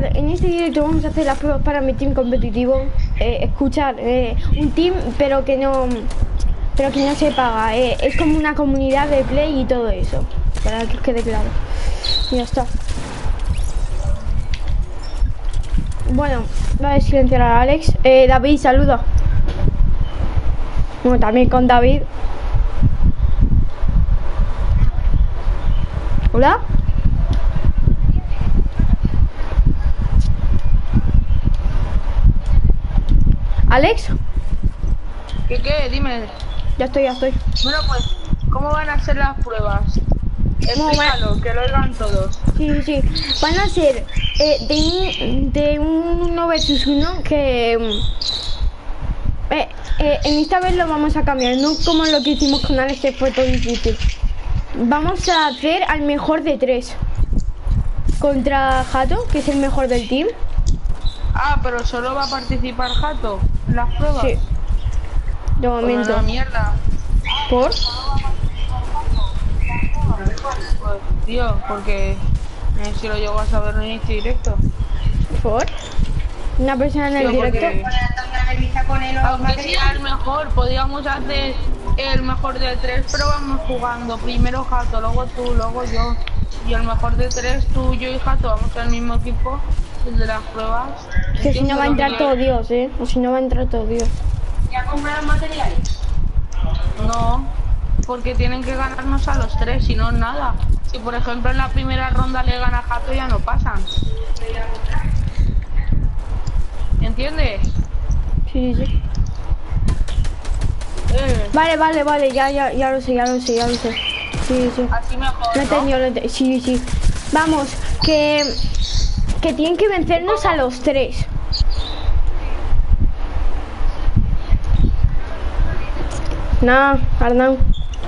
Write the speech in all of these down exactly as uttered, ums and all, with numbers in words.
en este directo vamos a hacer las pruebas para mi team competitivo. Eh, escuchar, eh, un team, pero que no, pero que no se paga. Eh, es como una comunidad de play y todo eso, para que os quede claro. Y ya está. Bueno, voy a silenciar a Alex. Eh, David, saluda. Bueno, también con David. Hola. Alex. ¿Qué qué? Dime. Ya estoy, ya estoy. Bueno, pues, ¿cómo van a ser las pruebas? Explícalo, que lo oigan todos. Sí, sí, sí. Van a ser eh, de, un, de un uno versus uno que... Eh, eh, en esta vez lo vamos a cambiar, no como lo que hicimos con Alex, que fue todo difícil. Vamos a hacer al mejor de tres. Contra Jato, que es el mejor del team. Ah, pero solo va a participar Jato en las pruebas. Sí. De Pues momento. una mierda. ¿Por? Pues, tío, porque eh, si lo llego a saber en este directo. ¿Por? Una persona en el Tío, directo. Aunque sea el mejor, podríamos hacer el mejor de tres, pero vamos jugando. Primero Jato, luego tú, luego yo. Y el mejor de tres, tú, yo y Jato, vamos al mismo equipo, el de las pruebas. Que si no va a entrar todo Dios, eh. O si no va a entrar todo Dios. ¿Ya compraron materiales? No, porque tienen que ganarnos a los tres, si no nada. Si por ejemplo en la primera ronda le gana a Jato, ya no pasan. ¿Entiendes? Sí, sí, sí. Eh, Vale, vale, vale, ya, ya, ya lo sé, ya lo sé, ya lo sé. Sí, sí. así mejor, Lo he ¿no? entendido, lo he entendido. Sí, sí. Vamos, que... Que tienen que vencernos a los tres. Nada, Arnau.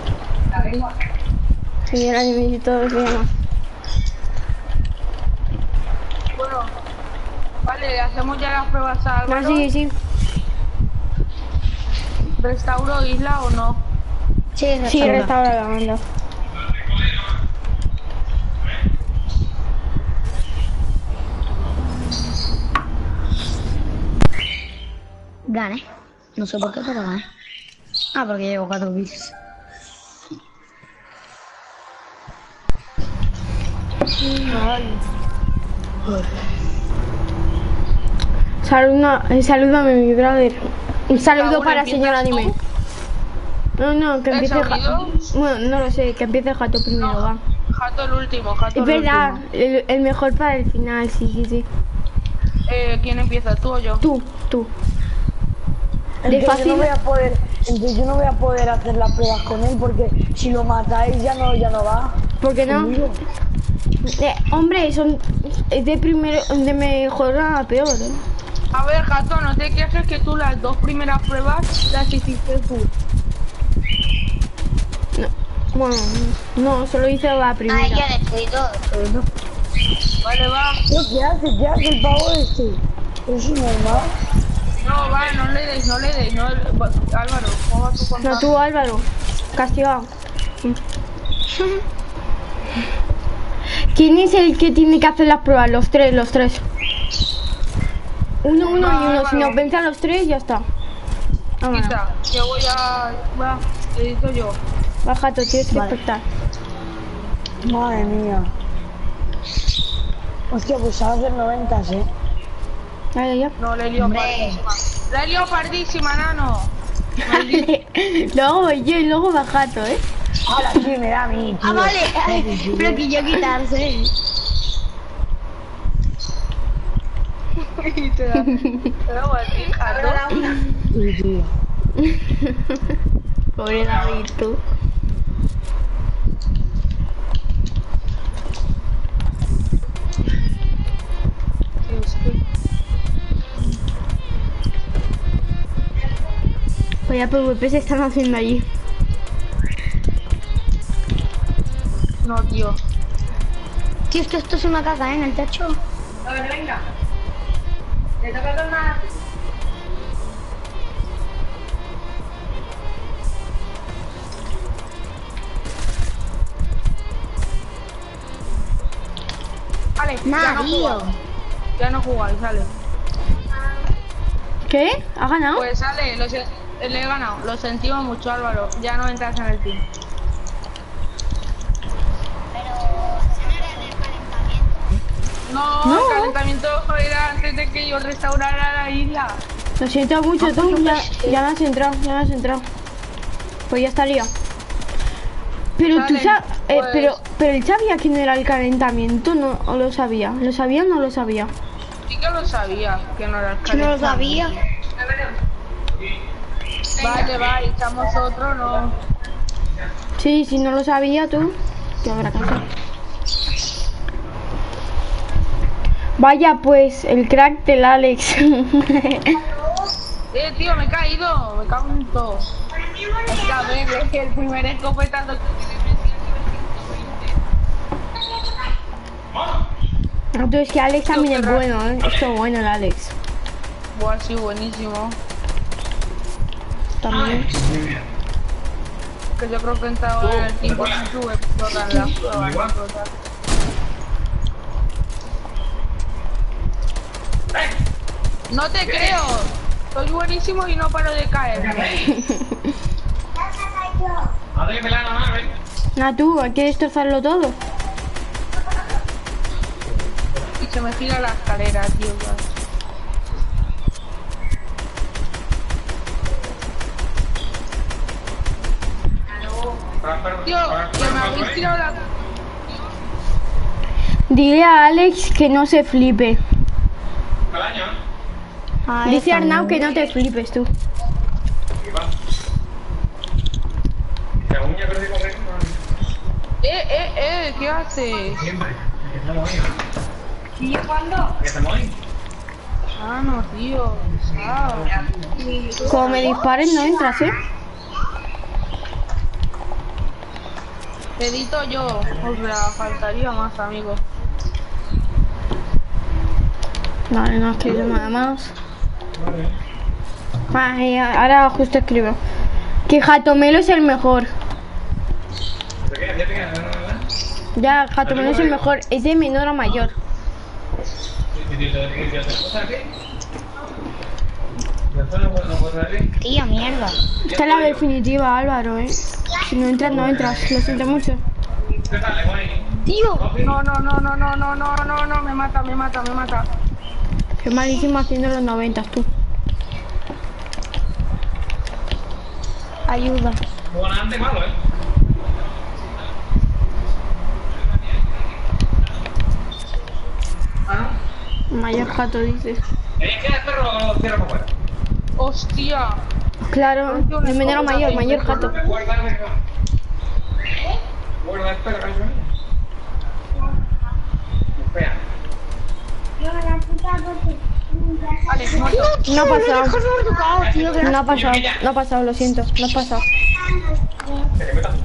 Sí, el anime y todo se llama. Bueno, vale, hacemos ya las pruebas a Ah, Álvaro. sí, sí. ¿Restauro isla o no? Sí, Sí, restaura la banda. Gané. No sé por qué, pero gané. Ah, porque llevo cuatro bits. Saluda, eh, salúdame, mi brother. Un saludo Raúl, para ¿empiezas señor anime. tú? No, no, que ¿El empiece Jato. sonido? Bueno, no lo sé, que empiece Jato primero, No. va. Jato el último, Jato Es el verdad, último. el, el mejor para el final, sí, sí, sí. Eh, ¿quién empieza, tú o yo? Tú, tú. El De que fácil. yo no voy a poder, el que yo no voy a poder hacer las pruebas con él porque si lo matáis ya no, ya no va. ¿Por qué no? Conmigo. Eh, hombre, son es de primero, de mejor a peor, ¿eh? A ver, Jato, no te quejes que tú las dos primeras pruebas las hiciste tú. No, bueno, no, solo hice la primera. Ah, ya destruí todo. Pero no. Vale, va. Tío, ¿qué hace? ¿Qué hace el pavo este? Pero es normal. No, va, no le deis, no le deis. No, Álvaro, juega tú contra No, tú, Álvaro, castigado. ¿Quién es el que tiene que hacer las pruebas? Los tres, los tres. Uno, uno y uno. Si nos vencen los tres, ya está. Vámonos. Quita, que voy a... Va, te digo yo. Baja, tú tienes que Vale. despertar. Madre mía. Hostia, pues sabe hacer noventas, eh. Ya, ya, ya. No, la he liado Hombre. pardísima. La he liado pardísima, nano. Luego voy yo y luego bajato, ¿eh? Ahora sí me da a mí, tío. Ah, vale. Ay, pero que yo quitarse. Y te da... Te da guay, Jato. Sí, tío. Pobre David, tú. Es que... Vaya P V P se están haciendo allí. No, tío. Tío, esto, esto es una caca, ¿eh? En el techo. A ver, venga. ¿Te toca tomar? Vale, ya Nada, no tío. juego. Ya no jugáis, sale. ¿Qué? ¿Ha ganado? Pues sale, lo se- le he ganado. Lo sentimos mucho, Álvaro. Ya no entras en el team. No, No. el calentamiento era antes de que yo restaurara la isla. Lo siento mucho, tú. Ya, ya me has entrado, ya me has entrado. Pues ya estaría. Pero tú Sale, sabes. Eh, pues- pero, pero él sabía quién era el calentamiento, ¿no? ¿O lo sabía? ¿Lo sabía o no lo sabía? Sí que lo sabía, que no era el No lo calentamiento. sabía. Vale, vale, echamos otro, no. Sí, si no lo sabía tú, ¿qué habrá que hacer? Vaya pues, el crack del Alex. Eh, tío, me he caído, me cago en todo. Es que a ver, es que el primer escopetazo que No, tú, es que Alex también es bueno, ¿eh? Esto es bueno el Alex. Buah, sí, buenísimo. También. Que yo creo que he entrado en el tiempo que tuve explotar las pruebas. explotar. No te creo. Soy buenísimo y no paro de caer. Ah, tú, hay que destrozarlo todo. Y se me gira la escalera, tío. ya. Tío, que me habéis tirado la... Dile a Alex que no se flipe. Ay, Dice Fernando. Arnau que no te flipes tú. Eh, eh, eh, ¿qué hace? ¿Y cuándo? Ah, no, tío. Ah. Como me dispares no entras, ¿eh? Edito yo. O sea, faltaría más, amigo. Vale, no escribo nada más. Ay, ahora justo escribo. Que Jatomelo es el mejor. Ya, Jatomelo es el mejor. Es de menor a mayor. Tío, mierda. Esta es la definitiva, Álvaro, ¿eh? Si no entras, no entras. Lo siento mucho. Tío. No, no, no, no, no, no, no, no, no, me mata, me mata, me mata. Qué malísimo haciendo los noventas, tú. Ayuda. malo, ¿eh? Mayor Jato, dice. Eh, ¿qué es perro? Cierra por fuera. Hostia. Claro, de menor a mayor, mayor Jato. Guarda, venga. Guarda, espera, canción. Espera. Alex, muerto. No ha pasado. Tío, que No ha pasado, no ha pasado, lo siento, no ha pasado. Que te metas.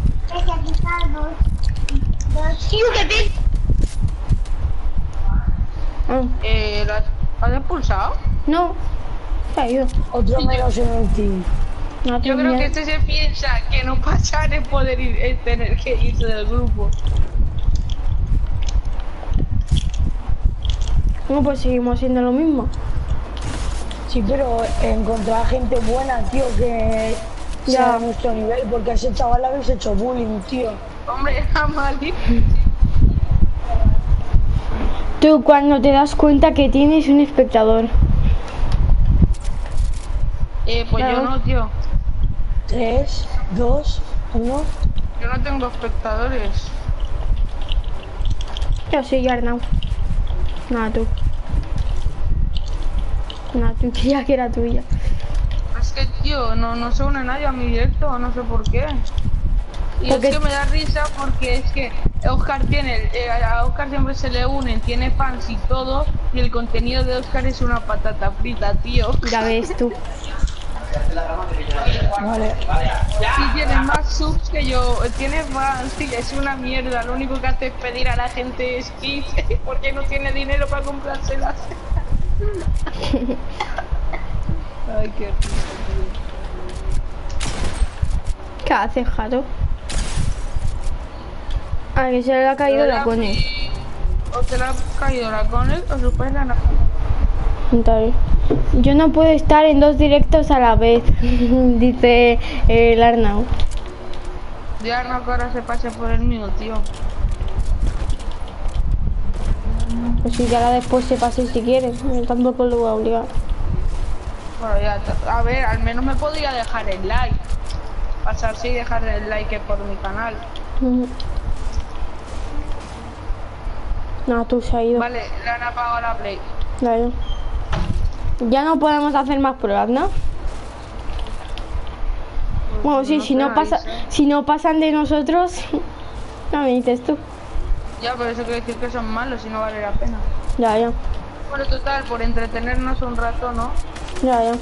Tío, que te... Ah, Eh, ¿la has expulsado? no, se ha ido. Otro menos en el team. No, Yo tú, creo ya- que este se piensa que no pasar es poder ir, es tener que irse del grupo. No, pues seguimos haciendo lo mismo. Sí, pero encontrar gente buena, tío, que Ya. sea a nuestro nivel, porque a ese chaval le habéis hecho bullying, tío. Hombre, era mal difícil. Tú cuando te das cuenta que tienes un espectador. Eh, pues Claro. yo no, tío. Tres, dos, uno. Yo no tengo espectadores. Yo soy Arnau. Nada, tú. Nada, tú creía que era tuya. Es que, tío, no, no se une nadie a mi directo, no sé por qué. Y Porque- es que me da risa porque es que Oscar tiene, eh, a Oscar siempre se le unen, tiene fans y todo, y el contenido de Oscar es una patata frita, tío. Ya ves tú. Vale. Y tiene más subs que yo, tiene fans, y es una mierda, lo único que hace es pedir a la gente skins porque no tiene dinero para comprárselas. Ay, qué risa, tío. ¿Qué haces, Jato? A que se le ha caído la Hola, pone. Pi. O te la ha caído la Connect o su padre la ha. Entonces, yo no puedo estar en dos directos a la vez, dice el Arnau. Ya no que ahora se pase por el mío, tío. Pues si ya después se pase si quieres, yo tampoco lo voy a obligar. Bueno, ya, a ver, al menos me podría dejar el like. Pasarse y dejar el like por mi canal. Uh-huh. No, tú se ha ido. Vale, le han apagado la play. Vale. Ya no podemos hacer más pruebas, ¿no? Pues Bueno, sí, no si no pasa, si no pasan de nosotros, no me dices tú. Ya, pero eso quiere decir que son malos y no vale la pena. Ya, ya. Bueno, total, por entretenernos un rato, ¿no? Ya, ya.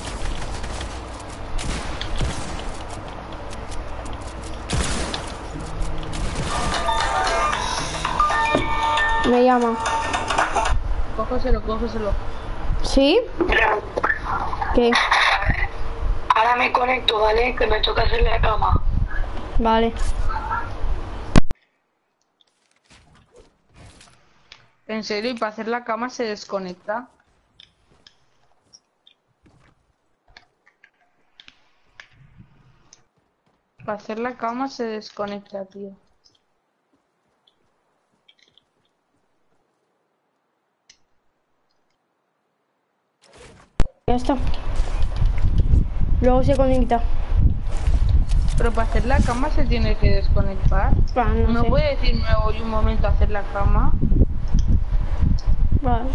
Me llama. Cógeselo, cógeselo. ¿Sí? ¿Qué? Ahora me conecto, ¿vale? Que me toca hacer la cama. Vale. En serio, y para hacer la cama se desconecta. Para hacer la cama se desconecta, tío. Ya está. Luego se conecta. Pero para hacer la cama se tiene que desconectar. Ah, no ¿No sé. puede decir me voy un momento a hacer la cama? Vale.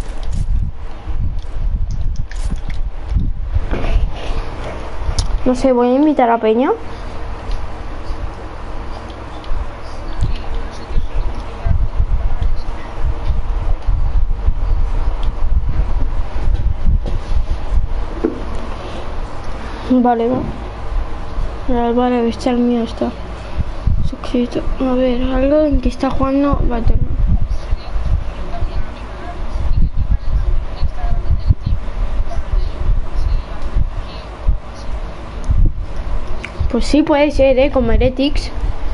No sé, voy a invitar a Peña. Vale, va. Vale, vale, este el mío está suscrito. A ver, algo en que está jugando Battle. Pues sí, puede ser, ¿eh? Como Heretics.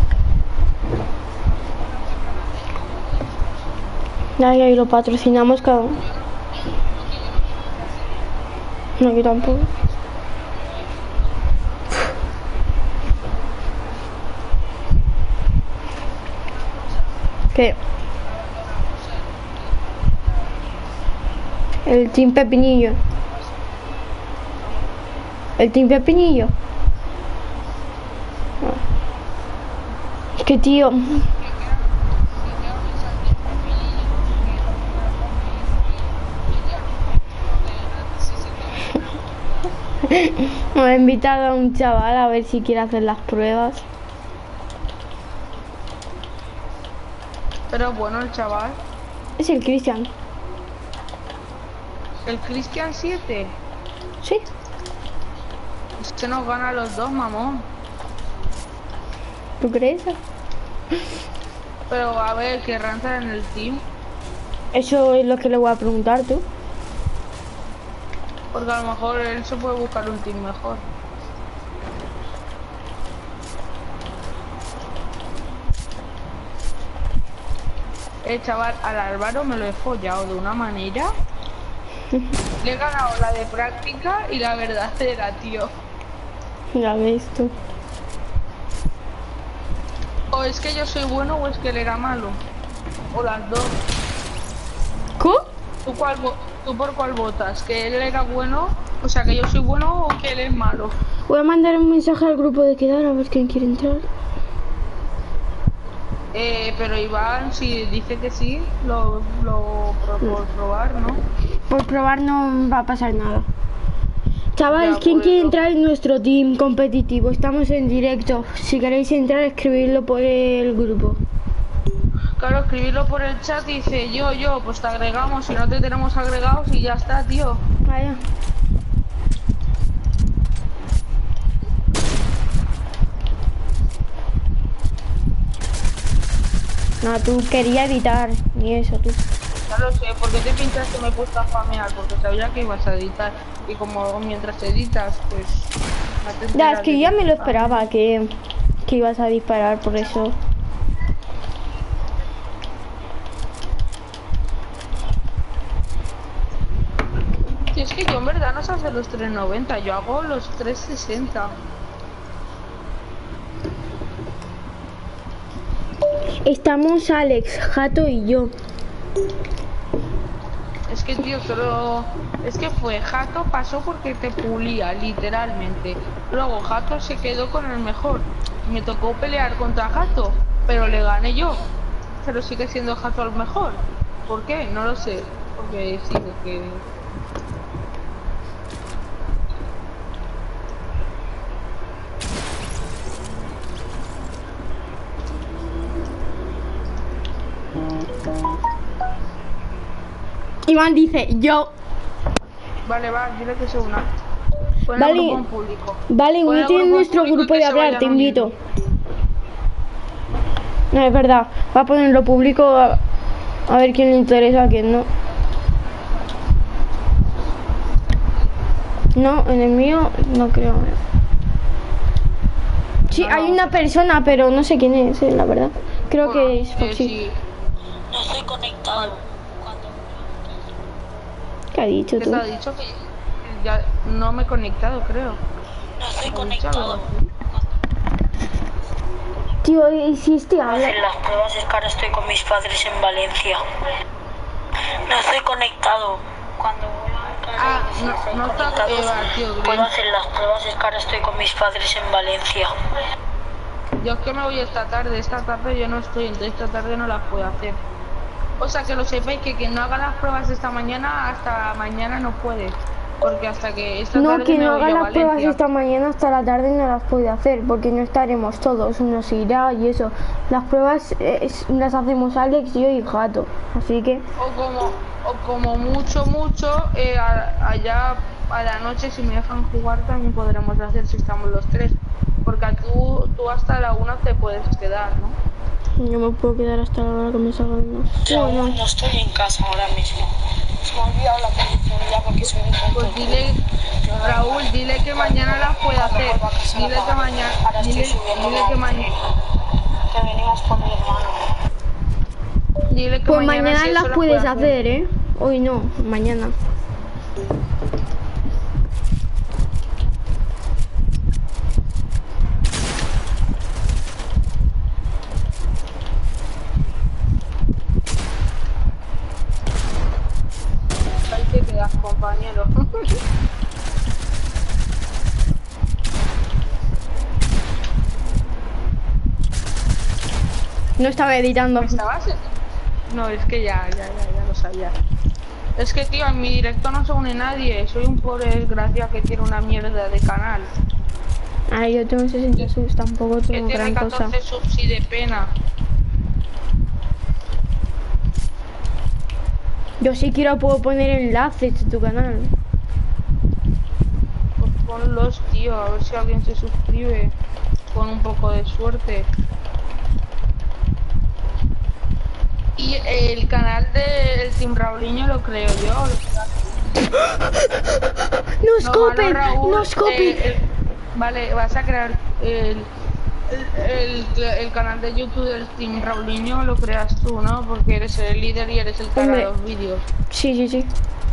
Ya, ya, y lo patrocinamos cada uno. No, yo tampoco. ¿Qué? El Team Pepinillo. El Team Pepinillo. Es que tío. Me ha invitado a un chaval a ver si quiere hacer las pruebas. Pero bueno, el chaval. Es el Cristian. El Christian siete. Sí. Se nos gana a los dos, mamón. ¿Tú crees? Pero a ver, que entrar en el team. Eso es lo que le voy a preguntar, tú. Porque a lo mejor él se puede buscar un team mejor. Eh, chaval, al Álvaro me lo he follado de una manera. Le he ganado la de práctica y la verdadera, tío. Ya ves tú. O es que yo soy bueno o es que él era malo. O las dos. ¿Cómo? ¿Tú, cuál vo- ¿Tú por cuál votas? ¿Que él era bueno? O sea, que yo soy bueno o que él es malo. Voy a mandar un mensaje al grupo de quedar a ver quién quiere entrar. Eh, pero Iván, si dice que sí, lo, lo pro- por probar, ¿no? Por probar no va a pasar nada. Chavales, Ya, ¿quién pues, quiere no. entrar en nuestro team competitivo? Estamos en directo. Si queréis entrar, escribidlo por el grupo. Claro, escribirlo por el chat y dice yo, yo, pues te agregamos, si no te tenemos agregados y ya está, tío. Vaya. No, tú querías editar, ni eso, tú. Ya lo sé, porque te piensas que me he puesto a famear, porque sabía que ibas a editar. Y como mientras editas, pues... no te Ya, es enteras que de ya me lo que- esperaba, que, que ibas a disparar, por eso. Y es que yo en verdad no sé hacer los tres noventa, yo hago los tres sesenta. Estamos Alex, Jato y yo. Es que tío, solo... Es que fue Jato pasó porque te pulía, literalmente. Luego Jato se quedó con el mejor. Me tocó pelear contra Jato, pero le gané yo. Pero sigue siendo Jato el mejor. ¿Por qué? No lo sé. Porque sí, porque... Iván dice, yo. Vale, va, dile que se una. Pon el Vale, grupo en público. vale, Pon el únete en grupo en nuestro público grupo y de que se hablar, te vayan invito. uniendo. No, es verdad, va a ponerlo público a, a ver quién le interesa, a quién no. No, en el mío no creo. Sí, No, hay no. una persona, pero no sé quién es, eh, la verdad. Creo Bueno, que es eh, Foxy. sí. No estoy conectado. Cuando... ¿Qué ha dicho ¿Qué tú? te ha dicho? Que ya no me he conectado, creo. No estoy ¿Te ha dicho algo conectado. así? Tío, ¿y si este Para habla? hacer las pruebas es que ahora estoy con mis padres en Valencia. No estoy conectado. Cuando vuelva a casa Ah, y si no- estoy no está- conectado, eh, va, tío, puedo bien. hacer las pruebas es que ahora estoy con mis padres en Valencia. Yo es que me voy esta tarde, esta tarde yo no estoy, entonces esta tarde no las puedo hacer. O sea que lo sepáis que quien no haga las pruebas esta mañana, hasta mañana no puede. Porque hasta que esta No, tarde que me no voy haga yo a las pruebas Valencia. esta mañana hasta la tarde no las puede hacer, porque no estaremos todos, uno se irá y eso. Las pruebas eh, las hacemos Alex, yo y Gato, así que... O como, o como mucho, mucho, eh, a- allá a la noche si me dejan jugar también podremos hacer si estamos los tres. Porque tú, tú hasta la una te puedes quedar, ¿no? Yo me puedo quedar hasta la hora que me salgan los... Yo aún no estoy en casa ahora mismo. Se me ha olvidado la condición ya porque soy un tonto. Pues dile, Raúl, dile que mañana las puede hacer. Dile que mañana, Ahora estoy dile, subiendo dile que mañana, que venimos con mi hermano. dile que Pues mañana, mañana si eso las las puedes puede hacer, ¿eh? Hoy no, mañana. Ahí te quedas, compañero. No estaba editando. ¿Estabas? No, es que ya, ya, ya, ya lo sabía. Es que, tío, en mi directo no se une nadie. Soy un pobre desgracia que tiene una mierda de canal. Ay, yo tengo sesenta subs, tampoco Que tengo tiene gran cosa. catorce subs y de pena. Yo sí quiero puedo poner enlaces de tu canal. Pues ponlos, tío, a ver si alguien se suscribe. Con un poco de suerte. Y el canal del Team Rauliño lo creo yo. ¡Nos No, copen! malo, Raúl, ¡Nos copen! eh, eh, vale, vas a crear el, el, el, el canal de YouTube del Team Rauliño, lo creas tú, ¿no? Porque eres el líder y eres el que hará Hombre. los vídeos. Sí, sí, sí.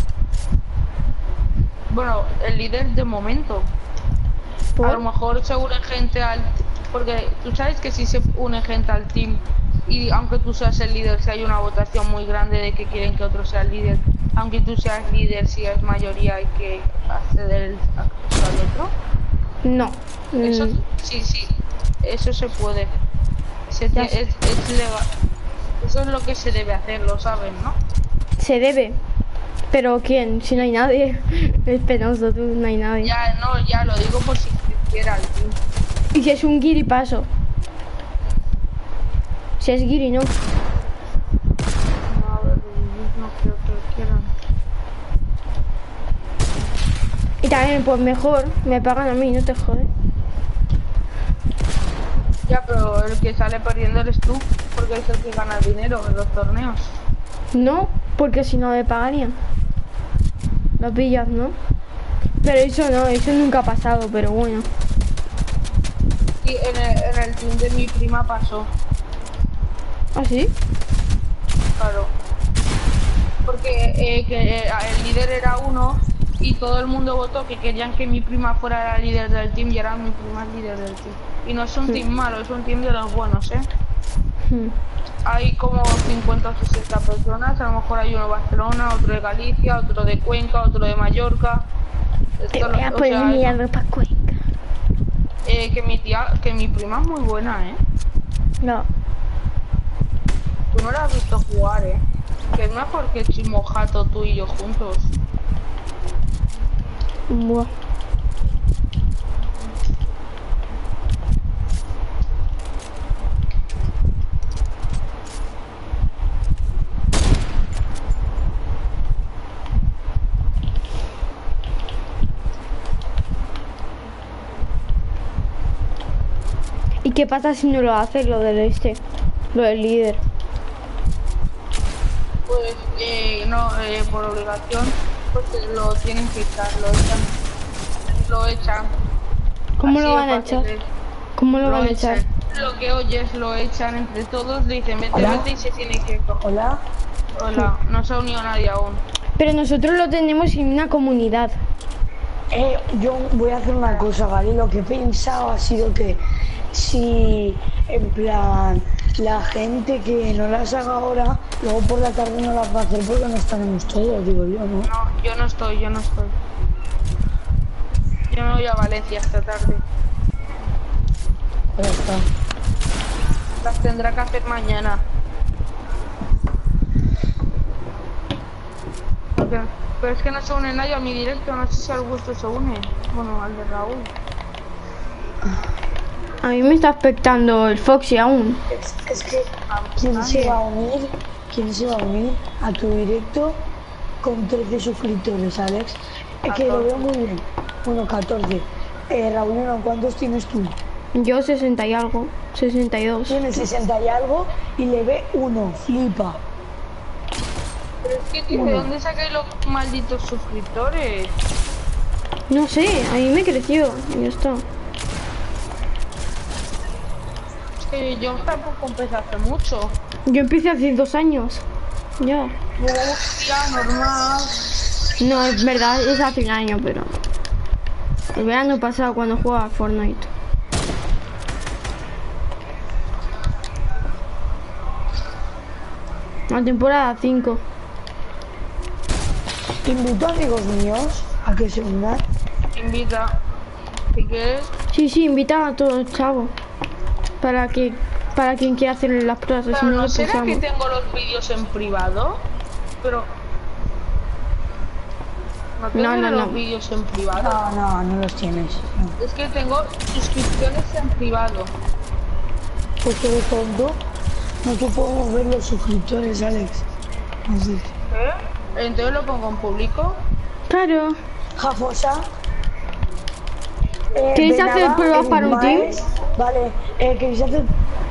Bueno, el líder de momento. ¿Por? A lo mejor se une gente al... Porque tú sabes que si se une gente al team y aunque tú seas el líder, si hay una votación muy grande de que quieren que otro sea el líder, aunque tú seas líder, si es mayoría hay que acceder acceso al otro. No. Eso, Mm, sí, sí, eso se puede. Se Ya te- es, es legal. Eso es lo que se debe hacer, lo saben, ¿no? se debe. Pero ¿quién? Si no hay nadie. Es penoso, tú, no hay nadie. Ya, no, ya lo digo por si quisiera el team. Y si es un guiri, paso. Si es guiri, no. No, a ver, no creo que quieran. Y también, pues mejor, me pagan a mí, no te jode. Ya, pero el que sale perdiendo eres tú, porque es el que gana el dinero en los torneos. No, porque si no me pagarían. Lo pillas, ¿no? Pero eso no, eso nunca ha pasado, pero bueno. Y en el, en el team de mi prima pasó, ¿Ah, sí? claro. Porque eh, que, eh, el líder era uno y todo el mundo votó que querían que mi prima fuera la líder del team y ahora mi prima es líder del team. Y no es un team malo, es un team de los buenos, ¿eh? Hmm. Hay como cincuenta o sesenta personas, a lo mejor hay uno de Barcelona, otro de Galicia, otro de Cuenca, otro de Mallorca. Te Esto voy lo- a o poner sea, mi arropa Cuenca. eh, que mi tía, que mi prima es muy buena, ¿eh? No. Tú no la has visto jugar, ¿eh? Que es mejor que Chimojato, tú y yo juntos. Buah. ¿Y qué pasa si no lo hace lo del este? Lo del líder. Pues, eh, no, eh, por obligación, pues eh, lo tienen que echar, lo echan. Lo echan. ¿Cómo Así lo van a de echar? fácil es. ¿Cómo lo, Lo van a echar? echan. Lo que oyes lo echan entre todos, le dicen vete, Hola. vete y se tiene que coger. Hola. Hola, no se ha unido nadie aún. Pero nosotros lo tenemos en una comunidad. Eh, yo voy a hacer una cosa, ¿vale? Lo que he pensado ha sido que si, en plan, la gente que no las haga ahora, luego por la tarde no las va a hacer porque no estaremos todos, digo yo, ¿no? No, yo no estoy, yo no estoy. Yo me voy a Valencia esta tarde. Ya está. Las tendrá que hacer mañana. Porque- Pero es que no se une nadie a mi directo, no sé si al vuestro se une. Bueno, al de Raúl. A mí me está afectando el Foxy aún. Es, es que, ¿quién se va a unir? ¿Quién se va a unir a tu directo con trece suscriptores, Alex? Es que lo veo muy bien. Bueno, catorce. Eh, Raúl, ¿cuántos tienes tú? Yo sesenta y algo. sesenta y dos. Tiene sesenta y algo y le ve uno, flipa. Pero es que, tío, ¿de dónde sacáis los malditos suscriptores? No sé, a mí me creció. Y ya está. Es que yo tampoco empecé hace mucho. Yo empecé hace dos años. Ya. Hostia, normal. No, es verdad, es hace un año, pero... El verano pasado cuando jugaba a Fortnite. La temporada cinco. Invito a amigos míos a que se unan. Invita. Si quieres, Sí, sí, invita a todos, chavos. Para que... Para quien quiera hacerle las pruebas, si pero no no lo será que pulsamos. tengo los vídeos en privado. Pero. No tengo No, no, los no. vídeos en privado. No, no, no los tienes. No. Es que tengo suscripciones en privado. Pues que de tonto, no te podemos ver los suscriptores, Alex. Así. ¿Eh? Entonces lo pongo en público. Claro. Jafosa. Eh, ¿Queréis hacer Benaba, pruebas para un team? Maes. Vale, eh, ¿queréis hacer?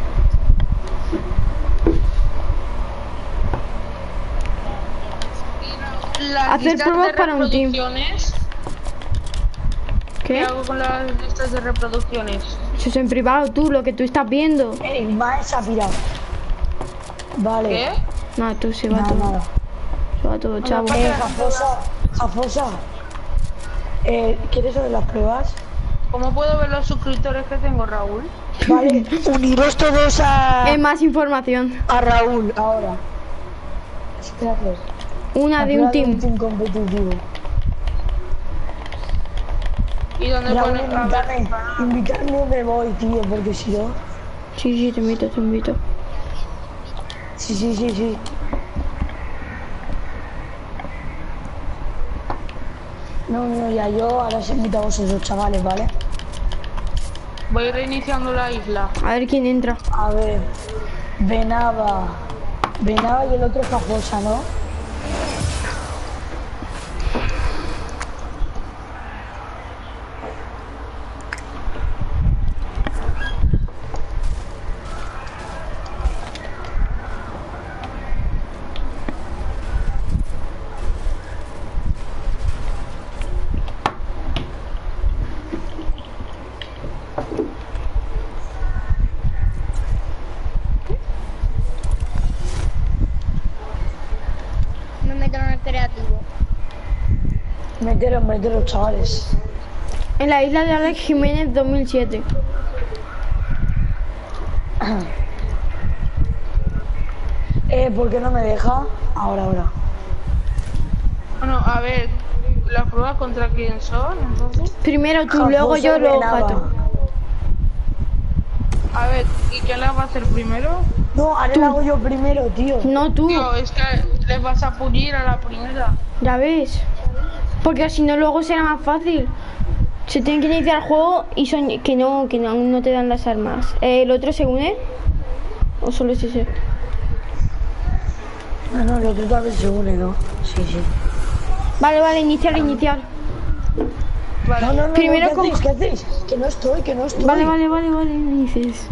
Las Hacer listas pruebas de para un team. reproducciones, ¿Qué ¿Qué? hago con las listas de reproducciones? Eso es en privado, tú, lo que tú estás viendo. El Maes ha pirado. Vale. ¿Qué? Nada, tú se va Nada, todo. nada. Se va todo, chavo. Eh, Jafosa, Jafosa. Eh, ¿quieres hacer las pruebas? ¿Cómo puedo ver los suscriptores que tengo, Raúl? Vale, uniros todos a, Eh, más información. a Raúl ahora. Espérate. Una de La un prueba team. team competitivo. ¿Y dónde Raúl, pone? A ver, invítame, invítame me voy, tío, porque si no... Sí, sí, te invito, te invito. Sí, sí, sí, sí. No, no, ya yo ahora os invito a vosotros, chavales, ¿vale? voy reiniciando la isla. A ver quién entra. A ver, Venaba. Venaba y el otro Jafosa, ¿no? Meteros, meteros, chavales. En la isla de Alex Jiménez dos mil siete. Eh, ¿por qué no me deja? Ahora, ahora. Bueno, a ver, ¿las pruebas contra quién son, entonces? Primero tú, Jacobo luego yo, luego Renava. Jato. A ver, ¿y quién las va a hacer primero? No, ahora lo hago yo primero, tío. No tú, Tío, es que les vas a pulir a la primera. ya ves. Porque si no luego será más fácil. Se tiene que iniciar el juego y son que no, que no, no te dan las armas. Eh, ¿El otro se une? ¿O solo es ese? No, no, el otro también se une, ¿no? Sí, sí. Vale, vale, iniciar, iniciar. Vale. No, no, no, Primero ¿qué con- hacéis? ¿Qué hacéis? Que no estoy, que no estoy. Vale, vale, vale, vale, dices.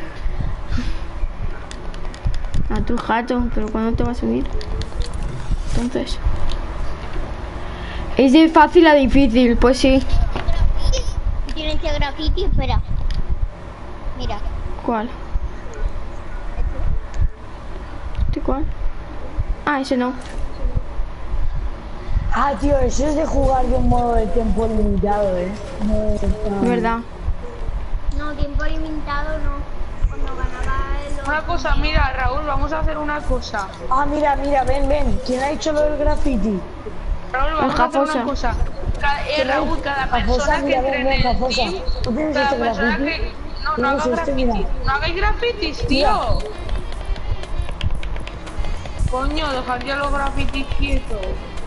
A tu Jato, pero ¿cuándo te vas a unir? Entonces. Es de fácil a difícil, pues sí. Tienes que graffiti, espera. Mira. ¿Cuál? ¿Este cuál? Ah, ese no. Ah, tío, eso es de jugar de un modo de tiempo limitado, ¿eh? No es tan- ¿Verdad? No, tiempo limitado no. Cuando ganaba el... Una cosa, mira, Raúl, vamos a hacer una cosa. Ah, mira, mira, ven, ven. ¿Quién ha hecho lo del graffiti? Raúl, vamos a hacer Jafosa. una cosa. Cada, eh, Raúl, cada Jafosa, persona que mira, entre ven, en ven, el Jafosa. team, ¿Tú tienes cada este persona graffiti? que... No, no Tienes hagas este, graffiti. mira. No hagáis grafitis, tío. Coño, dejad ya los grafitis quietos.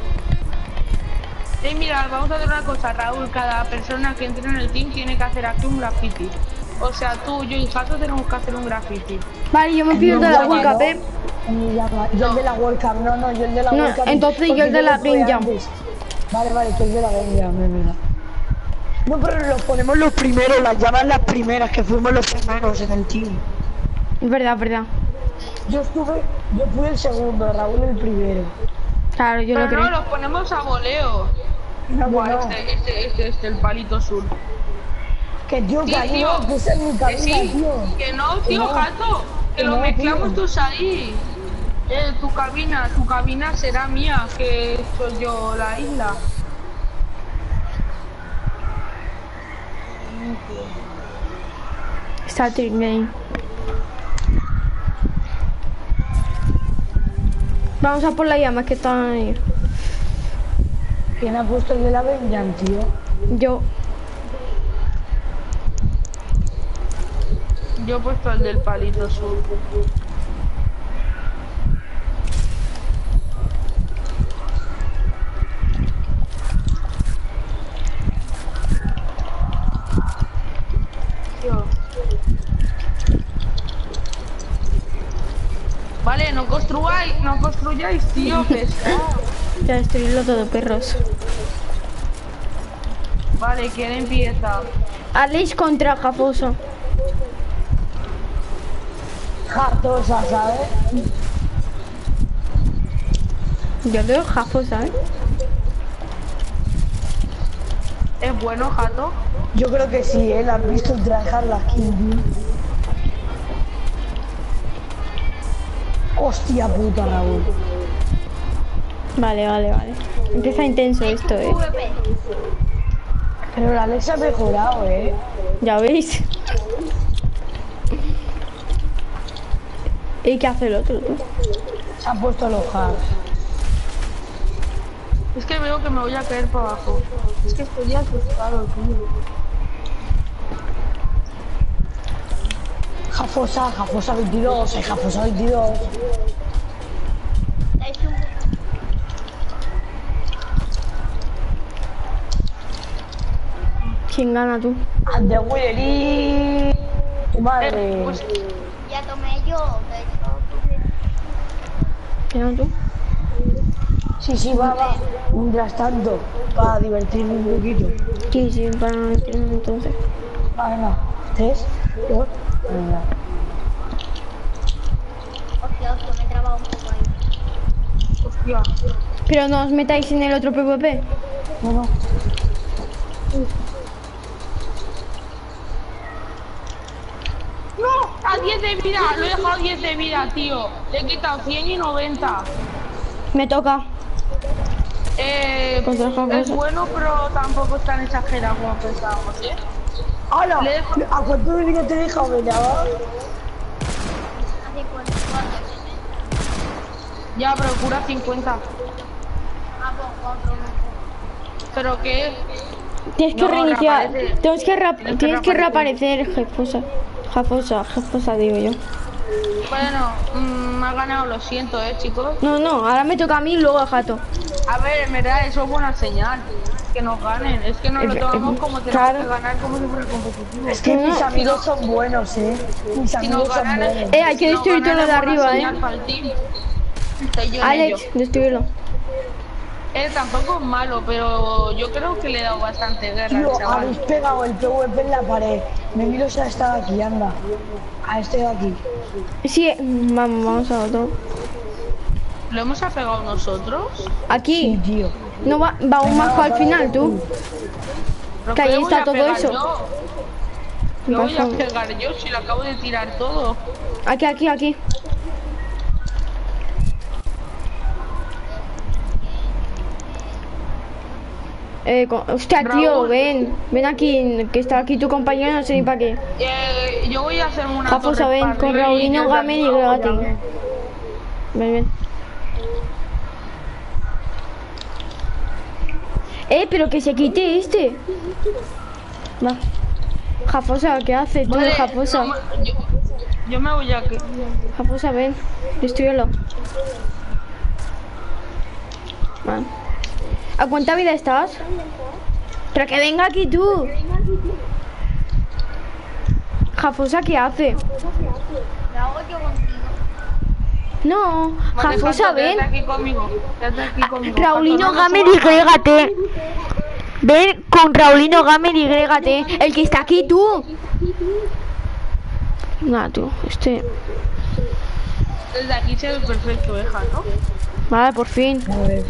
Eh, mira, vamos a hacer una cosa, Raúl. Cada persona que entre en el team tiene que hacer aquí un graffiti. O sea, tú, yo y Jato tenemos que hacer un graffiti. Vale, yo me pido el de la World Cup, ¿eh? Mi llama- Yo el de la World Cup, no, no, yo el de la No, World Cup. entonces yo porque el de la lo fue Game Jam. antes. Vale, vale, tú el de la Game Jam, es verdad. No, pero los ponemos los primeros, las llaman las primeras, que fuimos los primeros en el team. Es verdad, es verdad. Yo estuve, yo fui el segundo, Raúl el primero. Claro, yo lo Pero no, creo. los ponemos a voleo. No, Buah, que no. este, este, este, este, el palito sur. Que tío, que Sí, ahí tío. no, que esa es mi Que cabina, sí, tío. que no, tío, no. Jato. Que Que lo no, mezclamos tío. todos ahí. Eh, tu cabina, tu cabina será mía, que soy yo la isla. Static Game. Vamos a por las llamas que están ahí. ¿Quién ha puesto el de la Game Jam, tío? Yo. Yo he puesto el del palito sur. Tío. Vale, no construáis, no construyáis, tío, pesado. Ya destruirlo todo, perros. Vale, ¿quién empieza? Alex contra Jafoso. Jartosa, ¿sabes? Yo veo Jafosa, ¿eh? ¿Es bueno, Jato? Yo creo que sí, ¿eh? La has visto trabajar la skin. Hostia puta, Raúl. Vale, vale, vale. Empieza intenso esto, ¿eh? V P. Pero la Alexa ha mejorado, ¿eh? Ya veis. ¿Y qué hace el otro, tú? Se han puesto los hacks. Es que veo que me voy a caer para abajo. Es que estoy asustado, tío. Jafosa, Jafosa veintidós, eh, Jafosa veintidós. Dais un... ¿Quién gana tú? And the Willy. Tu madre. Eh, pues, Ya tomé yo, de hecho, tuve- ¿Quién gana tú? Sí, sí, va, va. Mientras tanto, para divertirme un poquito. Sí, sí, para no meterme entonces. Va, venga. Tres, dos, venga. Hostia, hostia, me he trabado un poco ahí. hostia. Pero no os metáis en el otro PvP. No, no. ¡No! A diez de vida, lo he dejado a diez de vida, tío. Le he quitado cien y noventa. Me toca. Eh, Contra Jafosa. es bueno, pero tampoco es tan exagerado como pensábamos, ¿eh? ¡Hala! Le dejo- ¿A cuánto de vida te deja, venga? A cincuenta y cuatro. Ya, pero cura cincuenta. Ah, pues cuatro. ¿Pero qué? Tienes que No, reiniciar. reaparece. Tienes que, rap- Tienes que tienes que reaparecer. reaparecer, Jafosa. Jafosa, Jafosa, digo yo. Bueno, mm, me ha ganado, lo siento, ¿eh, chicos? No, no, ahora me toca a mí y luego a Jato. A ver, en verdad, eso es buena señal. Que nos ganen. Es que nos lo Eh, tomamos eh, como tenemos claro. que ganar como si fuera competitivo. Es que No, mis no. amigos son buenos, eh. Mis Si amigos nos son ganan, buenos. Eh, hay que si nos destruir todo lo ganan de es buena arriba, señal eh. para el team. Estoy yo en Alex, ello. destruyelo. Él tampoco es malo, pero yo creo que le he dado bastante guerra Tío, al chaval. habéis pegado el P V P en la pared. Veniros a esta de aquí, anda. A este de aquí. Sí, vamos, vamos a otro. ¿Lo hemos apegado nosotros? Sí, Aquí. tío. No va, va un más al final, tú. ¿Pero Que qué ahí le voy está a todo pegar eso. yo? Lo voy a Bajo. pegar yo si lo acabo de tirar todo. Aquí, aquí, aquí. Eh, con- hostia, tío, Raúl. ven. Ven aquí, que está aquí tu compañero, no sé ni para qué. Eh, yo voy a hacer una Jafosa, torre ven, para con arriba y Raulino, yo Gamen y también, Gregati. óyame. Ven, ven. Eh, pero que se quite este. Va. Jafosa, ¿qué hace tú, Vale, Jafosa? no, yo, yo me voy a que... Jafosa, ven. Destruyelo. Va. ¿A cuánta vida estás? Pero que venga aquí tú. Jafosa, ¿qué hace? Lo hago yo contigo. No, Vale, Jafosa, Jato, ven. quédate aquí conmigo. Quédate aquí conmigo. Raulino Jato, no Gamer nos y Grégate. Ven con Raulino Gamer y Grégate. El que está aquí, tú. Nada, tú. Este. Desde aquí se ve perfecto, eh, Jato. Vale, por fin. A ver.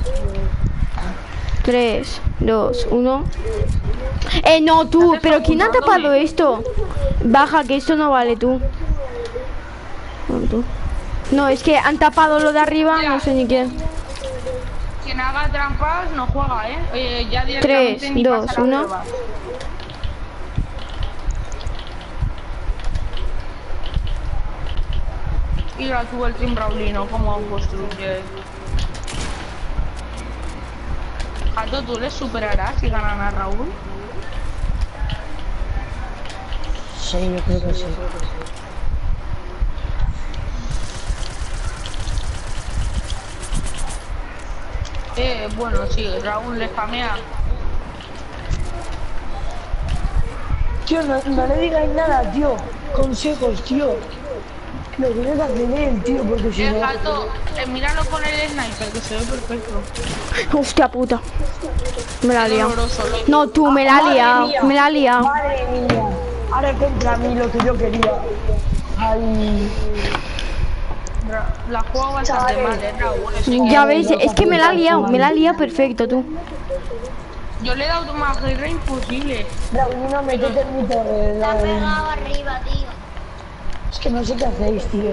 tres, dos, uno. Eh, no, tú. ¿Pero quién ha tapado esto? Baja, que esto no vale, tú. No, tú. No, es que han tapado lo de arriba, no sé ni quién. Quien haga trampas no juega, eh. Eh, ya directamente Tres, ni dos, pasa la uno. prueba. Mira tú el Team Raulino, cómo construye. Jato, ¿tú les superarás si ganan a Raúl? Sí, yo creo que sí. Eh, bueno, sí, Raúl le camea. Tío, no, no le digáis nada, tío. Consejos, tío. Lo tienes que hacer él, tío, porque si Eh, no... Jato, eh, míralo con el sniper, que se ve perfecto. Hostia puta. Me la ha Qué liado. doloroso, lo- No, tú, me la ha Madre liado. mía. Me la ha liado. Madre mía. Ahora contra mí lo que yo quería. Ay... Ra- La juego bastante Chavales. mal, eh, Raúl. es que- Ya ves, es que me la ha liado. Me la ha liado perfecto, tú. Yo le he dado una guerra imposible. Raulino, métete en mi torre. La ha Raúl. pegado arriba, tío. Es que no sé qué hacéis, tío.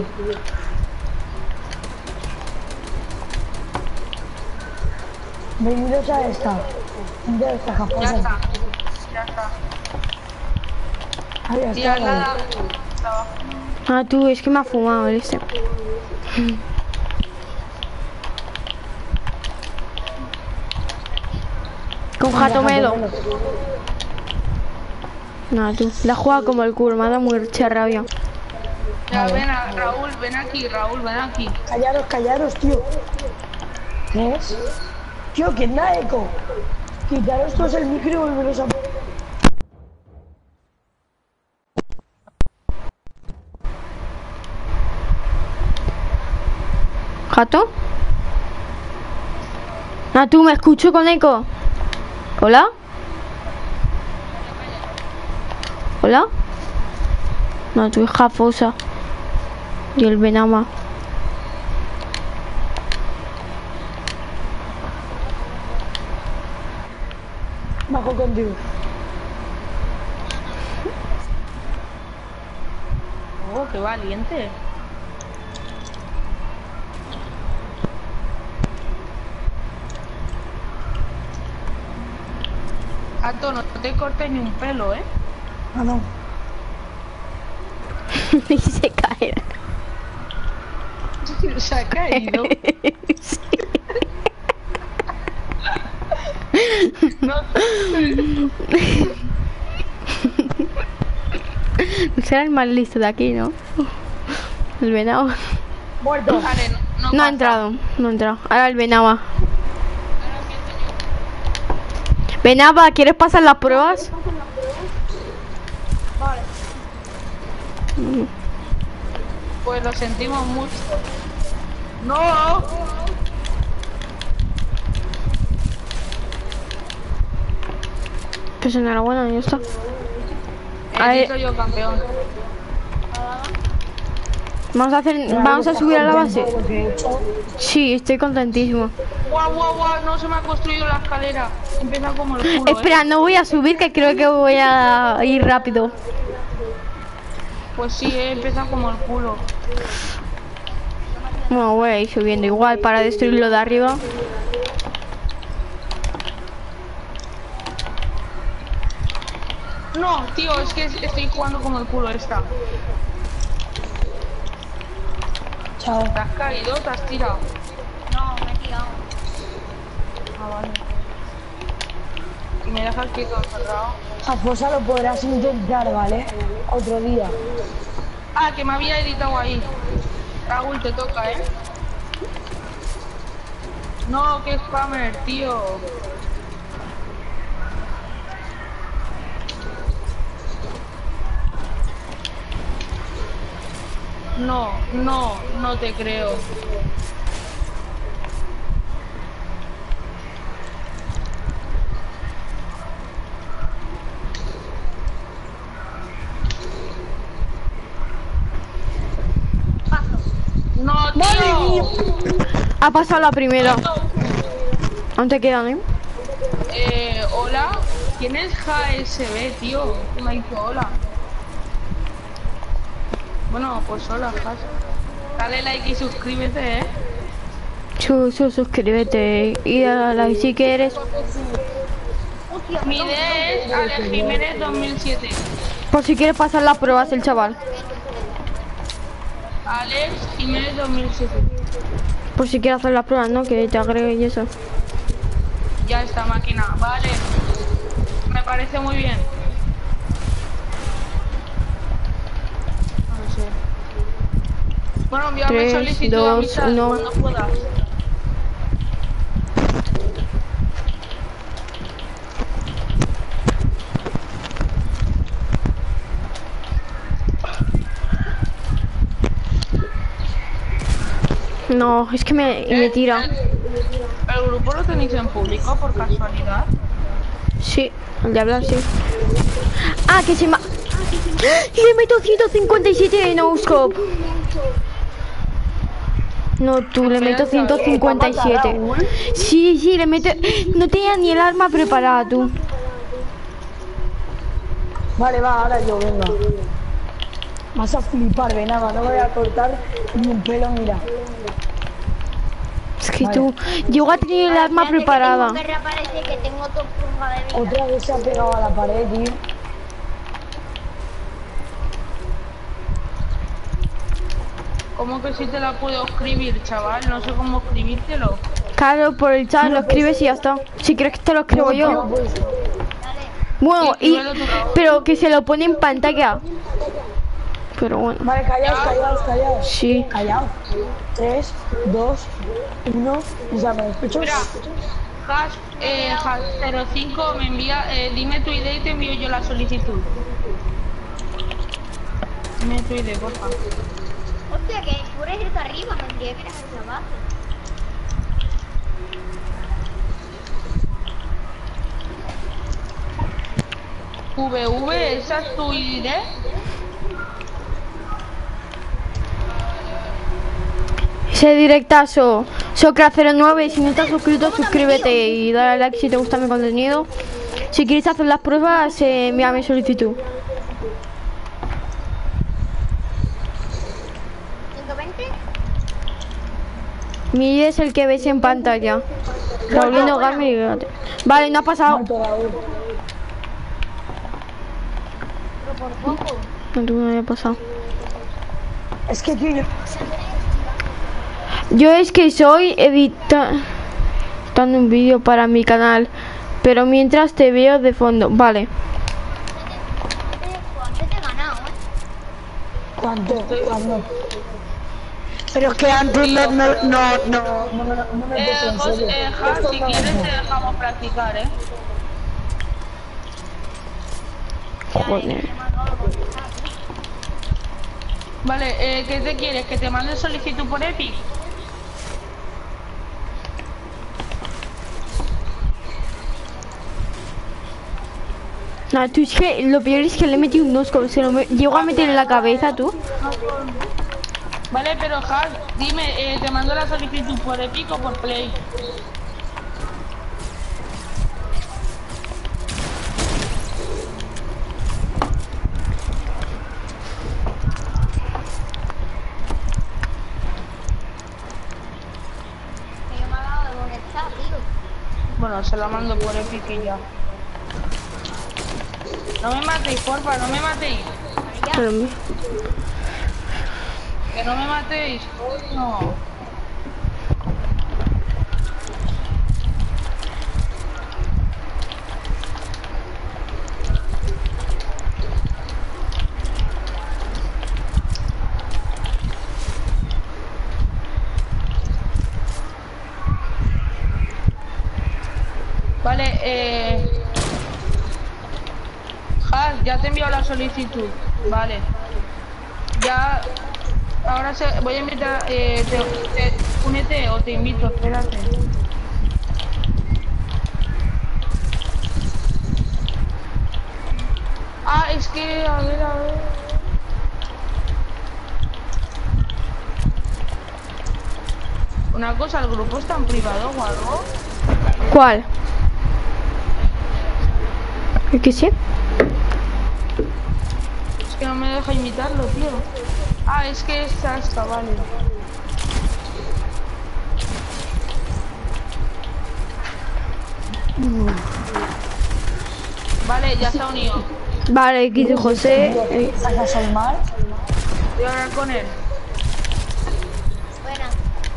Venidos a esta. Mira esta Ya japonesa. está. Ya está. Ahí está. Tira Raúl. nada. Ah, tú, es que me ha fumado el este. Con Jato Melo. Nada, tú. La juega como el culo, me ha dado mucha rabia. Ya, ven a Raúl, ven aquí, Raúl, ven aquí. Callaros, callaros, tío. ¿Qué es? Tío, ¿quién da eco? Quitaros todos el micro y volveros a... ¿Jato? Ah, tú, me escucho con eco. ¿Hola? ¿Hola? No, tú es Jafosa. Y el Benama. Bajo contigo. Oh, qué valiente. Gato, no te cortes ni un pelo, ¿eh? Ah, no. Y se cae. Se ha caído. Sí. No, Será el más listo de aquí, ¿no? El venado. Muerto. vale, no, no, No ha pasa. entrado, no ha entrado. Ahora el venaba. Venaba, ¿quieres pasar las pruebas? Pues lo sentimos mucho. No. Pues enhorabuena, ya está. A He ver. dicho yo campeón. Vamos a hacer, vamos a subir a la base. Porque he hecho- Sí, estoy contentísimo. Guau, guau, guau, no se me ha construido la escalera. Empieza como el culo, Espera, ¿eh? no voy a subir, que creo que voy a ir rápido. Pues sí, eh, empieza como el culo. Bueno, voy a ir subiendo igual para destruirlo de arriba. No, tío, es que estoy jugando como el culo esta. Chao. ¿Te has caído? ¿Te has tirado? No, me he tirado. Ah, vale. Y me dejas quieto, cerrado. A Fosa lo podrás intentar, ¿vale? Otro día. Ah, que me había editado ahí. Raúl, te toca, ¿eh? No, que spammer, tío. No, no, no te creo. No, tío. Ha pasado la primera. Aún te quedan, ¿eh? Eh, hola. ¿Quién es J S B, tío? ¿Qué me ha dicho hola? Bueno, pues hola, Jas. Dale like y suscríbete, eh. Su, su, suscríbete y dale like si quieres. Mi D es Ale Jiménez dos mil siete. Por si quieres pasar las pruebas el chaval. Alex Jiménez dos mil siete. Por si quieres hacer las pruebas, ¿no? Que te agregue y eso. Ya está, máquina. Vale. Me parece muy bien. No sé. Bueno, envíame Tres, solicitud de dos, amistad uno. cuando puedas. No, es que me, me tira. ¿El grupo lo tenéis en público por casualidad? Sí, el de hablar, sí. Ah, que se me... Y le meto ciento cincuenta y siete de no scope. No, tú le meto ciento cincuenta y siete. Sí, sí, le meto... No tenía ni el arma preparada, tú. Vale, va, ahora yo, venga. Vas a flipar, venaba, no me voy a cortar ni un pelo, mira. Es que Vale. tú... Llego a tener el arma Espérate, preparada. Que tengo que reaparecer, que tengo dos pulgas de vida. Otra vez se ha pegado a la pared, tío. ¿Cómo que si te la puedo escribir, chaval? No sé cómo escribírtelo. Claro, por el chat lo escribes y ya está. Si quieres que te lo escribo No, yo. pues, Bueno, y... Escríbelo tú, Raúl. Pero que se lo pone en pantalla. Pero bueno. vale, callaos, callaos, callaos. Sí. Callaos. tres, dos, uno. Ya me escuchas. Espera. Hash, eh, hash cero cinco me envía, eh, dime tu I D y te envío yo la solicitud. Dime tu I D, por favor. Hostia, que tú eres el de arriba, me diría que eres el de abajo. V V, ¿esa es tu I D? Ese directazo. Socra cero nueve, si no estás suscrito, suscríbete y dale like si te gusta mi contenido. Si quieres hacer las pruebas, eh, envíame solicitud. ¿ciento veinte? Mi I D es el que ves en pantalla. Raulino Gamer. Vale, no ha pasado. Muerto, Raúl. por poco. No tengo nada pasado. Es que, tío, Yo es que soy editando un vídeo para mi canal, pero mientras te veo de fondo. Vale. Antes te he ganado, ¿eh? ¿cuánto? ¿Cuándo? Pero es que antes no, no, no, no, no, no, me- no me Eh, puse en Jos, serio. eh, Jas, Esto si no- quieres te dejamos practicar, ¿eh? Joder. Vale, eh, ¿qué te quieres? ¿Que te mande solicitud por Epic? No, tú es que lo peor es que le he metido un osco. Se lo me... llego a meter en la cabeza, tú. Vale, pero Jas, dime, eh, ¿te mando la solicitud por Epic o por Play? Que yo me ha dado de molestar, tío. Bueno, se la mando por Epic y ya. No me matéis, porfa, no me matéis. Pero me- Que no me matéis, coño. Vale, eh... Jas, ya te he enviado la solicitud. Vale. Ya... Ahora se... voy a invitar... Eh, te, te- únete o te invito, espérate. Ah, es que... A ver, a ver... Una cosa, ¿el grupo está en privado o algo? ¿Cuál? ¿El que sí? Es que no me deja invitarlo, tío. Ah, es que es hasta, vale. Vale, ya está unido. Vale, aquí dice José. eh, ¿Sacas al mar? Voy a hablar con él. Buena.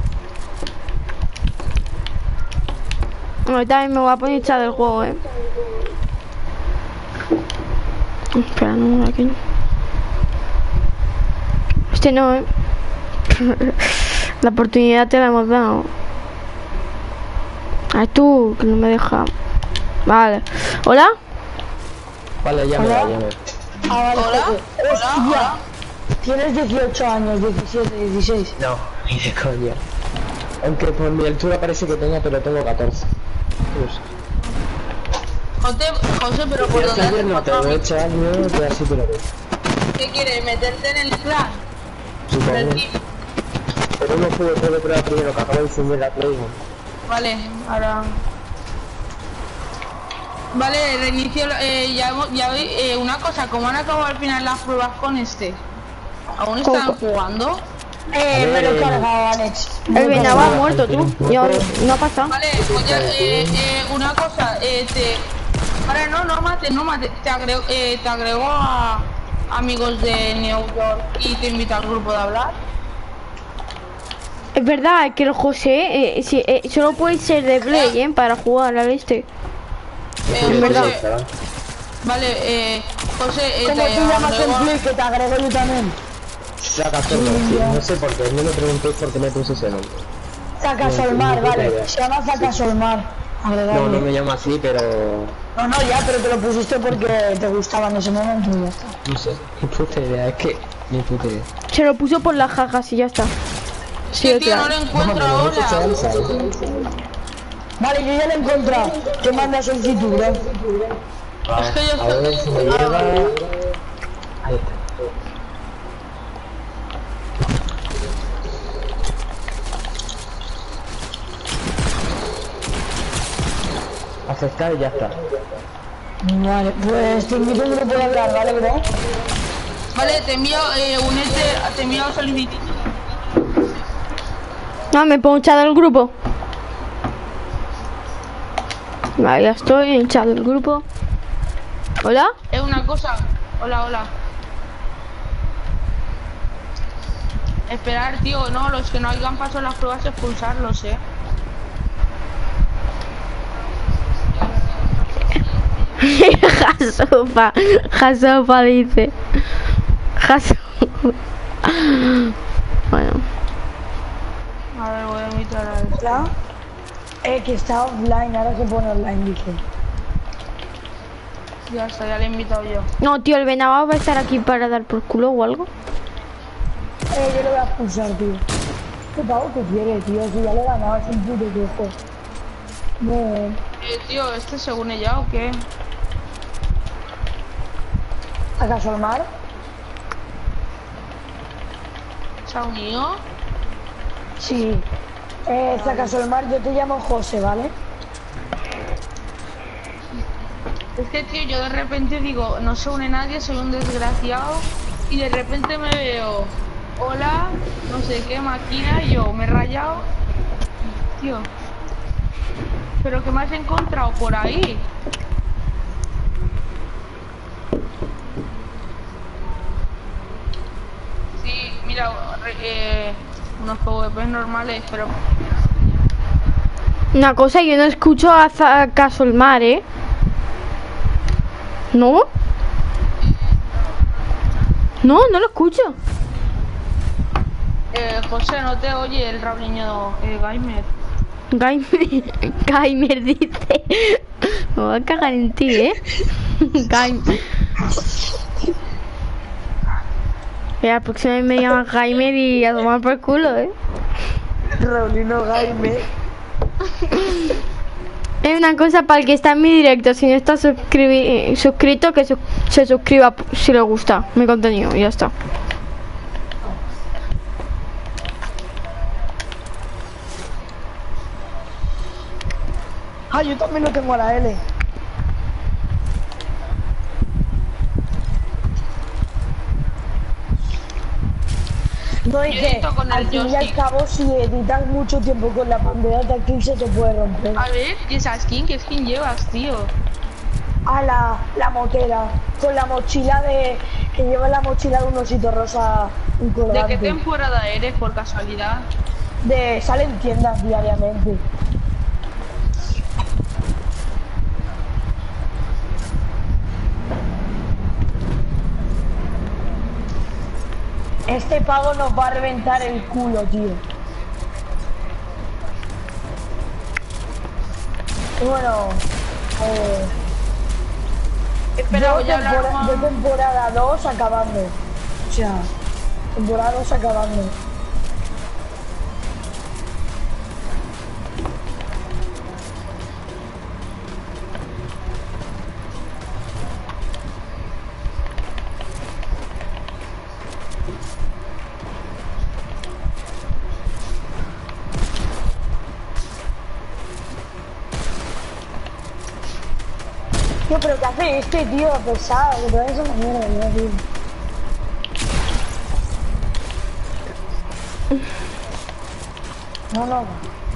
Ahorita también me voy a poner echar del juego, eh. Espera, no, aquí no. Este no, eh. La oportunidad te la hemos dado. Ay, tú, que no me deja. Vale. ¿Hola? Vale, ya me Hola. va, ya me va. Ah, vale. Hola, Hostia. hola, hola. Tienes dieciocho años, diecisiete, dieciséis. No, ni de coña. Aunque por mi altura parece que tengo, pero tengo catorce. Pues, José, José, pero por ya dónde ayer has no encontrado tengo mi- ocho años, pero así pero ¿Qué quieres? ¿Meterte en el clan? Del supongo. team. Pero no pude puedo prueba primero que acabo de encender la Play. Vale, ahora... Vale, reinicio, eh, ya, hemos- ya vi- eh, una cosa, ¿cómo han acabado al final las pruebas con este? ¿Aún están jugando? Eh, me lo he cargado, Alex. Me El lo he Venaba ha cargado. muerto, tú. Yo, no ha pasado. Vale, pues ya, eh, eh, una cosa, eh, te... Vale, no, no mates, no mates, te agrego, eh, te agrego a amigos de New York y te invito al grupo de hablar. Es verdad que el José eh, sí, eh, solo puede ser de Play, eh, para jugar al este. Eh, verdad. José, vale, eh, José, eh, ¿Cómo te tú llamas el agrego- play que te agrego yo también? Saca todo, sí, no sé por qué, no me preguntéis por qué me puse ese nombre. Sacas No, al ni mar, puta vale. idea. Se llama Sacas al mar. No, no Agregarlo. me llamo así, pero... No, no, ya, pero te lo pusiste porque te gustaba en ese momento y ya está. No sé, ni puta idea, es que... Ni puta idea. Se lo puso por las jajas y ya está. Sí, Que tío, no otra. lo encuentro No, me puse ahora. salsa, ¿eh? Vale, yo ya lo he encontrado. Te manda solicitud, ¿eh? Es que yo A ver si me estoy... llega... Ahí está. Aceptar y ya está. Vale, pues te invito a un grupo de hablar, ¿vale, bro? Vale, te envío, eh, unete, te envío solicitud. No, me pongo echado del grupo. Vale, ya estoy en el chat del grupo. ¿Hola? Es una cosa, Hola, hola. Esperar, tío, no, los que no hayan pasado las pruebas, expulsarlos, eh. Jasopa, Jasopa dice. Jasopa. Bueno. A ver, voy a invitar a este. Hola. Eh, que está offline, ahora se pone online, dije. Ya está, ya le he invitado yo. No, tío, el venado va a estar aquí para dar por culo o algo. Eh, yo lo voy a expulsar, tío. ¿Qué pago que quiere, tío? Si ya le he ganado, es un puto cojo. No. Eh, tío, ¿este se une ya o qué? ¿Acaso el mar? ¿Se ha unido? Sí. Eh, si acaso el mar, yo te llamo José, ¿vale? Es que, tío, yo de repente digo, no se une nadie, soy un desgraciado. Y de repente me veo, hola, no sé qué, máquina, y yo me he rayado. Tío. ¿Pero qué me has encontrado por ahí? Sí, mira, eh, unos P V P normales, pero... Una cosa, yo no escucho a acaso el mar, ¿eh? ¿No? No, no lo escucho. Eh, José, no te oye el rabliño eh, gamer. Gamer, Gamer dice. Me voy a cagar en ti, ¿eh? Gamer. La próxima vez me llaman Gamer y a tomar por culo, ¿eh? Raulino Jaime. Es una cosa para el que está en mi directo, si no está suscribi suscrito, que su se suscriba si le gusta mi contenido y ya está. Ah, yo también lo tengo a la L. No, es que al fin y al cabo, si editas mucho tiempo con la bandera táctil se te puede romper. A ver, ¿y esa skin? ¿Qué skin llevas, tío? A la, la motera, con la mochila de... que lleva la mochila de un osito rosa, un colorante. ¿De qué temporada eres, por casualidad? De... salen tiendas diariamente. Este pavo nos va a reventar el culo, tío. Y bueno, eh, Espera, yo, voy a hablar tempora con... yo temporada dos acabando. O sea, temporada dos acabando. Tío, pero ¿qué hace este tío pesado? Que te vayas a una mierda, ya, tío. No, no.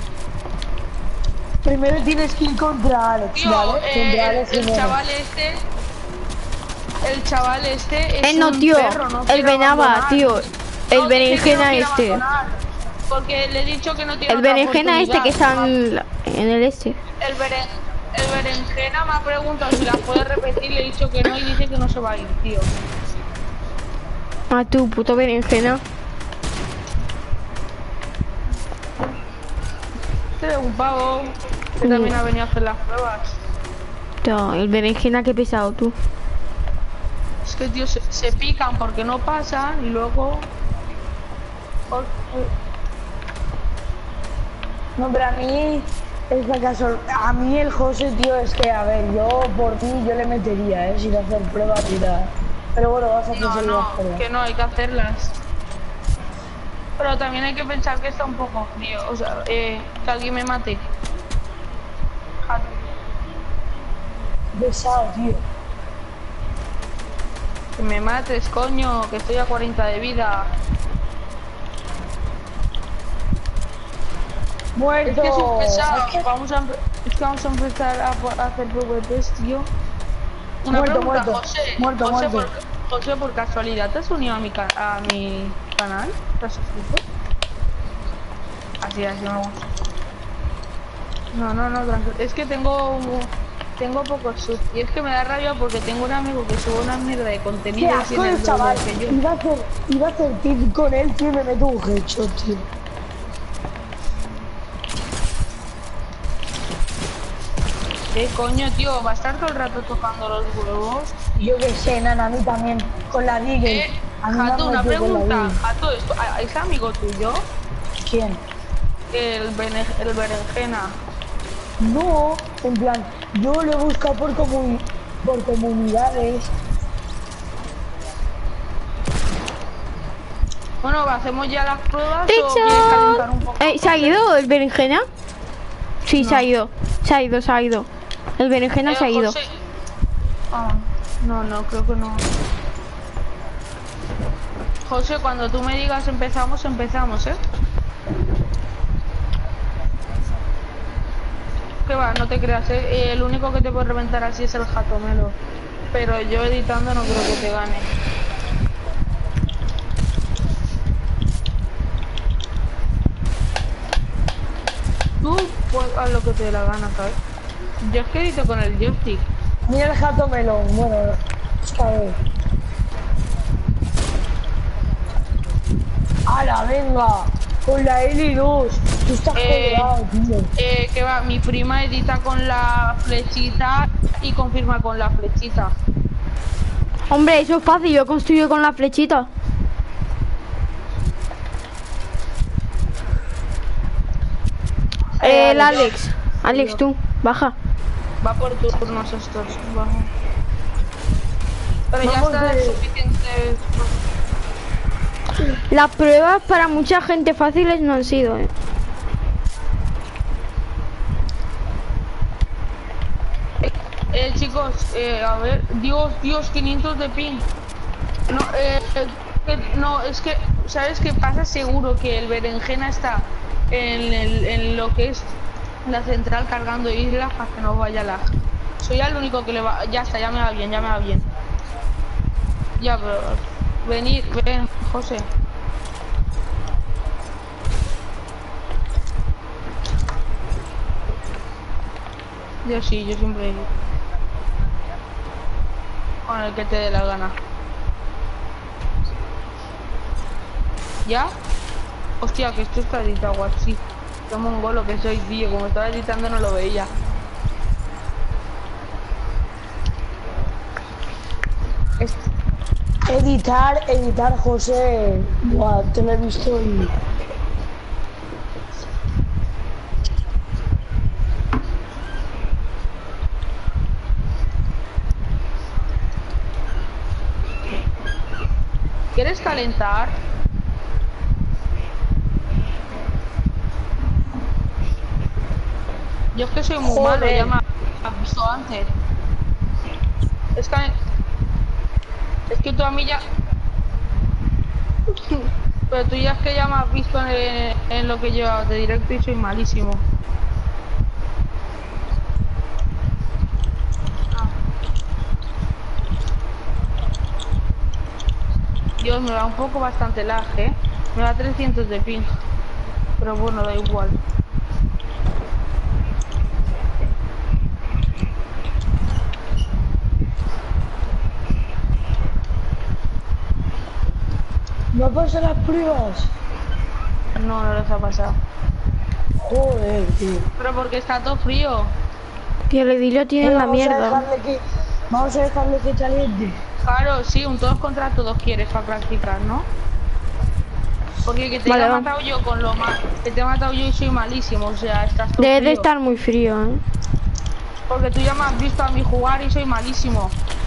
Primero tienes que ir contra Alex, Tío, ¿vale? eh, Contra el, Alex el primero. chaval este... El chaval este es Eh, no, un tío, perro, no el quiere Benaba, abandonar. tío. El No, dice que no berenjena quiere este. abandonar, porque le he dicho que no tiene El otra berenjena este que oportunidad. está en, la- en el este. El, beren, el berenjena me ha preguntado si la puede repetir, le he dicho que no y dice que no se va a ir, tío. Ah, tú, puto berenjena. Este es un pavo que también ha venido a hacer las pruebas. Tío, el berenjena, qué pesado tú. Es que, tío, se, se pican porque no pasan y luego... Por- No, pero a mí, es acaso, a mí el José, tío, es que, a ver, yo por mí, yo le metería, eh, sin hacer pruebas y tal. Pero bueno, vas a hacer No, las no, pruebas. que no, hay que hacerlas. Pero también hay que pensar que está un poco frío, o sea, eh, que alguien me mate. Jato. Pesado, tío. Que me mates, coño, que estoy a cuarenta de vida. Muerto. Es que es un pesado, Es que- vamos a, empe- es que vamos a empezar a, a hacer P V Ps, tío. Una Muerto, pregunta, muerto, José, muerto, José, muerto. ¿por, José, por casualidad te has unido a mi, ca a mi canal, ¿te has suscrito? Así, así me gusta. No, no, no, tranquilo. Es que tengo tengo pocos subs y es que me da rabia porque tengo un amigo que sube una mierda de Qué contenido y asco tiene el el chaval. doble que yo. Iba a hacer, iba a hacer team con él, tío, y me meto un headshot, tío. ¿Qué coño, tío? ¿Va a estar todo el rato tocando los huevos? Yo qué sé, nana, a mí también, con la Diggle. Eh, A mí me Jato, han una metido con la pregunta. Diggle. Jato, ¿es, ¿es amigo tuyo? ¿Quién? El, bene, el berenjena. No, en plan, yo lo he buscado por, comu por comunidades. Bueno, ¿hacemos ya las pruebas ¡Techo! o quieres calentar un poco? Eh, ¿Se ha ido el berenjena? Sí, No. se ha ido. Se ha ido, se ha ido. El berenjena Eh, se ha ido. José... Ah, no, no, creo que no. José, cuando tú me digas empezamos, empezamos, ¿eh? Que va, no te creas, ¿eh? El único que te puede reventar así es el Jatomelo. Pero yo editando no creo que te gane. Tú, pues haz lo que te dé la gana, ¿sabes? Yo es que edito con el joystick. Mira el jato melón, bueno, a ver. ¡Hala, venga! Con la L dos. Tú estás Eh, colgado, tío. Eh, que va, mi prima edita con la flechita y confirma con la flechita. Hombre, eso es fácil, yo construyo con la flechita. Eh, el Alex. Alex, tú, baja. Va por turnos estos, bajo. Pero ya Vamos está de- suficiente. Las pruebas para mucha gente fáciles no han sido, eh. Eh, chicos, eh, a ver, Dios, Dios, quinientos de ping. No, eh, eh, que- no, es que, ¿sabes qué pasa? Seguro que el berenjena está en, el, en lo que es la central cargando islas para que no vaya lag. Soy el único que le va, ya está, ya me va bien, ya me va bien. Ya, pero, venir, ven, José. Yo sí, yo siempre con el que te dé la gana. ¿Ya? Hostia, que esto está editado así. Qué mongolo que soy, tío. Como estaba editando no lo veía. Est- Editar, editar, José. Buah, te lo he visto y... ¿Quieres calentar? Yo es que soy muy Joder. malo, ya me has visto antes. Es que... Es que tú a mí ya... Pero tú ya es que ya me has visto en, en lo que yo de directo y soy malísimo. Dios, me va un poco bastante lag, ¿eh? Me va trescientos de ping. Pero bueno, da igual. ¿No pasan las pruebas? No, no les ha pasado. Joder, tío. Pero porque está todo frío. Que el edilio tiene Venga, la vamos a mierda. dejarle que... Vamos a dejarle que caliente. Claro, sí, un todos contra todos quieres para practicar, ¿no? Porque que te Vale, haya va. matado yo con lo mal, que te he matado yo y soy malísimo, o sea, estás todo Debe de frío. estar muy frío, eh. Porque tú ya me has visto a mí jugar y soy malísimo.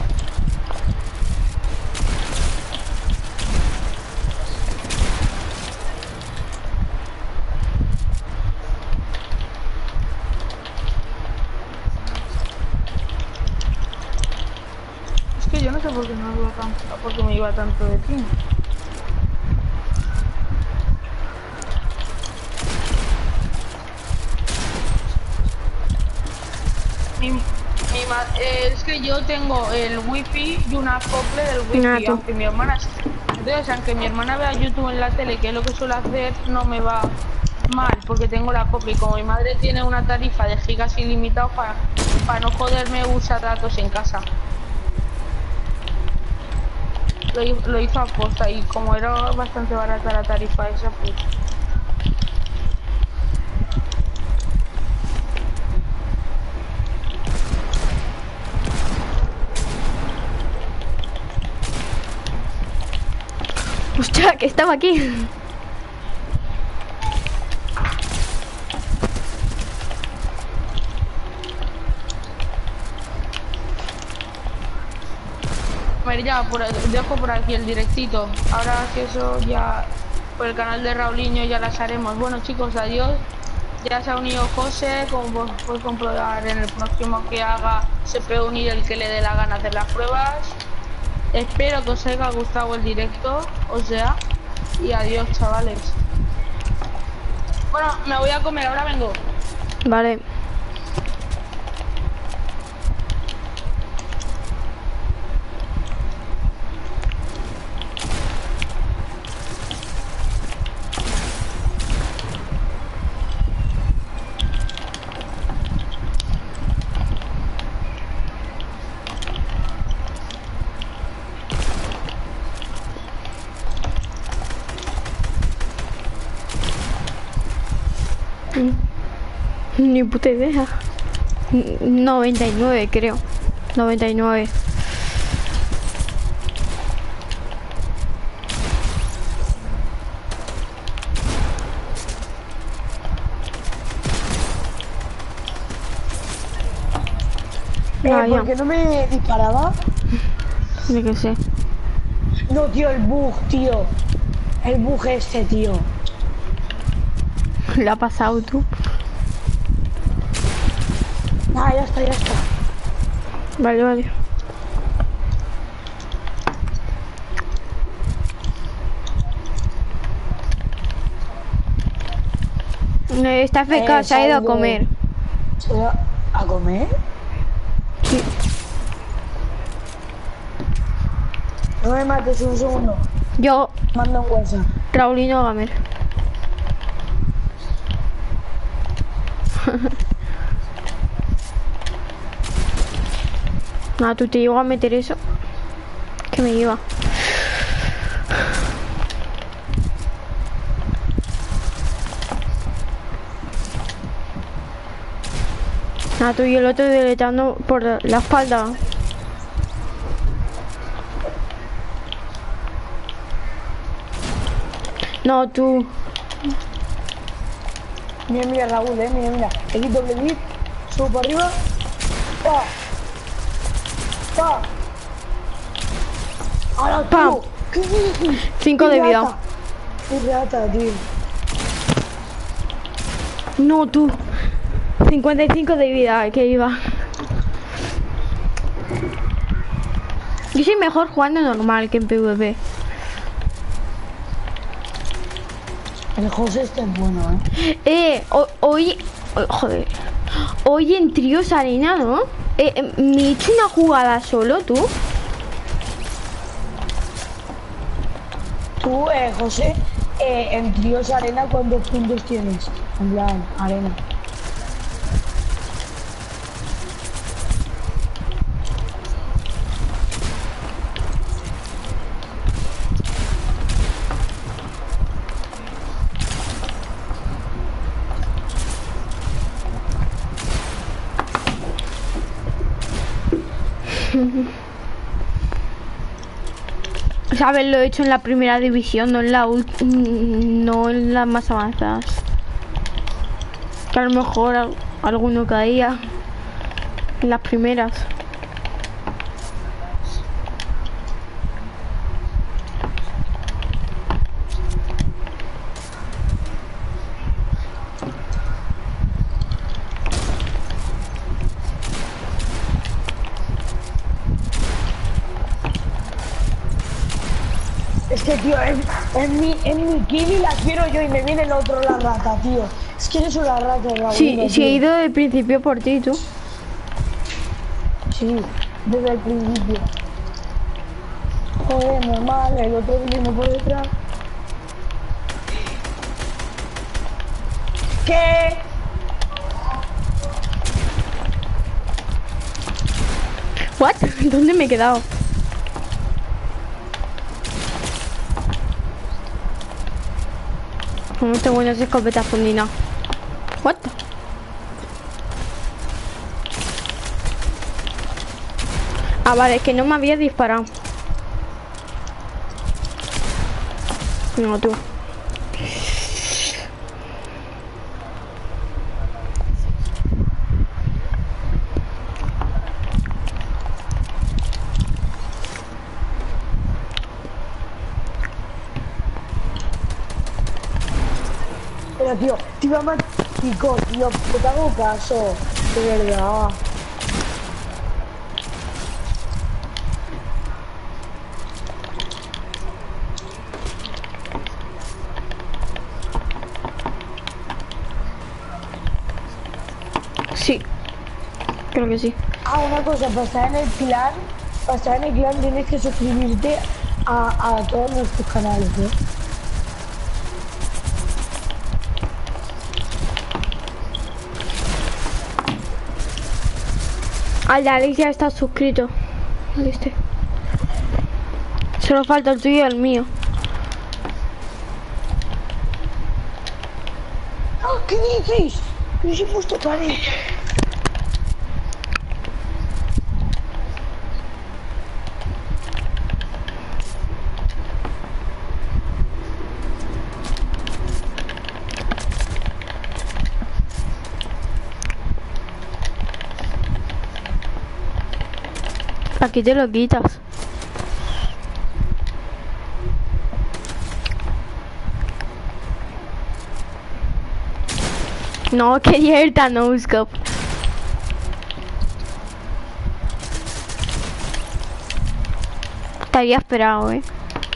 Es que yo no sé por qué no iba tanto, por qué me iba tanto de ti. Mi, mi mi madre, eh, es que yo tengo el wifi y una acople del wifi, Nah, tú. aunque mi hermana, entonces aunque mi hermana vea YouTube en la tele, que es lo que suele hacer, no me va mal, porque tengo la acople y como mi madre tiene una tarifa de gigas ilimitados para, para no joderme usar datos en casa. Lo, hi- lo hizo a posta y como era bastante barata la tarifa esa, pues... Hostia, que estaba aquí. A ver, ya, por, dejo por aquí el directito. Ahora que eso ya por el canal de Raulinho ya las haremos. Bueno chicos, adiós. Ya se ha unido José, como podéis comprobar en el próximo que haga se puede unir el que le dé la gana hacer las pruebas. Espero que os haya gustado el directo, o sea, y adiós chavales. Bueno, me voy a comer, ahora vengo. Vale. Ni puta idea. N- noventa y nueve creo. noventa y nueve. Eh, Ah, ya. ¿por qué no me disparaba? Yo qué sé. No, tío, el bug, tío. El bug este, tío. Le ha pasado tú. Ah, ya está, ya está. Vale, vale. Eh, Está F K, Eh, se ha ido a salgo. comer. ¿Se va a comer? Sí. No me mates un segundo. Yo, Manda un WhatsApp. Raulino Gamer. Nada, tú te llevo a meter eso. Que me lleva. Nada, tú y el otro deletando por la espalda. No, tú. Mira, mira, Raúl, eh, mira, mira. X W, subo para arriba. ¡Pa! ¡Pa! ¡Ahora, ¡Pam! tío! ¿Qué dices? Cinco de vida. Pirata. Pirata, tío. No, tú. cincuenta y cinco de vida que iba. Yo soy mejor jugando normal que en PvP. El José este es bueno, eh. Eh, ho- hoy... ho- Joder. Hoy en Tríos Arena, ¿no? Eh, eh, me he hecho una jugada solo, tú. Tú, eh, José, eh, en Tríos Arena, ¿cuántos puntos tienes? En plan, arena. ¿Sabes? Lo he hecho en la primera división, no en la ult- mm, no en las más avanzadas. Que a lo mejor al- alguno caía en las primeras. Es que, tío, en, en mi, en mi kiwi la quiero yo y me viene el otro la rata, tío. Es que eres una rata, Raúl. Sí, sí he ido de principio por ti, tú. sí, desde el principio. Joder, normal, el otro vino por detrás. ¿Qué? ¿What? ¿Dónde me he quedado? No tengo buenas escopetas fundinas. What? Ah, vale, es que no me había disparado. No, tú. Pero tío, te iba a matar, chico, tío, que te hago caso, de verdad. Sí. Creo que sí. Ah, una cosa, para estar en el clan, para estar en el clan tienes que suscribirte a, a todos nuestros canales, ¿eh? Al de Alex ya está suscrito. ¿Viste? Solo falta el tuyo y el mío. ¡Ah! ¿Qué dices? Yo sí he puesto pared. Aquí te lo quitas. No, quería irte a no-scope. Te había esperado, eh.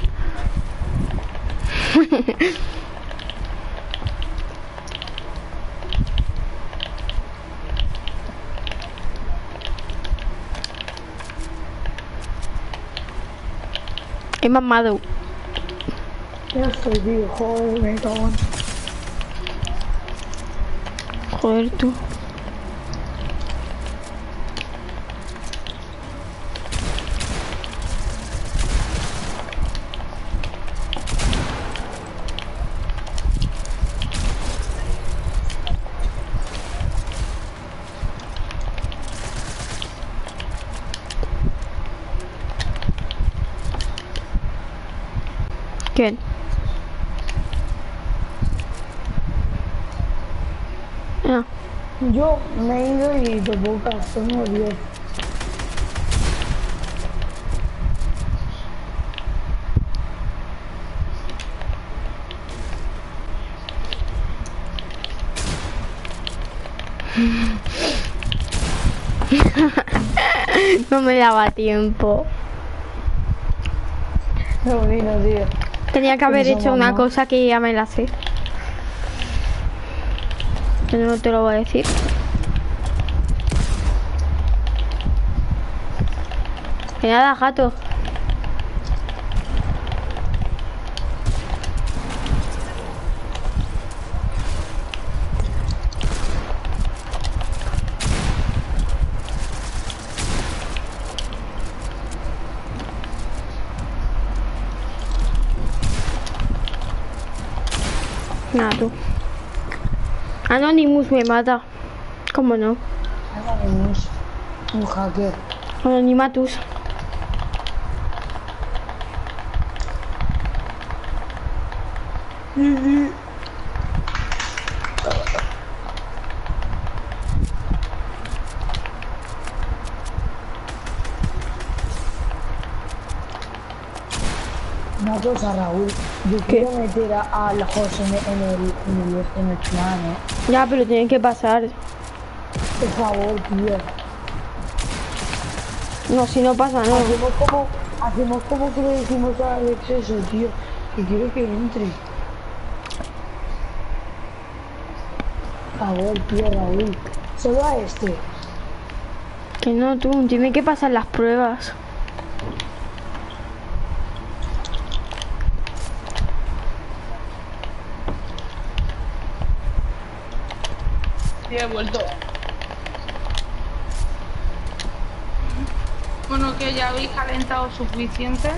He mamado. Ya estoy, tío, joder, me cago en... Joder, tú. ¿Quién? Ah. Yo me he ido y de boca, tengo diez. No me daba tiempo. No vino, tío. Tenía que haber Eso, hecho una mamá. cosa que ya me la sé. Pero no te lo voy a decir. Que nada, gato. Nada, tú. Anonymous me mata. ¿Cómo no? Anonymous, un hacker. Anonymatus. Una cosa, Raúl, yo quiero meter a, a la José en, en, el, en, el, en el clan, eh. Ya, pero tienen que pasar. Por favor, tío. No, si no pasa, no. Hacemos como, hacemos como que le decimos a Alex eso, tío. Que quiero que entre. Por favor, tío, Raúl. Solo a este. Que no, tú, tiene que pasar las pruebas. Sí, he vuelto. Bueno, que ya habéis calentado suficiente.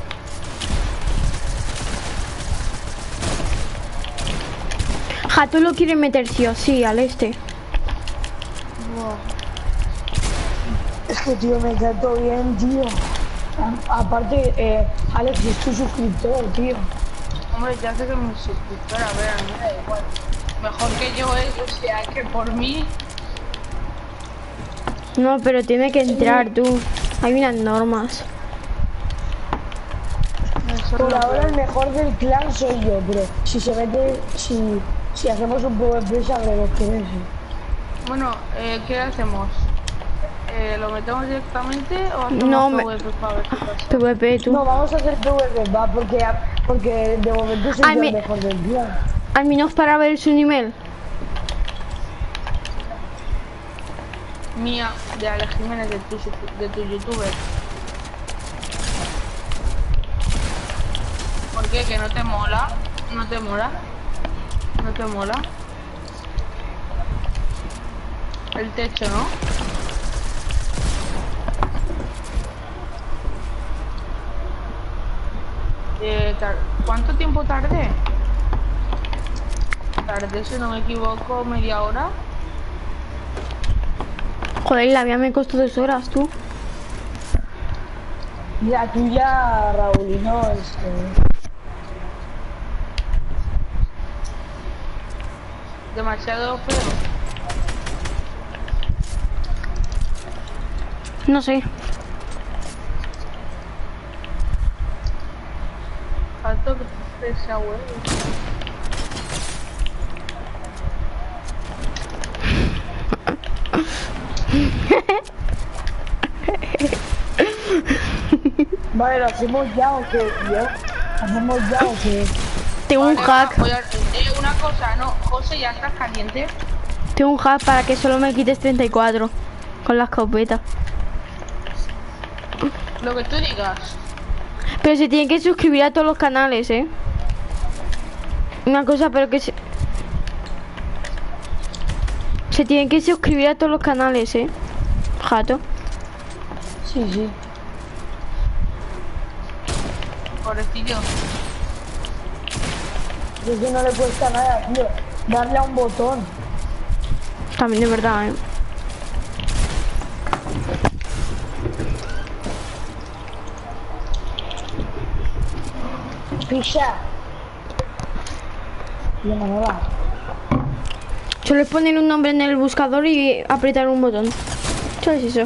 Jato lo quiere meter sí o sí al este. Buah. Es que, tío, me trato bien, tío. A- aparte, eh, Alex, es tu suscriptor, tío. Hombre, ya sé que mi suscriptora, a ver, a mí me da igual. Mejor que yo es, o sea, que por mí. No, pero tiene que entrar tú. Hay unas normas. Eso Por no ahora el puedo. mejor del clan soy yo, pero si se mete, si, si hacemos un PvP sabremos quién es. Bueno, eh, ¿qué hacemos? Eh, ¿Lo metemos directamente o hacemos No, me- PvP para ver qué pasa? PvP tú. No, vamos a hacer PvP, va, porque, porque de momento soy Ay, yo me- el mejor del clan. Al menos para ver su nivel. Mía, de Alex Jiménez, de tu, suscri- de tu youtuber. ¿Por qué? ¿Que no te mola? ¿No te mola? ¿No te mola? El techo, ¿no? Eh, tar- ¿Cuánto tiempo tardé? Tardé, si no me equivoco, media hora. Joder, la mía me costó dos horas, tú. La tuya, Raulino, este... Demasiado feo. No sé. Falta que te esa huevo. Vale, lo hacemos ya o qué, tío. Hacemos ya o qué. Tengo un Vale, hack. va, voy a- eh, una cosa, no, José, ¿ya estás caliente? Tengo un hack para que solo me quites treinta y cuatro. Con la escopeta. Lo que tú digas. Pero se tienen que suscribir a todos los canales, ¿eh? Una cosa, pero que se... Se tienen que suscribir a todos los canales, ¿eh? Jato. Sí, sí. Pobrecillo. Es que no le cuesta nada, tío. Darle a un botón. También de verdad, ¿eh? Pisha. Tío, Manola. Solo es poner un nombre en el buscador y apretar un botón. ¿Sabes eso?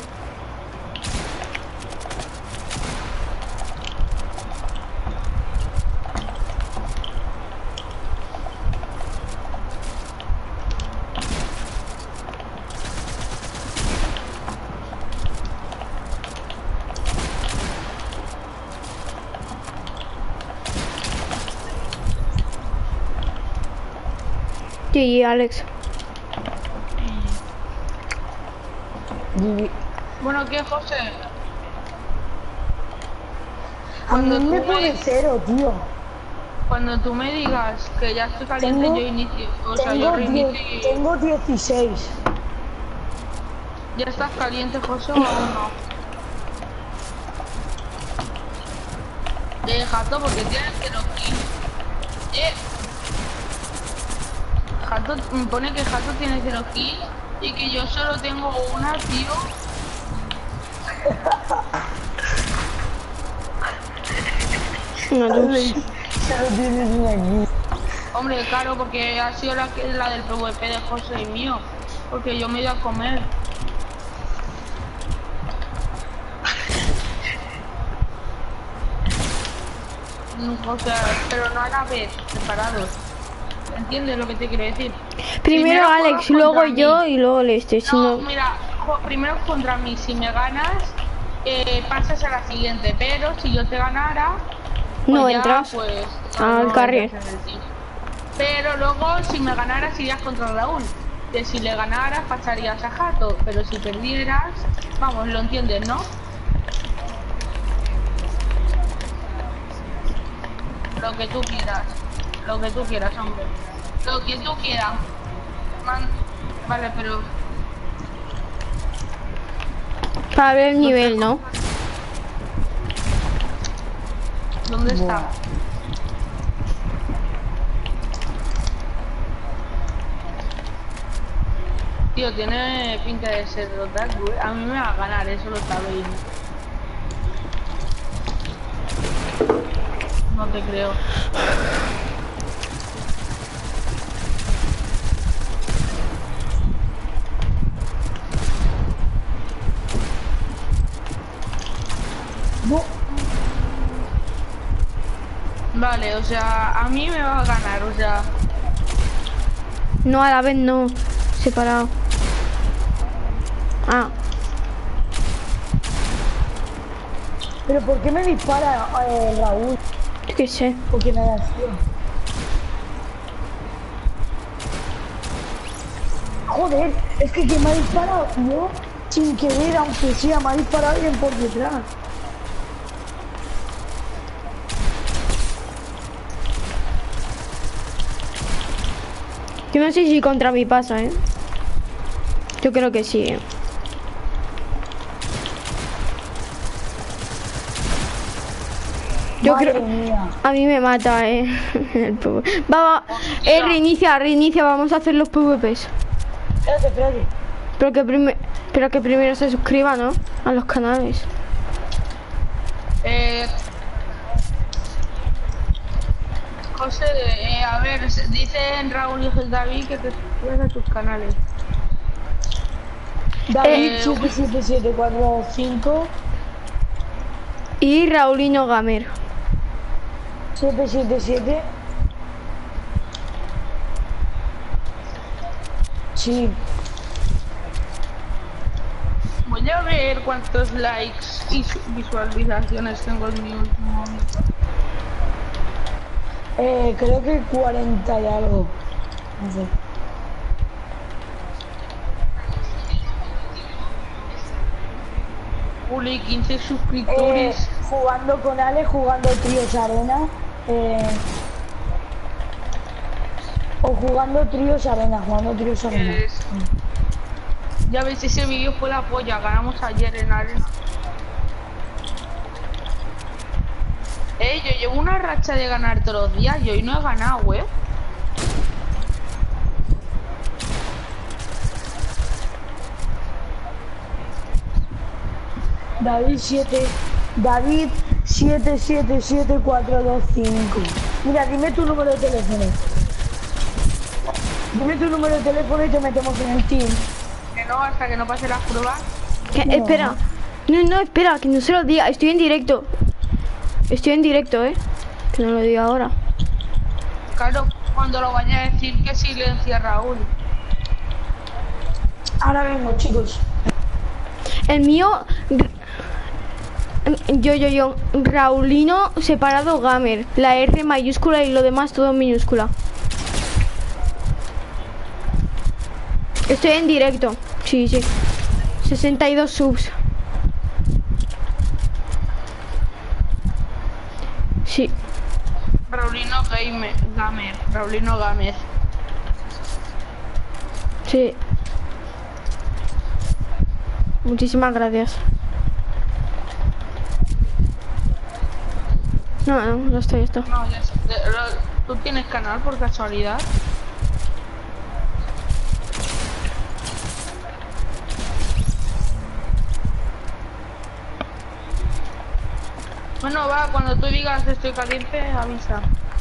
Sí, Alex. Divi- Bueno, ¿qué, José? A mí Cuando me tú pone me- cero, tío. Cuando tú me digas que ya estoy caliente, Tengo- yo inicio. O sea, Tengo, yo reinicio die- y... tengo dieciséis. ¿Ya estás caliente, José, o aún no? Eh, Jato, porque tienes cero kills. Eh. Jato, me pone que Jato tiene cero kills y que yo solo tengo una, tío. No, tú. Solo tienes una aquí. Hombre, claro, porque ha sido la, que- la del PvP de José y mío. Porque yo me he ido a comer. Mm, O sea, pero no a la vez, separados. ¿Entiendes lo que te quiero decir? Primero Alex, juegas luego contra yo mí. y luego el este. Si No, no... mira, jo- primero contra mí. Si me ganas, eh, pasas a la siguiente. Pero si yo te ganara, pues No ya, entras pues, al no carrier. entras en el team. Pero luego, si me ganaras, irías contra Raúl. que si le ganaras pasarías a Jato, pero si perdieras, vamos, lo entiendes, ¿no? Lo que tú quieras, lo que tú quieras, hombre. Lo que tú quieras. Man... Vale, pero... Para ver el nivel, ¿no? ¿Dónde está? Tío, tiene pinta de ser otaku, ¿eh? A mí me va a ganar, eso lo sabéis. No te creo. No. Vale, o sea, a mí me va a ganar, o sea... No, a la vez no. Separado. Ah. ¿Pero por qué me dispara eh, Raúl? Yo qué sé. Porque me da frío. Joder, es que quien me ha disparado yo, sin querer, aunque sea, me ha disparado alguien por detrás. Yo no sé si contra mí pasa, ¿eh? Yo creo que sí, ¿eh? Yo Madre creo... mía. A mí me mata, ¿eh? El P V P. Va, va. Eh, reinicia, reinicia. Vamos a hacer los P V Ps. Espérate, espérate. Pero que, prime... Pero que primero se suscriba, ¿no? A los canales. Eh... José, eh, a ver, dicen Raúl y David que te suscribas a tus canales. David Eh, siete siete siete cuatro cinco Y Raulino Gamer. siete siete siete. Sí. Voy a ver cuántos likes y su- visualizaciones tengo en mi último vídeo. Eh, creo que cuarenta y algo. No sé. Uli, quince Eh, suscriptores. jugando con Ale, jugando tríos arena. Eh, o jugando tríos arena, jugando tríos arena. Es- Ya ves, ese vídeo fue la polla, ganamos ayer en arena. Eh, yo llevo una racha de ganar todos los días y hoy no he ganado, eh. David siete, David siete siete siete cuatro dos cinco. Mira, dime tu número de teléfono. Dime tu número de teléfono y te metemos en el team. Que no, hasta que no pase las pruebas. ¿Qué? No. Espera. No, no, espera, que no se lo diga. Estoy en directo. Estoy en directo, ¿eh? Que no lo diga ahora. Claro, cuando lo vaya a decir que silencia a Raúl. Ahora vengo, chicos. El mío... Yo, yo, yo. Raulino separado Gamer. La R mayúscula y lo demás todo en minúscula. Estoy en directo. Sí, sí. sesenta y dos subs. Sí. Raulino Gamer, Gamer, Raulino Gamer. Sí. Muchísimas gracias. No, no, no estoy esto. No, ya sé. De- lo- ¿Tú tienes canal por casualidad? Bueno, va, cuando tú digas estoy caliente, avisa.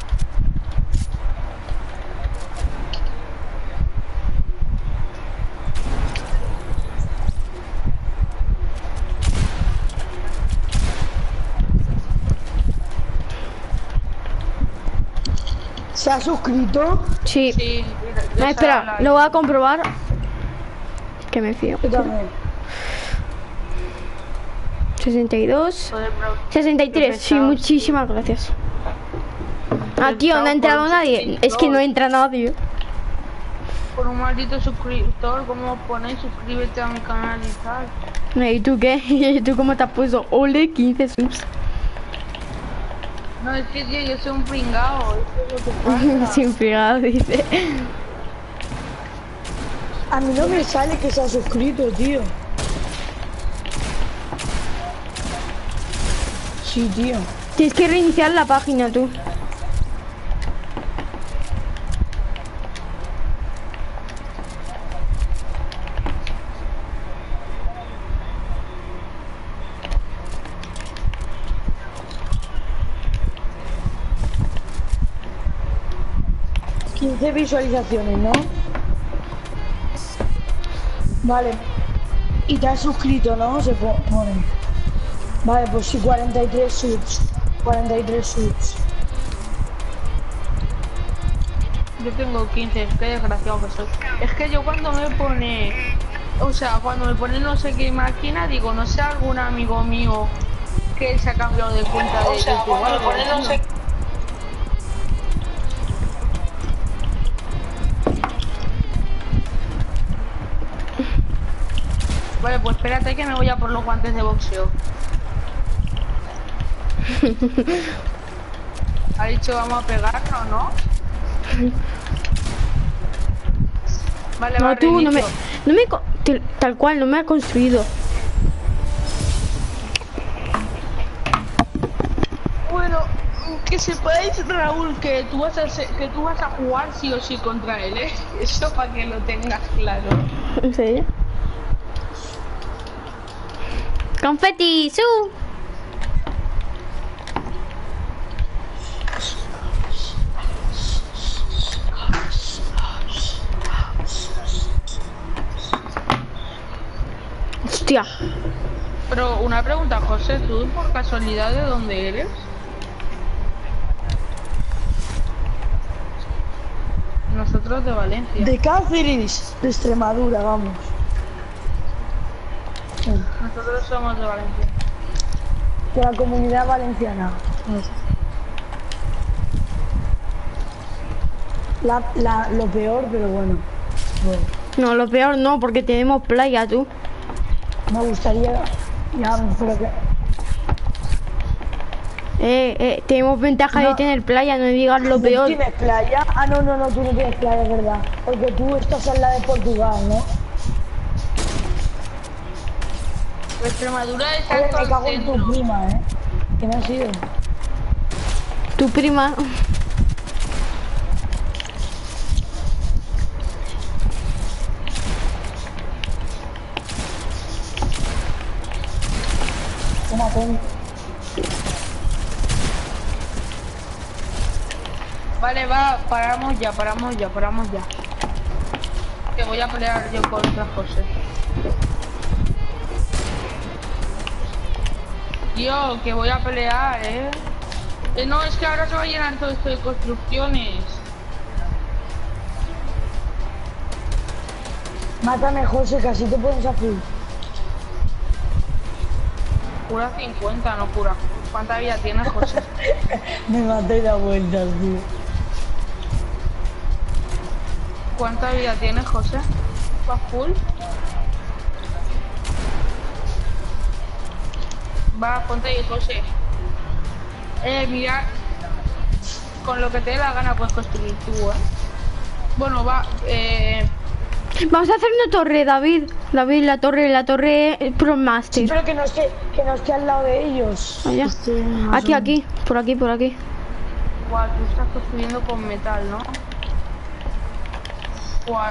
¿Se ha suscrito? Sí. Sí, No, espera, lo voy a comprobar. Que me fío. Yo también. sesenta y dos. sesenta y tres. Sí, muchísimas gracias. Ah, tío, no ha entrado nadie. Es que no entra nadie. por un maldito suscriptor, ¿cómo ponéis suscríbete a mi canal y tal? ¿Y tú qué? ¿Y tú cómo te has puesto? Ole, quince subs. No, es que tío, yo soy un pringao, eso es lo que pasa. Sin pegado, dice. A mí no me sale que se ha suscrito, tío. Sí, tío. Tienes que reiniciar la página tú. quince visualizaciones, ¿no? Vale. Y te has suscrito, ¿no? Se po- pone. Vale, pues sí, cuarenta y tres subs. cuarenta y tres subs. Yo tengo quince, qué desgraciado que soy. Es que yo cuando me pone, o sea, cuando me pone no sé qué máquina, digo, no sé, algún amigo mío que se ha cambiado de cuenta de O sea, YouTube. cuando me pone no sé... Vale, pues espérate que me voy a por los guantes de boxeo. Ha dicho vamos a pegarnos, ¿no? Vale, No, va, tú, no me... reinicio. No me... co- te- Tal cual, no me ha construido. Bueno, que sepáis, Raúl, que tú vas a ser- que tú vas a jugar sí o sí contra él, ¿eh? Eso para que lo tengas claro. ¿En serio? Confeti, su. Hostia. Pero una pregunta, José, ¿tú por casualidad de dónde eres? Nosotros de Valencia. De Cáceres, de Extremadura, vamos. Nosotros somos de Valencia. De la comunidad valenciana. La, la, lo peor, pero bueno. Bueno, No, lo peor no, porque tenemos playa, tú. me gustaría... Ya, pero que... Eh, eh, tenemos ventaja No. de tener playa, no digas lo ¿Tú peor. tienes playa? Ah, no, no, no, tú no tienes playa, es verdad. Porque tú estás en la de Portugal, ¿no? Extremadura es Oye, alto me al cago en tu centro. prima, ¿eh? ¿Quién ha sido? Tu prima. Toma, Tony. Vale, va, paramos ya, paramos ya, paramos ya. Que voy a pelear yo contra José. Tío, que voy a pelear, ¿eh? Eh, no, es que ahora se va a llenar todo esto de construcciones. Mátame, José, que así te pones azul. Cura cincuenta, no cura. ¿Cuánta vida tienes, José? Me maté de vueltas, tío. ¿Cuánta vida tienes, José? ¿Vas full? Va, ponte ahí, José. Eh, mira. Con lo que te dé la gana puedes construir tú, ¿eh? Bueno, va, eh... Vamos a hacer una torre, David. David, la torre, la torre eh, Pro Sí, Master. pero que no esté, que no esté al lado de ellos. Allá. Este, más Aquí, o- aquí, por aquí, por aquí. Guau, tú estás construyendo con metal, ¿no? Guau.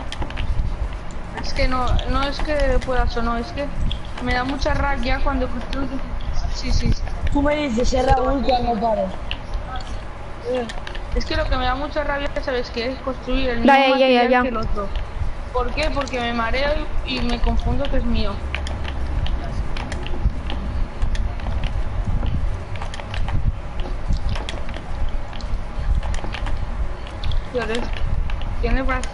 Es que no, no es que puedas o no, es que me da mucha rabia cuando construyo. Sí, sí, sí. Tú me dices, es Raúl cuando paro. Es que lo que me da mucha rabia, ¿sabes qué? Es construir el mismo Ya, ya, ya, material ya. que el otro. ¿Por qué? Porque me mareo y, y me confundo que es mío. Señores, tiene para...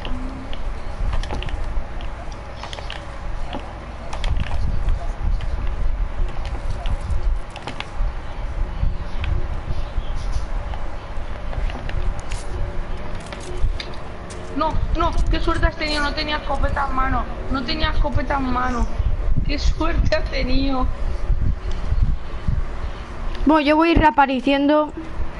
No, No, qué suerte has tenido, no tenía escopeta en mano. No tenía escopeta en mano. Qué suerte has tenido. Bueno, yo voy reapareciendo.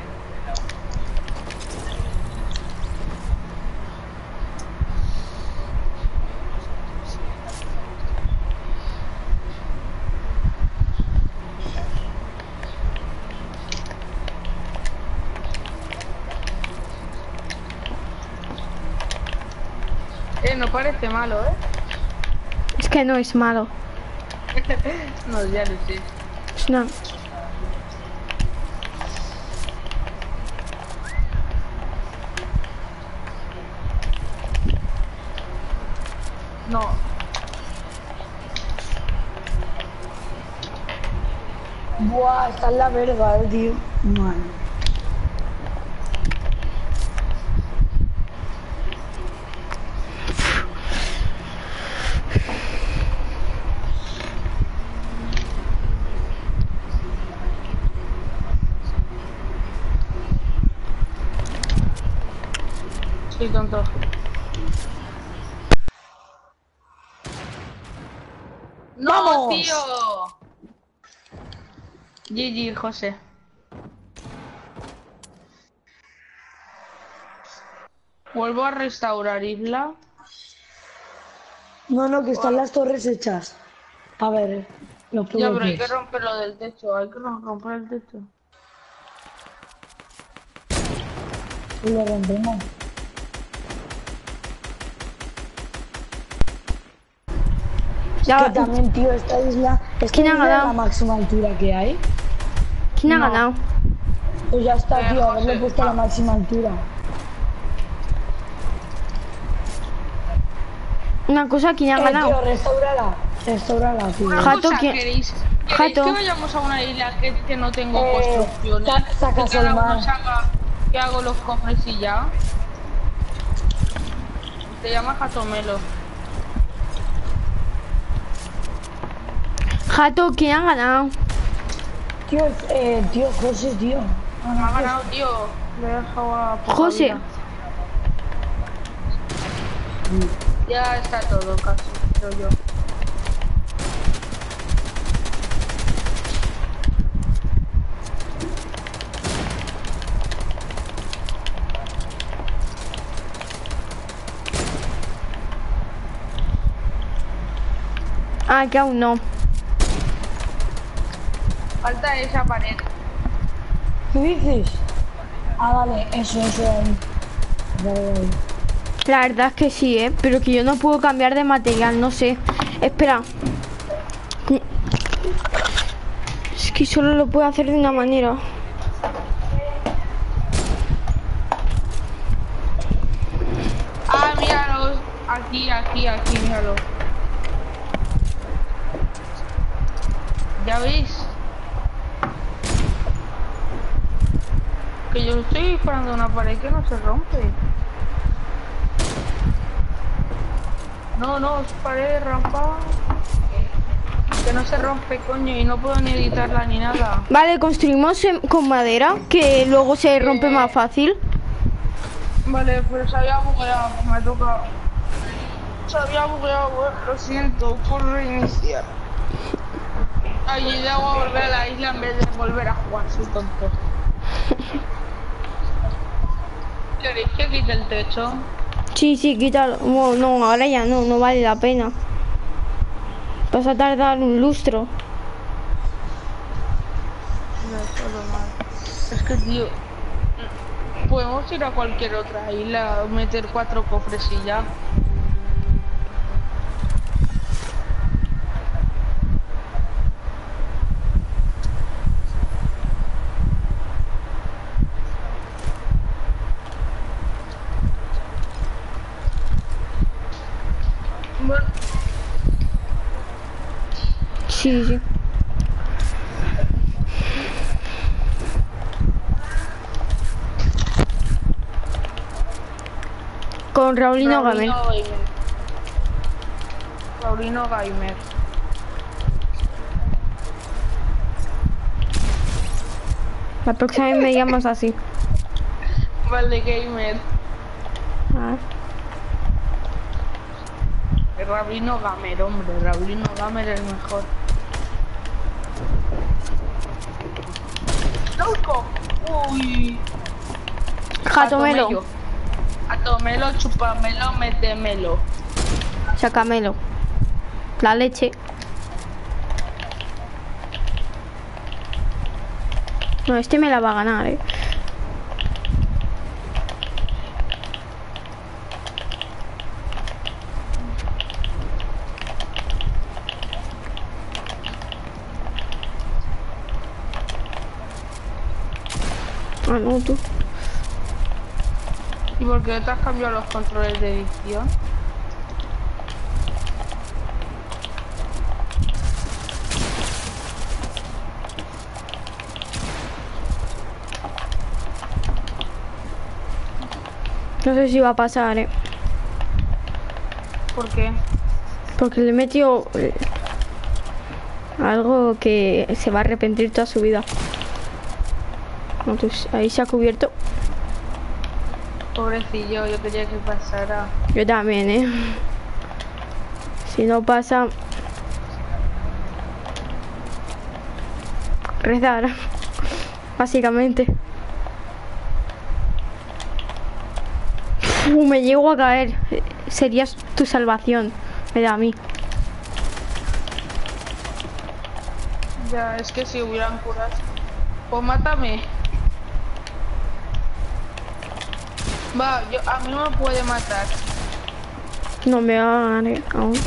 Eh, no parece malo, ¿eh? Es que no es malo. No, ya lo sé. No. No. Buah, está en la verga, eh, tío. Man. Soy tonto. ¡No, ¡Vamos! tío! G G, José. Vuelvo a restaurar isla. No, no, que están las torres hechas. A ver, los Ya, pero hay que bloques. romper lo del techo. Hay que romper el techo. Y lo rompemos. Ya, Que también, tío, esta isla... Esta ¿Quién ha isla es ganado? la máxima altura que hay. ¿quién ha No. ganado? Pues ya está, Eh, tío, José, haberle puesto ah. la máxima altura. Una cosa, ¿quién ha Eh, ganado? tío, restaurala. Restaurala, tío. Una Jato, cosa, ¿quién- ¿queréis, ¿queréis Jato? que vayamos a una isla que, que no tengo Eh, construcciones? sac- sacas que cada el mar. uno saca que hago los cofres y ya. Se llama Jatomelo. Jato, ¿quién ha ganado? Tío, eh, tío, José, tío. Me ha ganado, tío. Le he dejado a poca José. vida. Ya está todo casi, creo yo. Ah, que aún no. Falta esa pared. ¿Qué dices? Ah, vale, eso, eso ahí. Vale, vale. La verdad es que sí, ¿eh? Pero que yo no puedo cambiar de material, no sé. Espera. Es que solo lo puedo hacer de una manera. Ah, míralos. Aquí, aquí, aquí, míralo. ¿Ya veis? Que yo estoy disparando una pared que no se rompe. No, no, es pared rampa. Que no se rompe, coño, y no puedo ni editarla ni nada. Vale, construimos en- con madera, que luego se rompe más fácil. Vale, pero se había bugueado, me toca. Se había bugueado, eh, lo siento, por reiniciar. Ay, y luego a volver a la isla en vez de volver a jugar, soy tonto. ¿Queréis que quite el techo? Sí, sí, quítalo. No, no, ahora ya no, no vale la pena. Vas a tardar un lustro. No, todo mal. Es que, tío, podemos ir a cualquier otra isla, meter cuatro cofres y ya. Bueno, Sí, sí. Con Raulino Gamer. Raulino Gamer. Raulino Gamer. La próxima vez me llamas así. Vale, Gamer. A ver. Rablino Gamer, hombre, Rablino Gamer es el mejor. ¡Loco! ¡Uy! Jatomelo. Jatomelo, chupamelo, métemelo. Sácamelo. La leche. No, este me la va a ganar, eh. Ah, no, tú. ¿Y por qué te has cambiado los controles de edición? No sé si va a pasar, eh. ¿Por qué? Porque le he metido eh, algo que se va a arrepentir toda su vida. Entonces, ahí se ha cubierto. Pobrecillo, yo quería que pasara. Yo también, eh. Si no pasa... rezar. Básicamente. Uh, me llego a caer. Serías tu salvación. Me da a mí. Ya, es que si hubieran curado. Pues mátame. Va, yo, a mí no me puede matar. No me va a ganar eh, aún.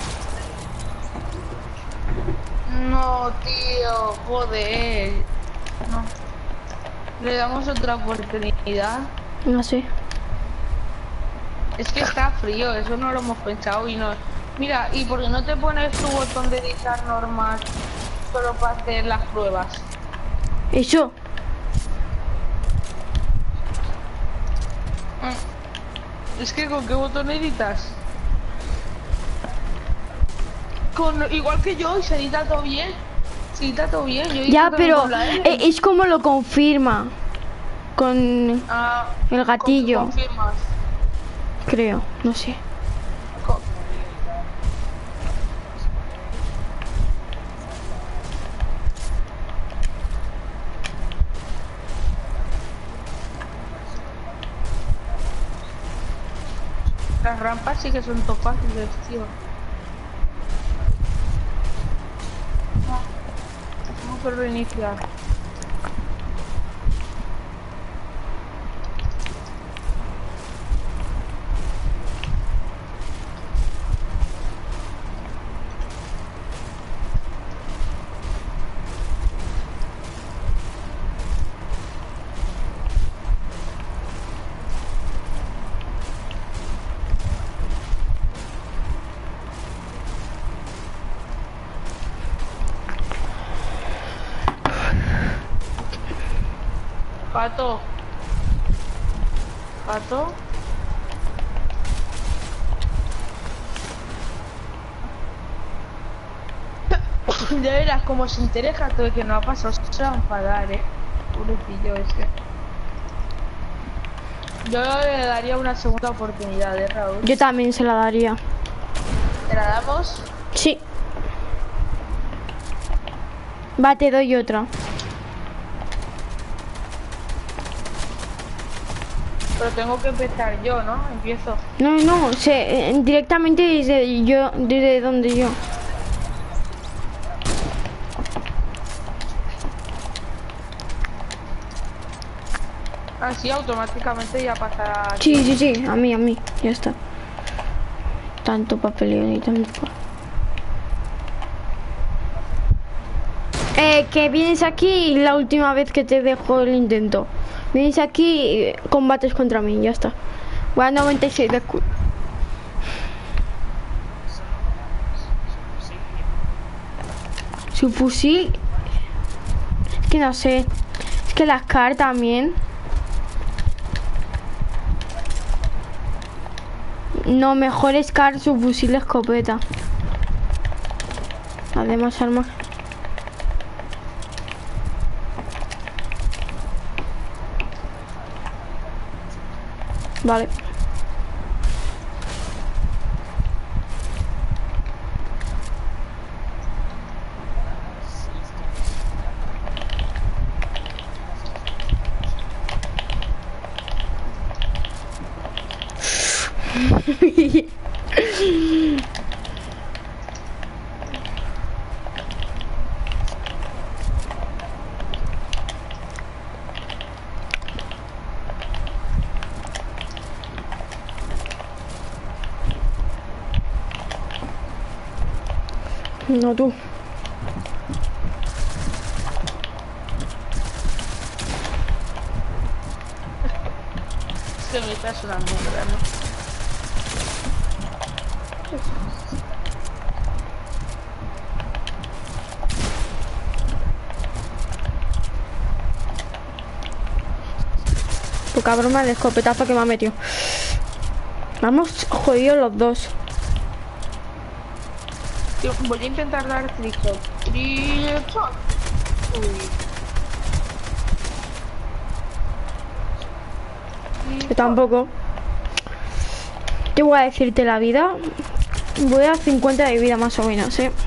No, tío, joder. No. Le damos otra oportunidad. No sé. Es que está frío, eso no lo hemos pensado y no. Mira, ¿y por qué no te pones tu botón de editar normal solo para hacer las pruebas? Eso. Es que ¿con qué botón editas? Con, igual que yo, y se edita todo bien. Se edita todo bien. Yo Ya, edito pero con la L. eh, es como lo confirma. Con Ah, el gatillo. ¿con qué confirmas? Creo, no sé. Co- Las rampas sí que son todo fáciles, tío. Vamos a reiniciar. Pato. Pato. Ya verás como se entere Jato de que no ha pasado, se va a enfadar, eh. Pobrecillo ese. Yo le daría una segunda oportunidad, eh, Raúl. Yo también se la daría. ¿Te la damos? Sí. Va, te doy otra. Pero tengo que empezar yo, ¿no? Empiezo. No, no, se, eh, directamente desde yo, desde donde yo. Así automáticamente ya pasará. Sí, sí, sí, a mí, a mí, ya está. Tanto papeleo ni tanto. Eh, que vienes aquí la última vez que te dejo el intento. Vienes aquí y combates contra mí, ya está. Voy a noventa y seis de escudo. Su fusil... Es que no sé. Es que la Scar también... No, mejor Scar su fusil de escopeta. Además armas. Vale. No, tú. Es que me está sonando, ¿verdad? ¿No? Poca broma el escopetazo que me ha metido. Vamos jodidos los dos. Tío, voy a intentar dar trickshot. Trickshot. Uy. Yo tampoco. ¿Qué voy a decirte la vida? Voy a cincuenta de vida más o menos, ¿eh?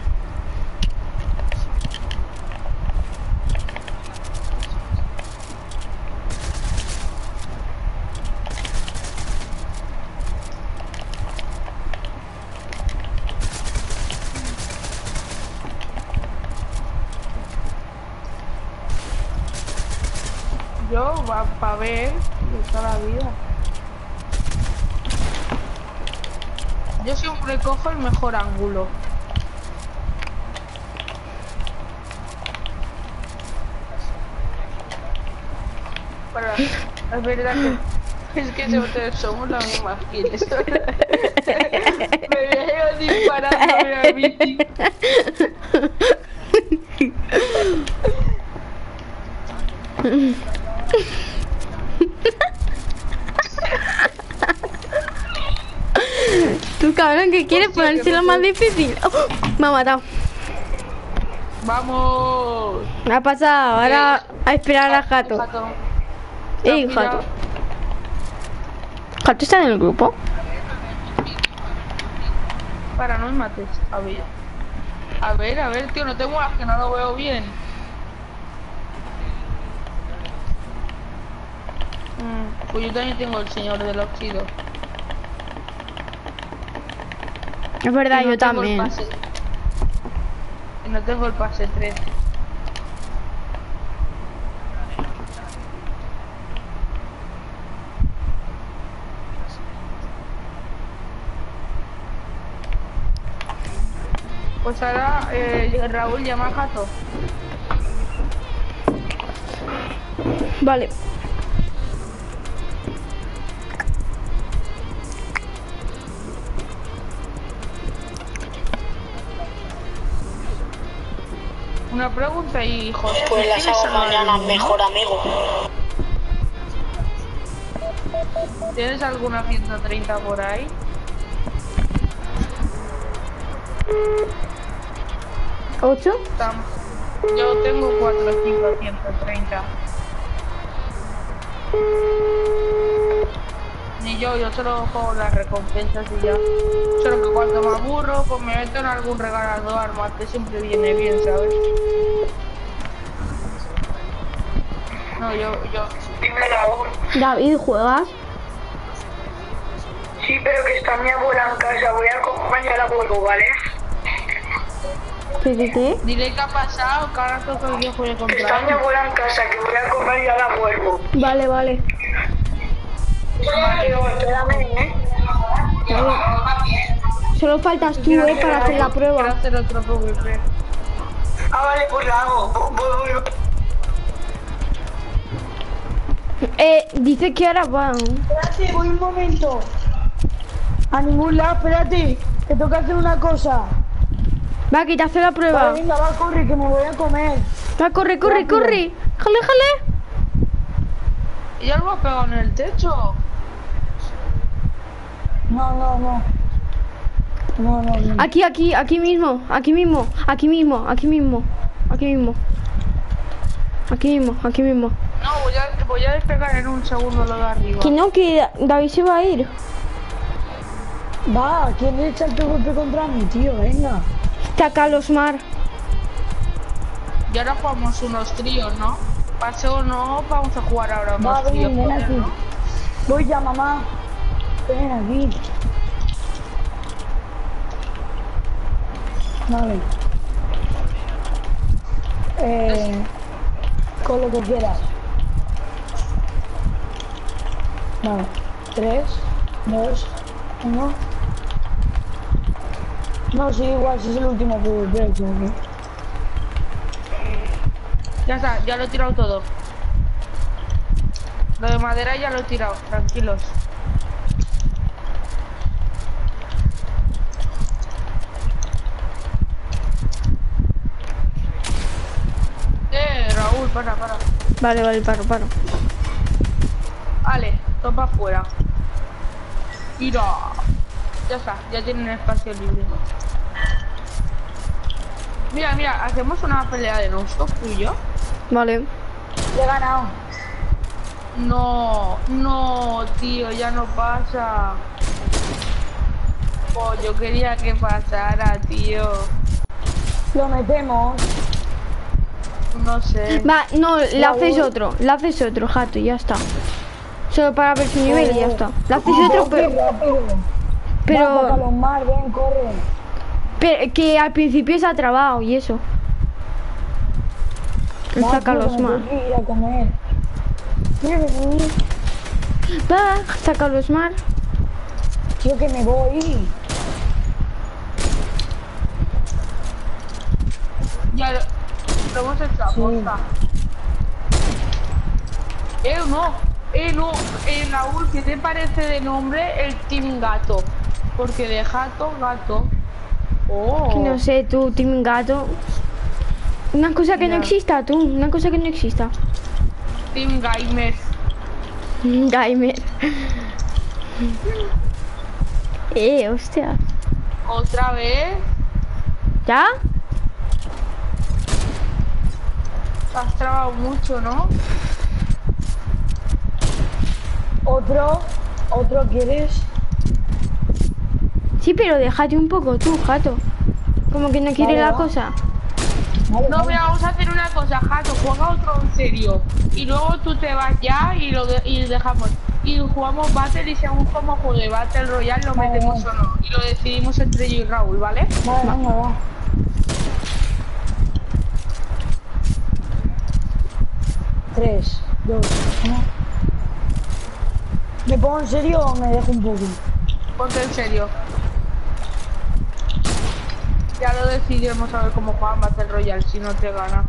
Yo, va para ver de toda la vida. Yo siempre cojo el mejor ángulo. Para, es verdad que es que nosotros somos las mismas quienes. Me veo disparándome a mí. Tú cabrón que quieres ponérselo más difícil. Oh, me ha matado. Vamos. Me ha pasado. Ahora a esperar a Jato. Ey, Jato. ¿Jato está en el grupo? Para, no me mates. A ver. A ver, a ver, tío, no te muevas que no lo veo bien. Mm, pues yo también tengo el señor del óxido. Es verdad, Y no yo tengo el también. pase- Y no tengo el pase tres. Pues ahora eh, Raúl llama a Jato. Vale. Una pregunta y José. Pues las ¿tienes hago algo mañana, alguno? mejor amigo. ¿Tienes alguna ciento treinta por ahí? ¿Ocho? Tam- Yo tengo cuatro cinco ciento treinta. Ni yo, yo solo juego las recompensas y ya. Solo que cuando me aburro, pues me meto en algún regalado armas, que siempre viene bien, ¿sabes? No, yo, yo. Dime Raúl. David, ¿juegas? Sí, pero que está mi abuela en casa. Voy a acompañar a vuelvo, ¿vale? ¿Qué, qué, qué? Dile que ha pasado, que ahora toca el viejo de Que está mi contrario. abuela en casa, que voy a acompañar a vuelvo. Vale, vale. Vale, espérame, ¿eh? Solo faltas tú, ¿eh? Para hacer la Quiero prueba. hacer otro PvP. Ah, vale, pues la hago. Voy, voy, voy. Eh, dice que ahora van. Espérate, voy un momento. A ningún lado, espérate. Que tengo que hacer una cosa. Va, que te hace la prueba. Vale, venga, va, corre, que me voy a comer. Va, corre, corre, Rápido. corre. Jale, jale. ¿Y ya lo ha pegado en el techo? No, no, no. No, no, no. Aquí, aquí, aquí mismo. Aquí mismo. Aquí mismo. Aquí mismo. Aquí mismo. Aquí mismo. Aquí mismo. No, voy a, voy a despegar en un segundo lo de arriba. Que no, que David se va a ir. Va, ¿quién le echa el golpe contra mí, tío? Venga. Está Carlos Mar. Y ahora jugamos unos tríos, ¿no? Paseo no, vamos a jugar ahora Va, unos tríos. ven, ven aquí. ¿no? Voy ya, mamá. Ven aquí. Vale. Eh, con lo que quieras. Vale. Tres, dos, uno. No, sí, igual, si es el último PvP, ¿no? Ya está, ya lo he tirado todo. Lo de madera ya lo he tirado, tranquilos. Eh, Raúl, para, para. Vale, vale, paro, paro. Vale, topa afuera. Mira. Ya está, ya tienen espacio libre. Mira, mira, hacemos una pelea de nosotros, tú y yo. Vale. Le he ganado. No, no, tío, ya no pasa. Oh, yo quería que pasara, tío. Lo metemos. No sé. Va, no, le Ya haces voy. otro, le haces otro, jato, y ya está. Solo para ver su nivel y ya está. Le haces otro, Corre, pero, rápido. pero, Va, los mar, ven, corre. pero que al principio se ha trabado y eso. Va, Saca tío, los que me mar. tengo que ir a comer. Quiero venir. Va, saca los mar. Tío, que me voy. Ya lo, lo hemos hecho a Sí. posta. Eh, no, eh, no, eh, Raúl, ¿qué te parece de nombre el Team Gato? Porque de gato, gato. Oh. Que no sé, tú, Team Gato. Una cosa que no Ya. exista, tú, una cosa que no exista. Team Gamer. Gamer. Eh, hostia. Otra vez. ¿Ya? Te has trabado mucho, ¿no? Otro, otro quieres. Sí, pero déjate un poco tú, jato. Como que no quiere Vale, la va. cosa. Vale, No, vale. mira, vamos a hacer una cosa, Jato, juega otro en serio. Y luego tú te vas ya y lo de- y dejamos. Y jugamos Battle y según cómo juegue Battle Royale lo Vale, metemos vale. o no. Y lo decidimos entre yo y Raúl, ¿vale? Vale, venga, va. Tres, dos, uno. ¿Me pongo en serio o me dejo un poco? Ponte en serio. Ya lo decidiremos a ver cómo juegan Battle Royale si no te gana.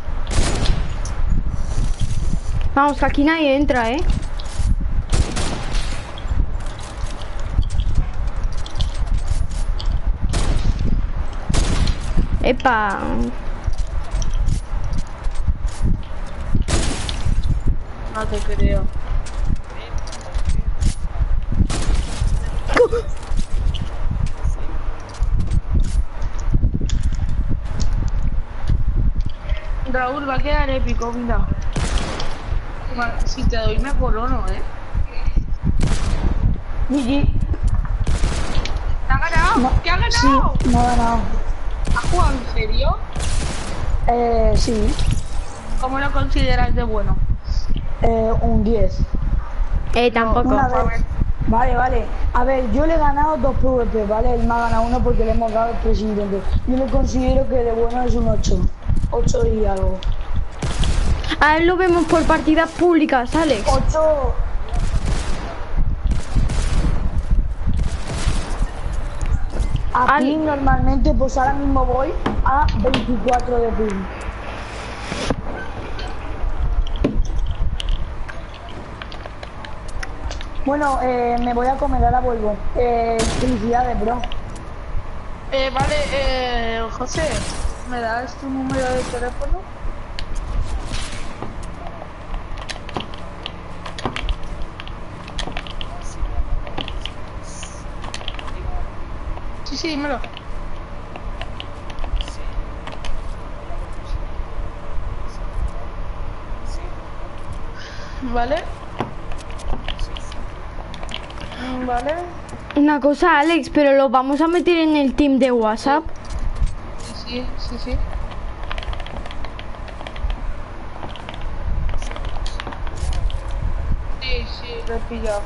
Vamos, que aquí nadie entra, ¿eh? Epa. No te creo. Raúl, va a quedar épico, mira. Ma- Si te doy me corono, ¿eh? Gigi. ¿Te ha ganado? No, ¿Qué ha ganado? Sí, no ha ganado. ¿Has jugado en serio? Eh, sí. ¿Cómo lo consideras de bueno? Eh, un diez. Eh, tampoco. Una vez. Vale, vale. A ver, yo le he ganado dos PvP, ¿vale? Él me ha ganado uno porque le hemos dado tres intentos. Yo le considero que de bueno es un ocho. ocho y algo. A él lo vemos por partidas públicas, Alex. ocho. A Al- ping normalmente, pues ahora mismo voy a veinticuatro de ping. Bueno, eh, me voy a comer, ahora vuelvo. Eh, felicidades, bro. Eh, vale, eh, José, ¿me das tu número de teléfono? Sí, sí, dímelo. Vale. Mm, Vale. Una cosa, Alex, pero lo vamos a meter en el team de WhatsApp. Sí, sí, sí, sí. Sí, sí, lo he pillado.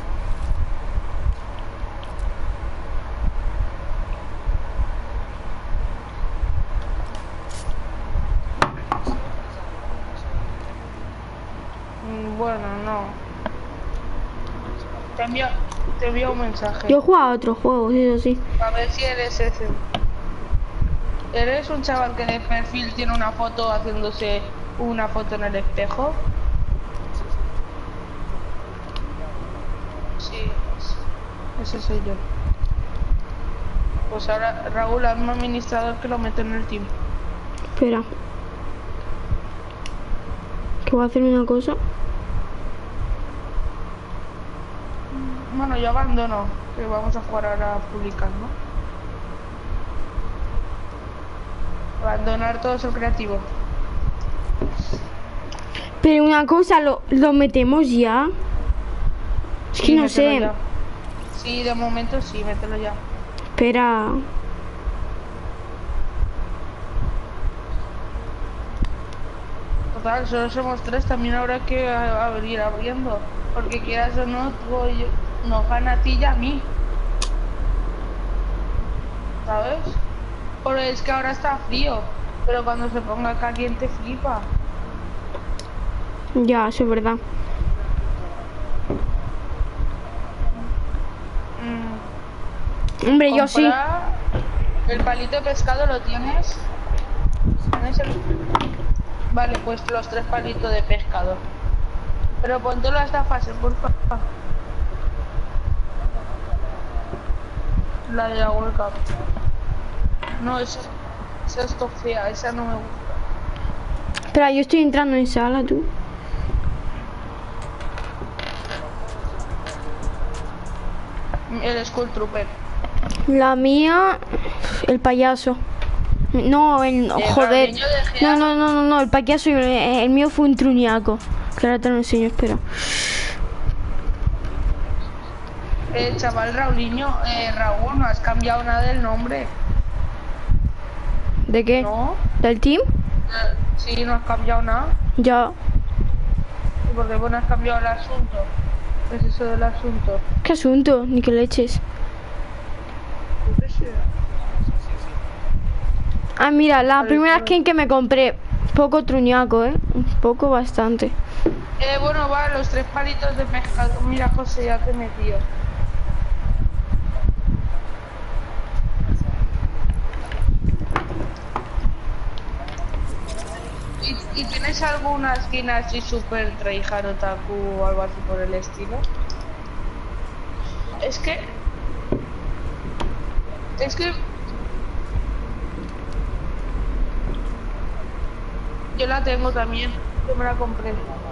bueno, no. Te envío, te envío un mensaje. Yo he jugado a otros juegos, eso sí. A ver si eres ese. ¿Eres un chaval que de perfil tiene una foto haciéndose una foto en el espejo? Sí, ese soy yo. Pues ahora Raúl, hazme un administrador que lo meto en el team. Espera. Que voy a hacer una cosa. Bueno, yo abandono, que vamos a jugar ahora a publicar, ¿no? Abandonar todo eso creativo. Pero una cosa, ¿lo, lo metemos ya? Es que Sí, no mételo sé. ya. Sí, de momento sí, mételo ya. Espera. Total, solo somos tres, también habrá que a- abrir abriendo. Porque quieras o no, tú o yo, nos gana a ti y a mí. ¿Sabes? Porque es que ahora está frío, pero cuando se ponga caliente flipa. Ya, eso es verdad. Mm, Hombre, yo sí. comprar el palito de pescado lo tienes. ¿Tienes el- Vale, pues los tres palitos de pescado. Pero ponte las gafas, por favor. La de la World Cup. No, esa, esa es to- fea, esa no me gusta. Espera, yo estoy entrando en sala, tú. El Skull Trooper. La mía, el payaso. No, el joder. Ronaldinho de No, Gea. no, no, no, no, el payaso, el, el mío fue un truñaco. Que ahora te lo enseño, espera. Eh, chaval Raulinho, eh, Raúl, no has cambiado nada del nombre, ¿De qué? ¿no? ¿Del team? Eh, sí, no has cambiado nada. Ya. ¿Y por qué vos no has cambiado el asunto? ¿Qué es eso del asunto? ¿Qué asunto? Ni que leches. Yo qué sé. Ah, mira, la Vale, primera vale. skin que me compré. Poco truñaco, ¿eh? Un poco bastante. Eh, bueno, va, los tres palitos de pescado. Mira, José, ya te he metido. ¿Y, y tienes alguna skin así super tryhard otaku o algo así por el estilo? Es que... Es que... Yo la tengo también. Yo me la compré.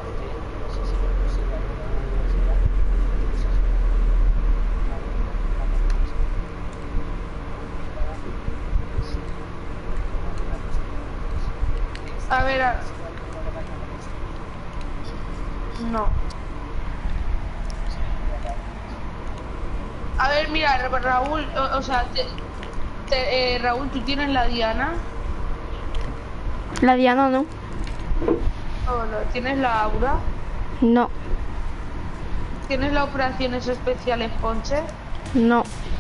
A ver, a... No. A ver, mira, Ra- Raúl, o, o sea, te- te- eh, Raúl, ¿tú tienes la Diana? La Diana no. ¿O no? ¿Tienes la Aura? No, ¿Tienes las operaciones especiales Ponche? no.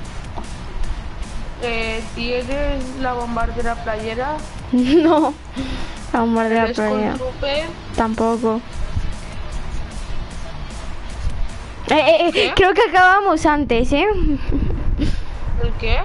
Eh, ¿Tienes la bombardera playera? No. La bombardera ¿El Skull playa. Trooper? Tampoco. Eh, eh, eh, ¿Qué? creo que acabamos antes, ¿eh? ¿El qué?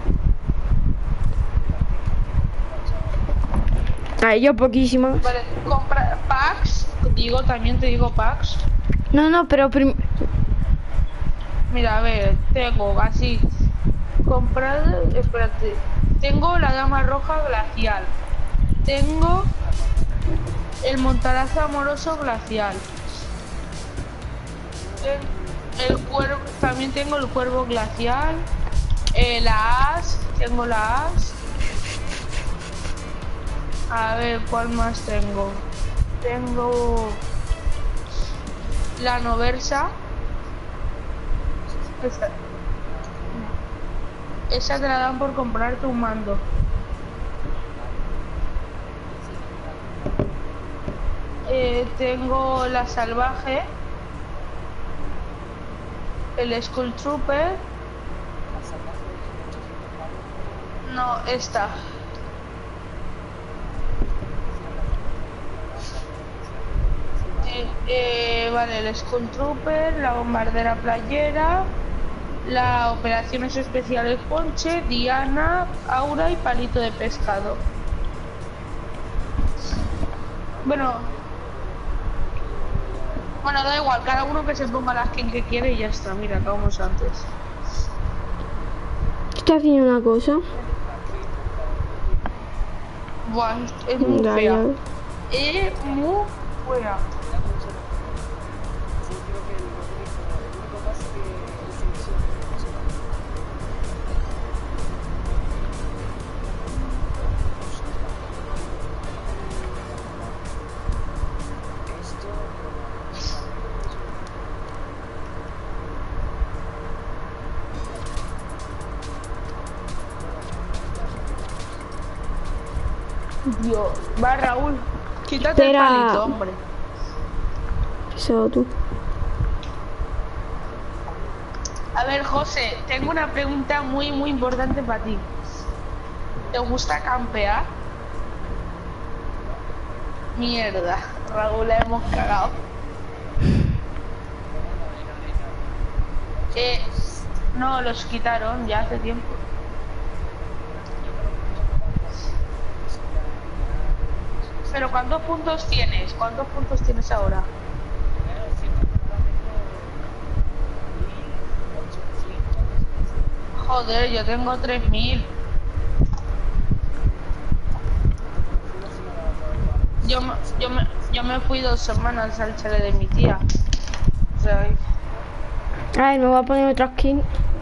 Ay, yo poquísimo. Vale, compra packs, digo, también te digo packs. No, no, pero prim- Mira, a ver, tengo así, comprado, espérate, tengo la dama roja glacial, tengo el montarazo amoroso glacial, el, el cuervo, también tengo el cuervo glacial, eh, la as, tengo la as, a ver, ¿cuál más tengo? Tengo la noversa. Esa, esa te la dan por comprarte un mando. Eh, tengo la salvaje, el Skull Trooper. No, esta. Eh, eh, vale, el Skull Trooper, la bombardera playera, la operaciones especiales Ponche, Diana, Aura y palito de pescado. Bueno, bueno, da igual, cada uno que se ponga la skin que quiere y ya está. Mira, acabamos antes. Estoy haciendo una cosa. Buah, es muy Ya, fea. ya. Es muy fea. Dios, va Raúl, quítate Espera. el palito, hombre. Eso tú. A ver, José, tengo una pregunta muy, muy importante para ti. ¿Te gusta campear? Mierda, Raúl, la hemos cagado. Eh, no, los quitaron ya hace tiempo. Pero ¿cuántos puntos tienes? ¿Cuántos puntos tienes ahora? Joder, yo tengo tres mil. Yo, me- yo, me, yo me fui dos semanas al chale de mi tía. O sea, A ver, me voy a poner otra skin.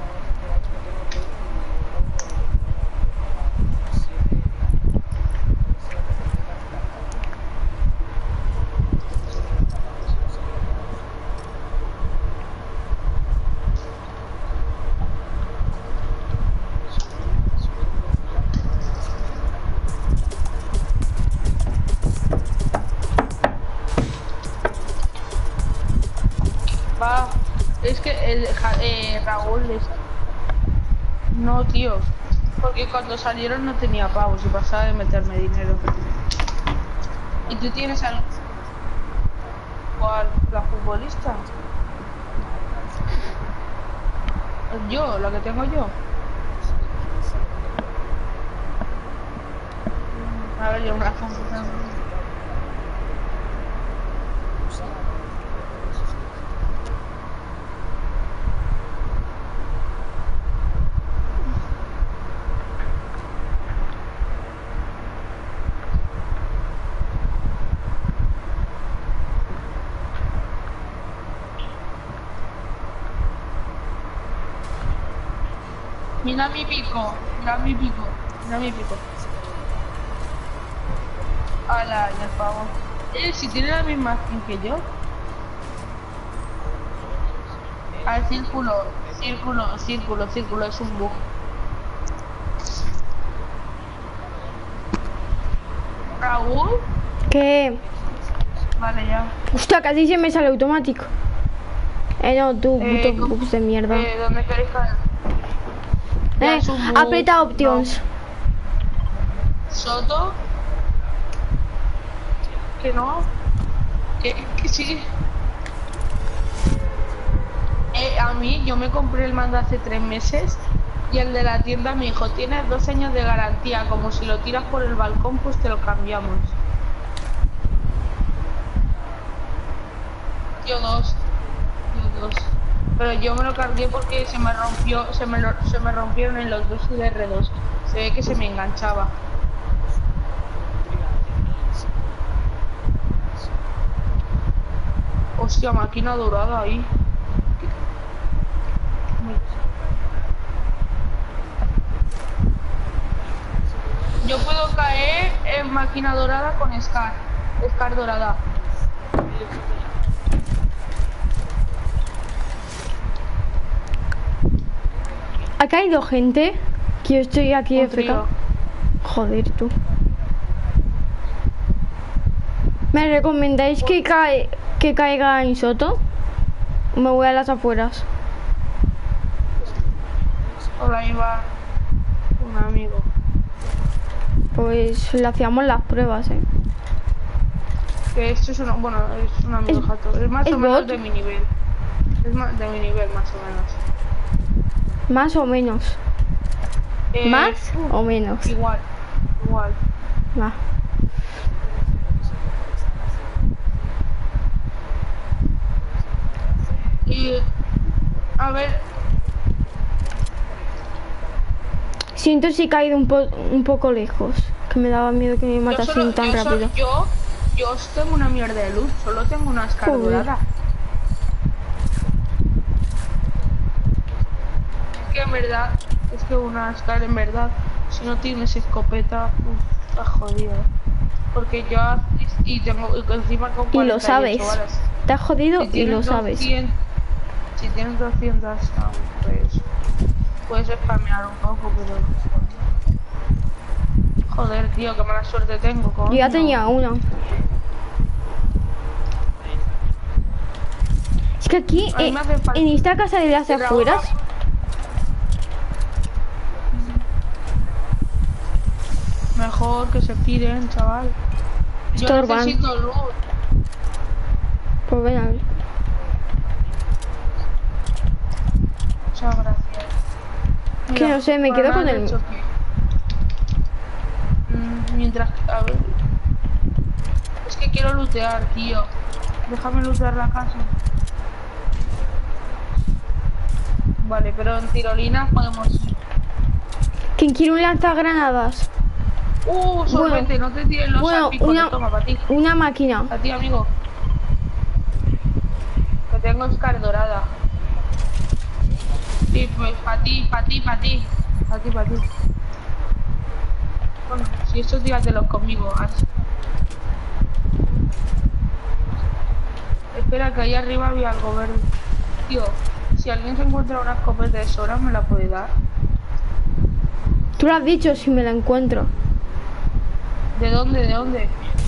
va. Es que el Ja- eh, Raúl es... No, tío. Porque cuando salieron no tenía pavos y pasaba de meterme dinero. ¿Y tú tienes algo? ¿Cuál? ¿La futbolista? Yo, la que tengo yo. A ver, yo una computadora. Mira mi pico, mira mi pico, mira mi pico. Ala, ya pavo. Eh, si tiene la misma skin que yo. Al círculo, círculo, círculo, círculo, es un bug. Raúl, ¿Qué? vale ya. Hostia, casi se me sale automático. Eh, no, tú, Eh, puto ¿cómo- bugs de mierda. Eh, ¿dónde queréis caer? Ya Eh, es un bug, aprieta options. no. Soto. Que no. Que, que sí. Eh, a mí, yo me compré el mando hace tres meses y el de la tienda me dijo, tienes dos años de garantía, como si lo tiras por el balcón, pues te lo cambiamos. Yo dos. Yo dos. Pero yo me lo cargué porque se me rompió, se me, lo- se me rompieron en los dos de R dos. Se ve que se me enganchaba. Hostia, máquina dorada ahí. Yo puedo caer en máquina dorada con Scar. Scar dorada. ¿Ha caído gente? Que yo estoy aquí Un F K. trío. Joder, tú. ¿Me recomendáis que, cae, que caiga en Soto? ¿O me voy a las afueras? Hola, Iván. Un amigo. Pues le hacíamos las pruebas, ¿eh? Que esto es una, bueno, es un amigo ¿Es- jato. Es más es o menos bot? de mi nivel. Es más de mi nivel, más o menos. Más o menos. Eh, ¿Más uf, o menos? Igual, igual. Va. Y, a ver, Siento si he caído un, po un poco lejos. Que me daba miedo que me yo, matasen solo, tan yo, solo- rápido. yo, yo tengo una mierda de luz, solo tengo una Joder. escardurada. Es que en verdad, es que una Scar en verdad, si no tienes escopeta, uf, está jodido. Porque yo, y tengo, y encima con Y lo cuarenta y ocho sabes. balas. Te has jodido Si y tienes lo sabes. doscientos si tienes doscientos, ah, pues puedes spamear un poco, pero... Joder, tío, qué mala suerte tengo, coño. Yo ya tenía uno. Es que aquí, A mí eh, me hace falta- en esta casa de las Pero afueras, ahora- Mejor que se piren, chaval. Yo Estorban. necesito luz. pues ven a ver. Muchas gracias. Que no sé, me para quedo nada con de el- choque. Mm, Mientras... A ver... Es que quiero lootear, tío. Déjame lootear la casa. Vale, pero en tirolinas podemos ir. ¿Quién quiere un lanzagranadas? Uh, sorbete, no te tires los Bueno, salpicos. una- Toma, para ti. Una máquina. A ti, amigo. Que tengo Scar dorada. Sí, pues para ti, para ti, para ti. Para ti, para ti. Bueno, si eso tíratelo conmigo. Así. Espera, que ahí arriba había algo verde. Tío, si alguien se encuentra una escopeta de Sora, ¿me la puede dar? Tú lo has dicho si me la encuentro. ¿De dónde? ¿De dónde?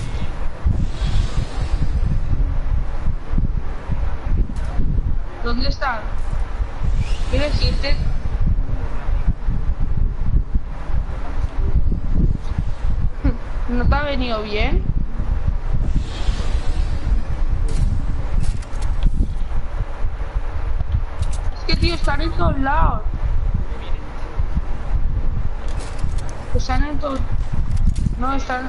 ¿Dónde está? ¿Quieres irte? ¿No te ha venido bien? Es que, tío, están en todos lados. Están en todos... No, están...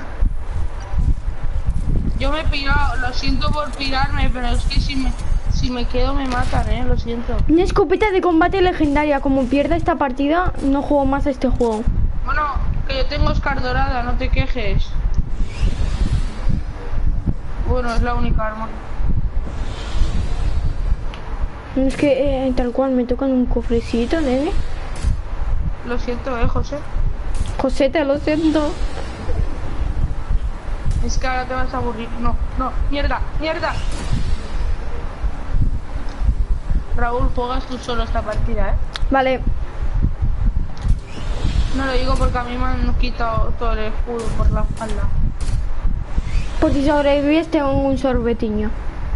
Yo me he pirado, lo siento por pirarme, pero es que si me, si me quedo me matan, eh, lo siento. Una escopeta de combate legendaria. Como pierda esta partida, no juego más a este juego. Bueno, que yo tengo Scar dorada, no te quejes. Bueno, es la única arma. Es que eh, tal cual me tocan un cofrecito, nene. Lo siento, eh, José. José, te lo siento. Es que ahora te vas a aburrir. No, no, mierda, mierda. Raúl, juegas tú solo esta partida, eh. Vale. No lo digo porque a mí me han quitado todo el escudo por la espalda. Por si sobrevives, tengo un sorbetiño.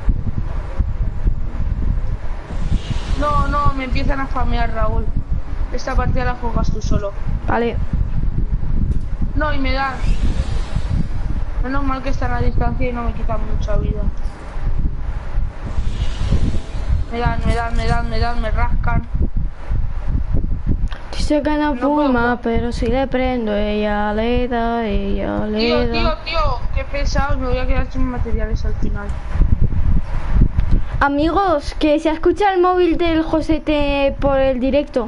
No, no, me empiezan a spamear, Raúl. Esta partida la juegas tú solo. Vale. No, y me dan. Menos mal que están a distancia y no me quitan mucha vida. Me dan, me dan, me dan, me dan, me rascan. Dice que no No fuma, puedo. pero si le prendo, ella le da, ella le Tío, da. tío, tío, qué pesado, me voy a quedar sin materiales al final. Amigos, que se escucha el móvil del Josete por el directo.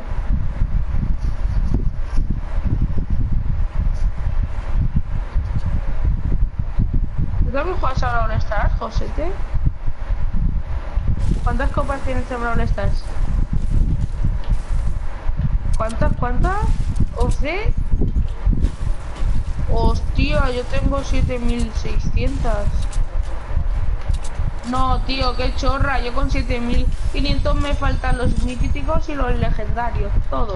¿Tú también juegas a Brawl Stars, Josete? ¿Cuántas copas tienes en Brawl Stars? ¿Cuántas, cuántas? ¿once? Hostia, yo tengo siete mil seiscientos. No, tío, qué chorra. Yo con siete mil quinientos me faltan los míticos y los legendarios, todos.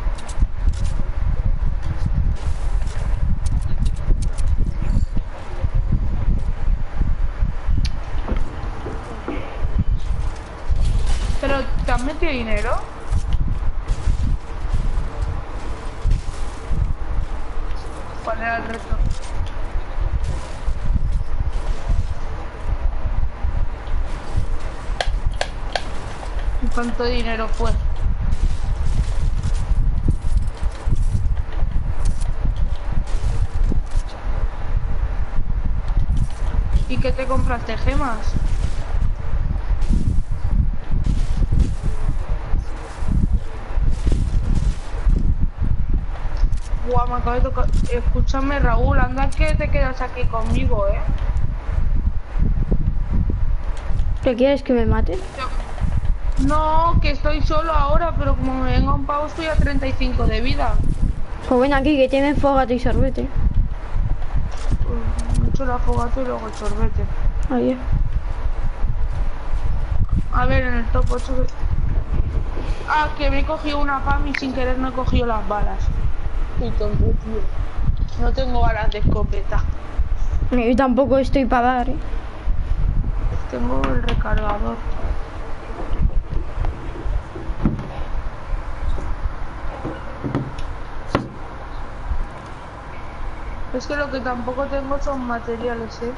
Pero, ¿te has metido dinero? ¿Cuál era el reto? ¿Cuánto dinero fue? ¿Y qué te compraste, gemas? Guau, me acabo de tocar. Escúchame, Raúl, anda que te quedas aquí conmigo, ¿eh? ¿Qué quieres, que me mate? No, que estoy solo ahora, pero como me venga un pavo estoy a treinta y cinco de vida. Pues ven aquí, que tienes fogata y sorbete. Pues, me echo la fogata y luego el sorbete. Ahí. A ver, en el top ocho... Ah, que me he cogido una pam y sin querer no he cogido las balas. Uy, tonto, tío. No tengo balas de escopeta. Yo tampoco estoy para dar, ¿eh? Tengo el recargador. Es que lo que tampoco tengo son materiales, ¿eh?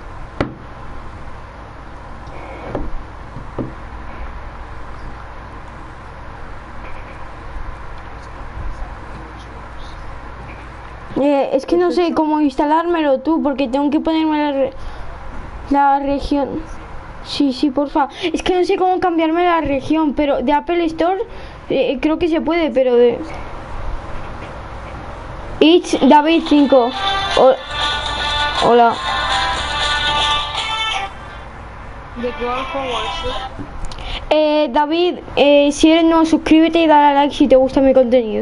Eh, es que no sé cómo instalármelo tú, porque tengo que ponerme la, re la región. Sí, sí, porfa. Es que no sé cómo cambiarme la región, pero de Apple Store eh, creo que se puede, pero de... It's David cinco. O Hola. ¿De cuál juego es? Eh, David, eh, si eres nuevo, suscríbete y dale a like si te gusta mi contenido.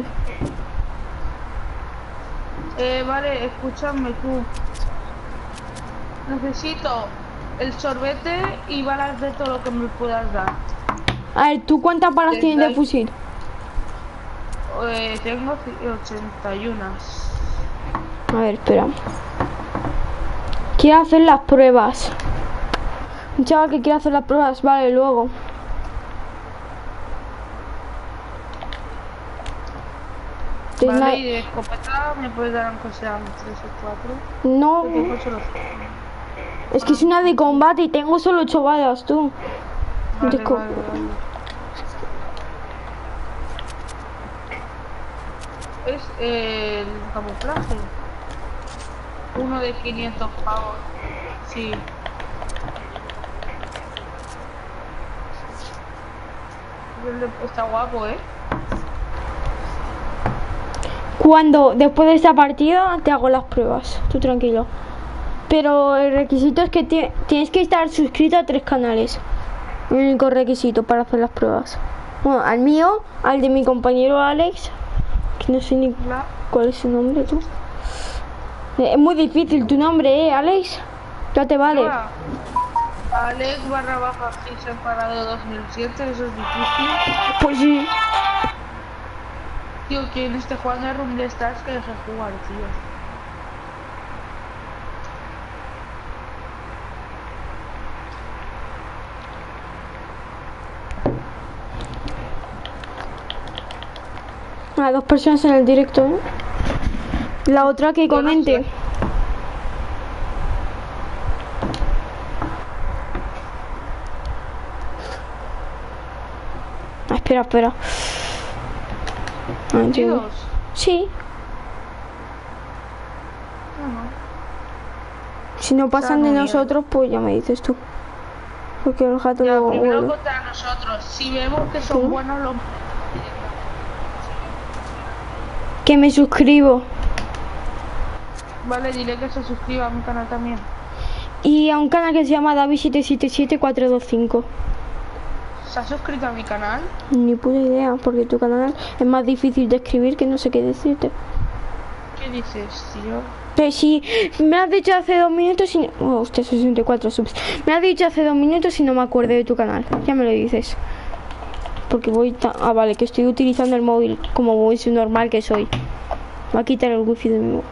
Eh, vale, escúchame tú. Necesito el sorbete y balas de todo lo que me puedas dar. A ver, ¿tú cuántas balas tienes de fusil? Eh, tengo ochenta y uno. A ver, espera. Quiero hacer las pruebas. Un chaval que quiere hacer las pruebas, vale, luego. Vale, y de escopeta me puedes dar aunque sean tres o cuatro. No. Es que es una de combate y tengo solo ocho balas, tú. Vale, de vale, vale. Es el camuflaje. Uno de quinientos pavos. Sí. Está guapo, ¿eh? Cuando, después de esta partida, te hago las pruebas. Tú tranquilo. Pero el requisito es que ti tienes que estar suscrito a tres canales. El único requisito para hacer las pruebas. Bueno, al mío, al de mi compañero Alex, que no sé ni cuál es su nombre, tú. Es muy difícil tu nombre, ¿eh, Alex? Ya te vale. Hola. Alex barra baja G separado dos mil siete, eso es difícil. Pues sí. Tío, ¿quién esté jugando a Rumble Stars que deje jugar, tío? A dos personas en el directo, ¿eh? La otra que comente. Ah, espera, espera. Ah, entiendo. Sí. Bueno. Si no pasan de nosotros, pues ya me dices tú. Porque el gato Ya, no primero vuelve. contra nosotros. Si vemos que son ¿Sí? buenos los... Que me suscribo. Vale, dile que se suscriba a mi canal también. Y a un canal que se llama David siete siete siete cuatro dos cinco. ¿Se ha suscrito a mi canal? Ni puta idea, porque tu canal es más difícil de escribir que no sé qué decirte. ¿Qué dices, tío? Pero si me has dicho hace dos minutos y... Oh, hostia, sesenta y cuatro subs. Me has dicho hace dos minutos y no me acuerdo de tu canal. Ya me lo dices. Porque voy... Ta... Ah, vale, que estoy utilizando el móvil como voy su normal que soy. Va a quitar el wifi de mi móvil.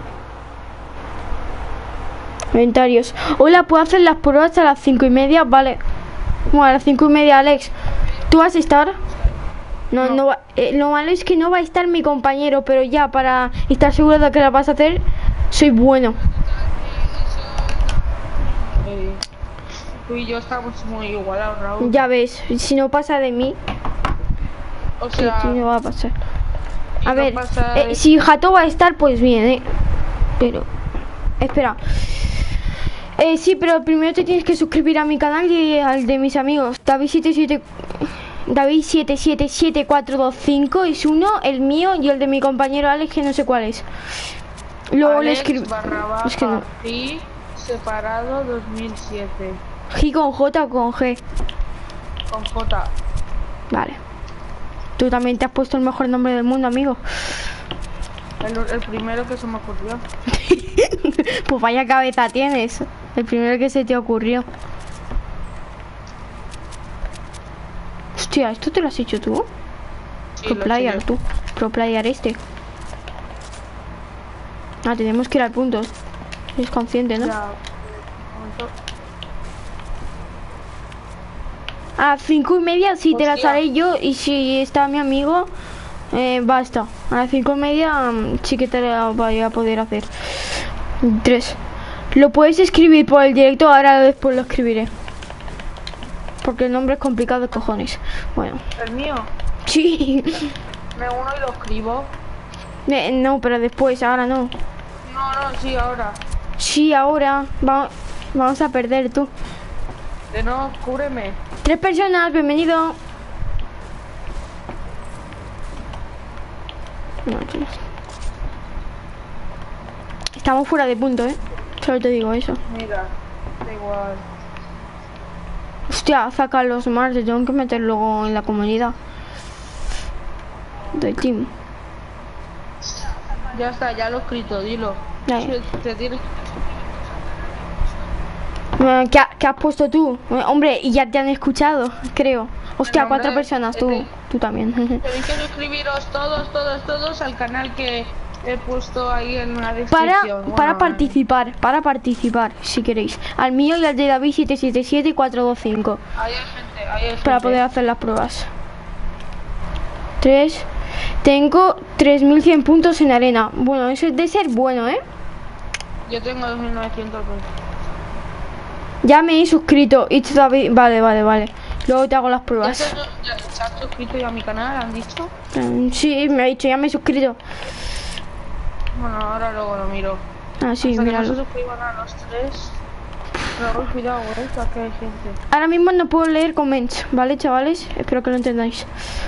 Comentarios. Hola, ¿puedo hacer las pruebas a las cinco y media? Vale. Bueno, a las cinco y media, Alex. ¿Tú vas a estar? No, no, no va, eh, lo malo es que no va a estar mi compañero, pero ya para estar seguro de que la vas a hacer, soy bueno. Eh, tú y yo estamos muy igualados, Raúl. Ya ves, si no pasa de mí, O Sí, sea, sí, no va a pasar. y A no ver, pasa eh, de- si Jato va a estar, pues bien, ¿eh? Pero... Espera. Eh, sí, pero primero te tienes que suscribir a mi canal y al de mis amigos. David siete siete... David siete siete siete cuatro dos cinco es uno, el mío y el de mi compañero Alex, que no sé cuál es. Luego le Alex escribo... barra baja Es que no. G separado dos mil siete. G con J o con G. Con J. Vale. Tú también te has puesto el mejor nombre del mundo, amigo. El, el primero que se me ocurrió. Pues vaya cabeza tienes. El primero que se te ocurrió. Hostia, ¿esto te lo has hecho tú? Sí, Pro lo he player, hecho yo. tú. Pro player este. Ah, tenemos que ir al punto. Es consciente, ¿no? Ya. Un momento. A las cinco y media sí te las Hostia. haré yo. Y si está mi amigo, eh, basta. A las cinco y media mm, sí que te la voy a poder hacer. Tres. Lo puedes escribir por el directo, ahora después lo escribiré. Porque el nombre es complicado de cojones. Bueno. El mío. Sí. Me uno y lo escribo. Eh, no, pero después, ahora no. No, no, sí, ahora. Sí, ahora. Va- vamos a perder tú. De no, cúbreme. Tres personas, bienvenido. No, tío. Estamos fuera de punto, ¿eh? Solo te digo eso. Mira, da igual. Hostia, saca los más, te tengo que meter luego en la comunidad del team. Ya está, ya lo he escrito, dilo. Ya, ya. Se- Te tienes... Eh, ¿Qué, ha- qué has puesto tú? Eh, hombre, y ya te han escuchado, creo. Hostia, El cuatro nombre personas, es tú, de- tú también. Tenéis que suscribiros todos, todos, todos al canal que he puesto ahí en la Para, descripción. para Bueno, participar, para participar, si queréis. Al mío y al de David siete siete siete y cuatro dos cinco. Ahí hay gente, ahí hay gente. Para poder hacer las pruebas. Tres. Tengo tres mil cien puntos en arena. Bueno, eso es de ser bueno, ¿eh? Yo tengo dos mil novecientos veinte. Ya me he suscrito y todavía... Vale, vale, vale. Luego te hago las ¿Ya pruebas. se, ya, se han suscrito ya a mi canal? ¿Han dicho? Mm, Sí, me ha dicho, ya me he suscrito. Bueno, ahora luego lo miro. Ah, sí, Hasta que no se míralo. suscriban a los tres. Pero cuidado, eh, que aquí hay gente. Ahora mismo no puedo leer comments, ¿vale, chavales? Espero que lo entendáis.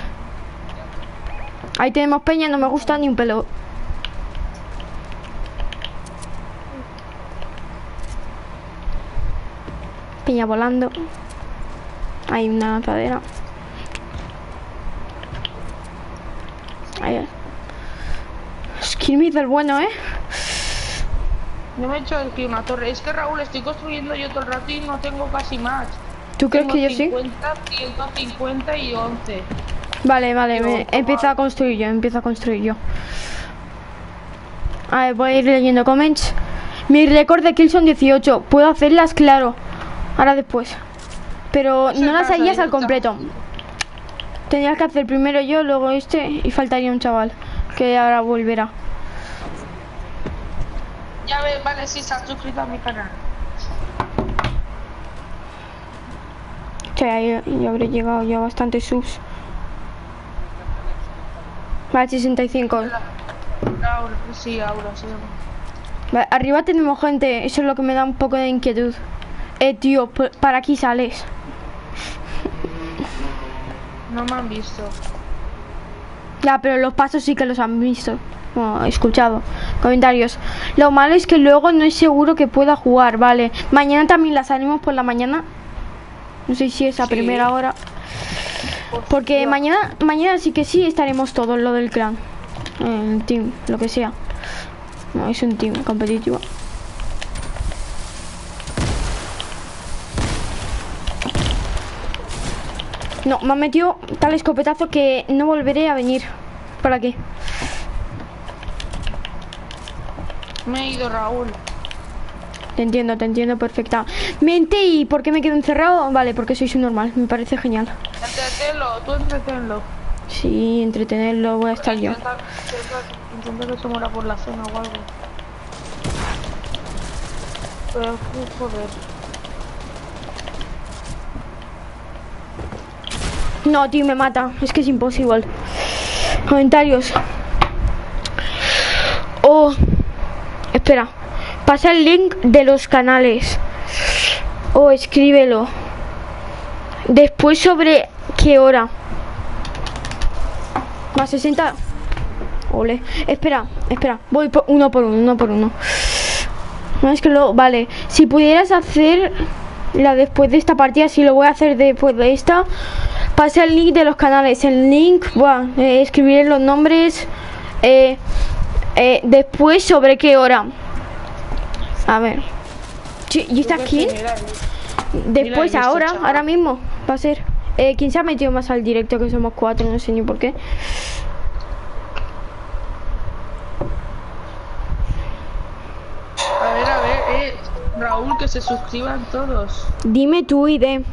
Ahí tenemos peña, no me gusta ni un pelo. Peña volando. Hay una lanzadera. Ahí. Skirmish del bueno, ¿eh? Yo me he hecho aquí una torre. Es que Raúl, estoy construyendo yo todo el rato y no tengo casi más. ¿Tú crees Tengo que yo sí? cincuenta, ciento cincuenta y once. Vale, vale, Yo, me, toma. empiezo a construir yo, empiezo a construir yo. A ver, voy a ir leyendo comments. Mi récord de kills son dieciocho. Puedo hacerlas, claro. Ahora después. Pero No se no las pasa, harías ya al está. completo. Tendrías que hacer primero yo, luego este y faltaría un chaval que ahora volverá. Ya ves, vale, sí, se han suscrito a mi canal. O sea, ya, ya habré llegado ya bastante subs. Vale, sesenta y cinco. Aura, sí, Aura, sí. Vale, arriba tenemos gente, eso es lo que me da un poco de inquietud. Eh, tío, p- para aquí sales. No me han visto. Ya, pero los pasos sí que los han visto. Bueno, he escuchado. Comentarios. Lo malo es que luego no es seguro que pueda jugar, vale. Mañana también la salimos por la mañana. No sé si es a Sí. primera hora. Porque Hostia. mañana, mañana sí que sí estaremos todos lo del clan. El team, lo que sea. No, es un team competitivo. No, me ha metido tal escopetazo que no volveré a venir por aquí. Me he ido, Raúl. Te entiendo, te entiendo perfectamente. ¿Y por qué me quedo encerrado? Vale, porque soy su normal, me parece genial. Entretenlo, tú entretenlo. Sí, entretenerlo voy a estar yo. Intenta, intenta, intenta que se muera por la zona o algo. Pero, joder. No, tío, me mata. Es que es imposible. Comentarios. Oh, espera. Pasa el link de los canales. O oh, escríbelo. Después sobre qué hora. Va, sesenta. Ole. Espera, espera. Voy por uno por uno, uno por uno. No es que lo. Vale. Si pudieras hacer la después de esta partida, si lo voy a hacer después de esta. Pasa el link de los canales. El link. Buah, eh, escribir los nombres. Eh, eh, después sobre qué hora. A ver. ¿Y está aquí? Después, Mira, ahora, chaval. ahora mismo. Va a ser. Eh, ¿Quién se ha metido más al directo? Que somos cuatro, no sé ni por qué. A ver, a ver, eh, Raúl, que se suscriban todos. Dime tu I D.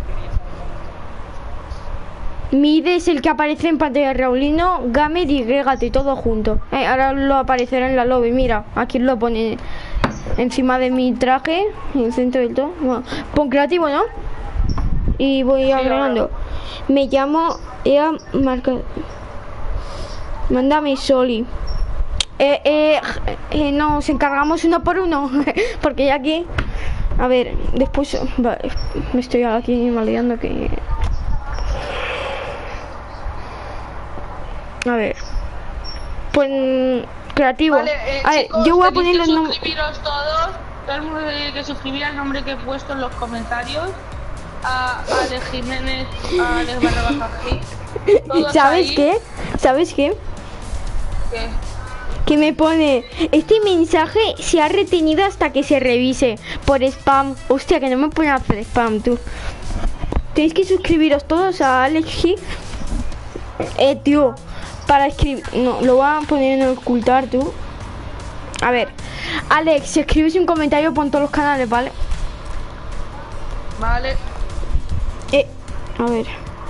Mi I D es el que aparece en pantalla. Raulino, Gamer y Gregate, todo junto. Eh, ahora lo aparecerá en la lobby. Mira, aquí lo pone encima de mi traje, en el centro del todo. Bueno, pon creativo, ¿no? Y voy agregando. Me llamo Ea Marca. Mándame Soli. Eh, eh, eh, nos encargamos uno por uno. Porque ya aquí. A ver, después. Vale, me estoy aquí maleando que. A ver. Pues. Creativo. Vale, eh, a ver, chicos, yo voy a tenéis poner que los nombres. suscribiros todos. Todo el mundo tiene que suscribir al nombre que he puesto en los comentarios. A Ale Jiménez, a Alex barra baja G. Todos ¿Sabes ahí. qué? ¿Sabes qué? ¿Qué? Que me pone, este mensaje se ha retenido hasta que se revise por spam. Hostia, que no me pone a hacer spam, tú. Tenéis que suscribiros todos a Alex G. Eh, tío, para escribir. No, lo voy a poner en ocultar, tú. A ver, Alex, si escribes un comentario, pon todos los canales, ¿vale? Vale. Eh, a ver.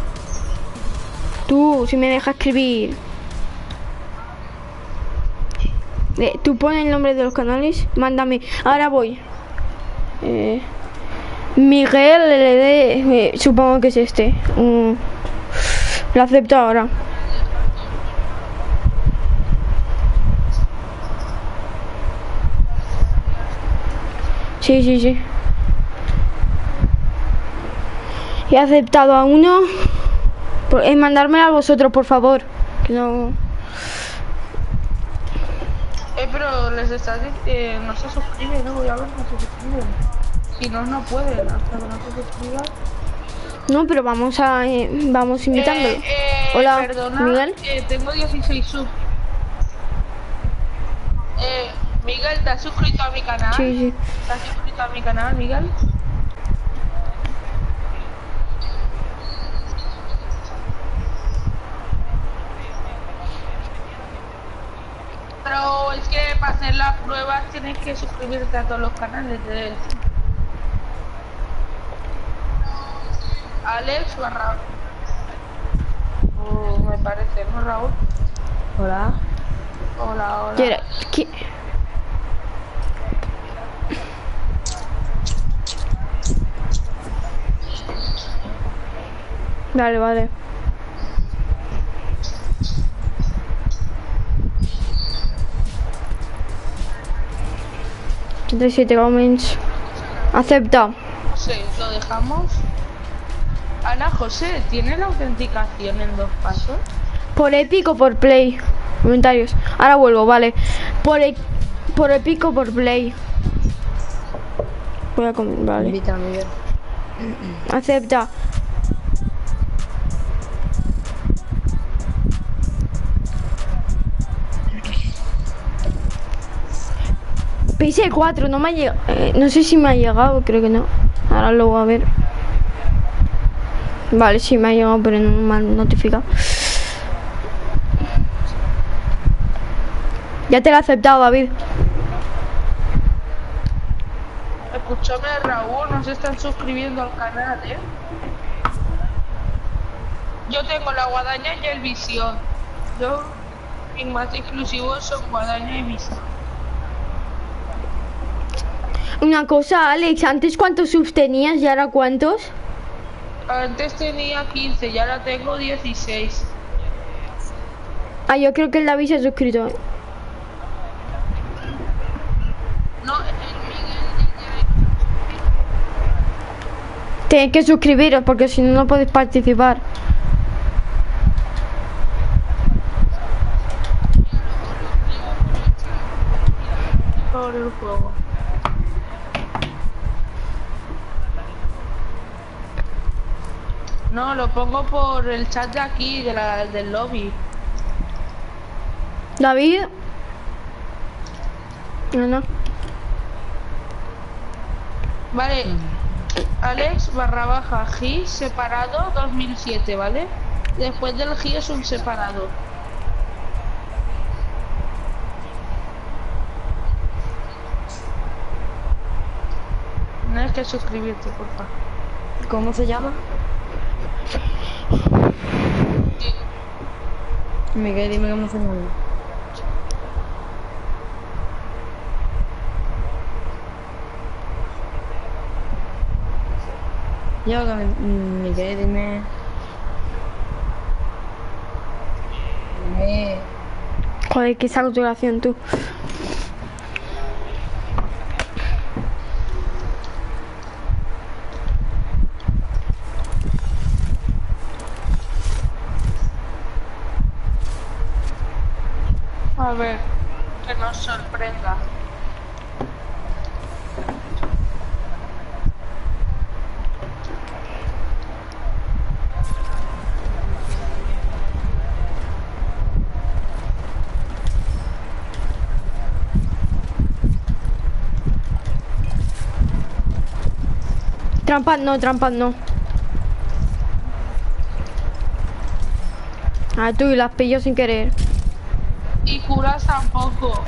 Tú, si me dejas escribir. Eh, tú pones el nombre de los canales, mándame. Ahora voy. Eh, Miguel L D, eh, supongo que es este. Mm, lo acepto ahora. Sí, sí, sí. He aceptado a uno. Por, eh, mandármelo a vosotros, por favor. Que no. Eh, pero les está diciendo. Eh, no se suscriben, no voy a ver, no se suscriben. Si no, no pueden, hasta que no se suscriban. No, pero vamos a. Eh, vamos invitándolo. Eh, eh, Hola, perdona, Miguel. Eh, tengo dieciséis sub. Eh, Miguel, ¿te has suscrito a mi canal? Sí, sí. ¿Te has suscrito a mi canal, Miguel? Pero es que para hacer las pruebas tienes que suscribirte a todos los canales de él. Alex barra. Oh, me parece, ¿no, Raúl? Hola. Hola, hola. Quiero- qui- Vale, vale. treinta y siete comments. Acepta. José, ¿lo dejamos? Ana, José, ¿tiene la autenticación en dos pasos? Por Epic o por Play. Comentarios. Ahora vuelvo, vale. Por, e- por Epic o por Play. Voy a comer, vale. Invita a Miguel. Acepta. P S cuatro, no me ha llegado. Eh, no sé si me ha llegado, creo que no. Ahora lo voy a ver. Vale, sí me ha llegado, pero no me han notificado. Ya te lo he aceptado, David. Escúchame, Raúl, no se están suscribiendo al canal, ¿eh? Yo tengo la guadaña y el visión. Yo, mis más exclusivos son guadaña y visión. Una cosa, Alex, antes cuántos subs tenías y ahora cuántos? Antes tenía quince y ahora tengo dieciséis. Ah, yo creo que el David se ha suscrito. No, el Miguel Tenéis que suscribiros porque si no, no podéis participar. por el juego. No, lo pongo por el chat de aquí, de la, del lobby. David. No, no. Vale. Alex barra baja G separado dos mil siete, ¿vale? Después del G es un separado. Tienes que suscribirte, por favor. ¿Cómo se llama? Miguel, dime cómo se llama. Yo, Miguel, dime. Dime. Joder, qué saturación tú. A ver, que nos sorprenda. Trampas no, trampas no. Ah, tú y las pillo sin querer. Y curas tampoco.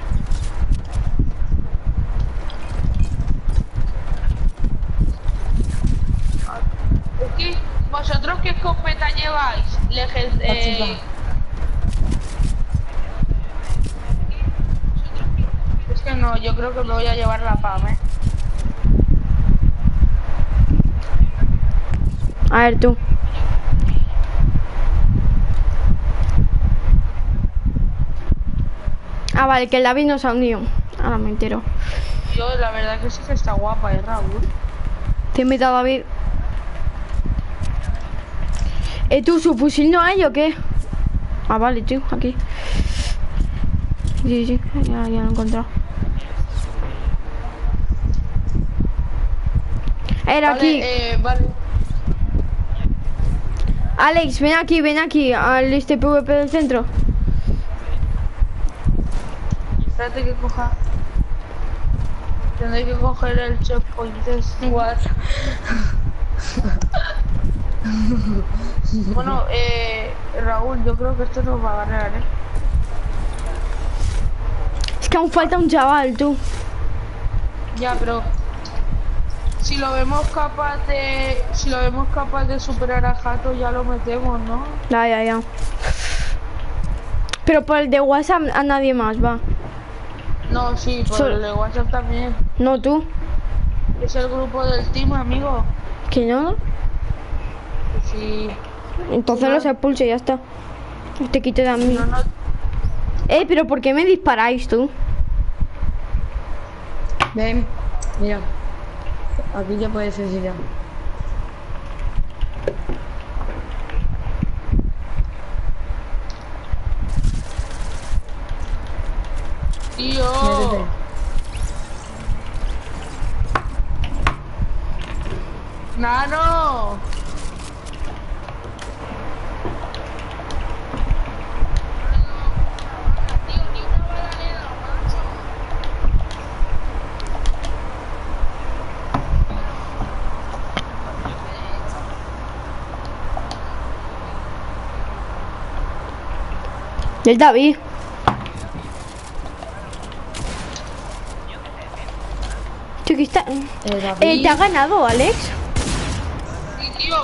Es que vosotros qué escopeta lleváis, Leges, eh... Es que no, yo creo que me voy a llevar la P A M, eh. A ver tú. Ah, vale, que el David no se ha unido. Ahora me entero. Yo, la verdad que sí que está guapa, ¿eh, Raúl? Te he invitado a David. ¿Eh, tú, su fusil no hay o qué? Ah, vale, tío, aquí. Sí, sí, ya, ya lo he encontrado. Era Vale, aquí. eh, vale. Alex, ven aquí, ven aquí, al este PvP del centro. Espérate que coja. Tendré que coger el checkpoint de Swat. Bueno, eh, Raúl, yo creo que esto nos va a ganar, ¿eh? Es que aún falta un chaval, tú. Ya, pero si lo vemos capaz de, si lo vemos capaz de superar a Jato, ya lo metemos, ¿no? Ya, ya, ya. Pero por el de WhatsApp a nadie más, va. No, sí, por Sol- el de WhatsApp también. No, tú. Es el grupo del team, amigo. Que no. Sí. Entonces No. los expulse y ya está. Te quite de a mí. No, no. Eh, pero ¿por qué me disparáis tú? Ven, mira. Aquí ya puedes decir ya. Tío. Métete. Nano. Del David. Tío, que está... Eh, David. Eh, ¿te ha ganado, Alex? Sí, tío.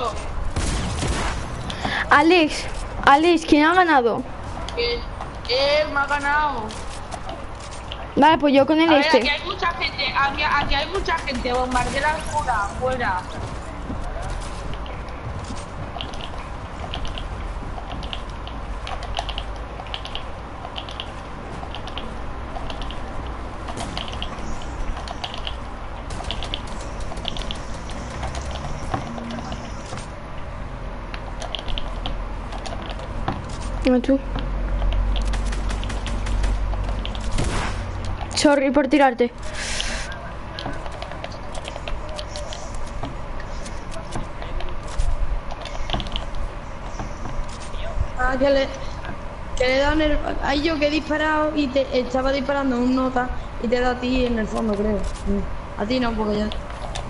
Alex, Alex, ¿quién ha ganado? Que él me ha ganado. Vale, pues yo con el A ver, aquí este. hay mucha gente, aquí, aquí hay mucha gente, bombardera fuera, fuera. No, tú. Sorry por tirarte. Ah, que le, que le dan el... Ay, yo que he disparado y te estaba disparando un nota y te da a ti en el fondo, creo. A ti no, porque ya...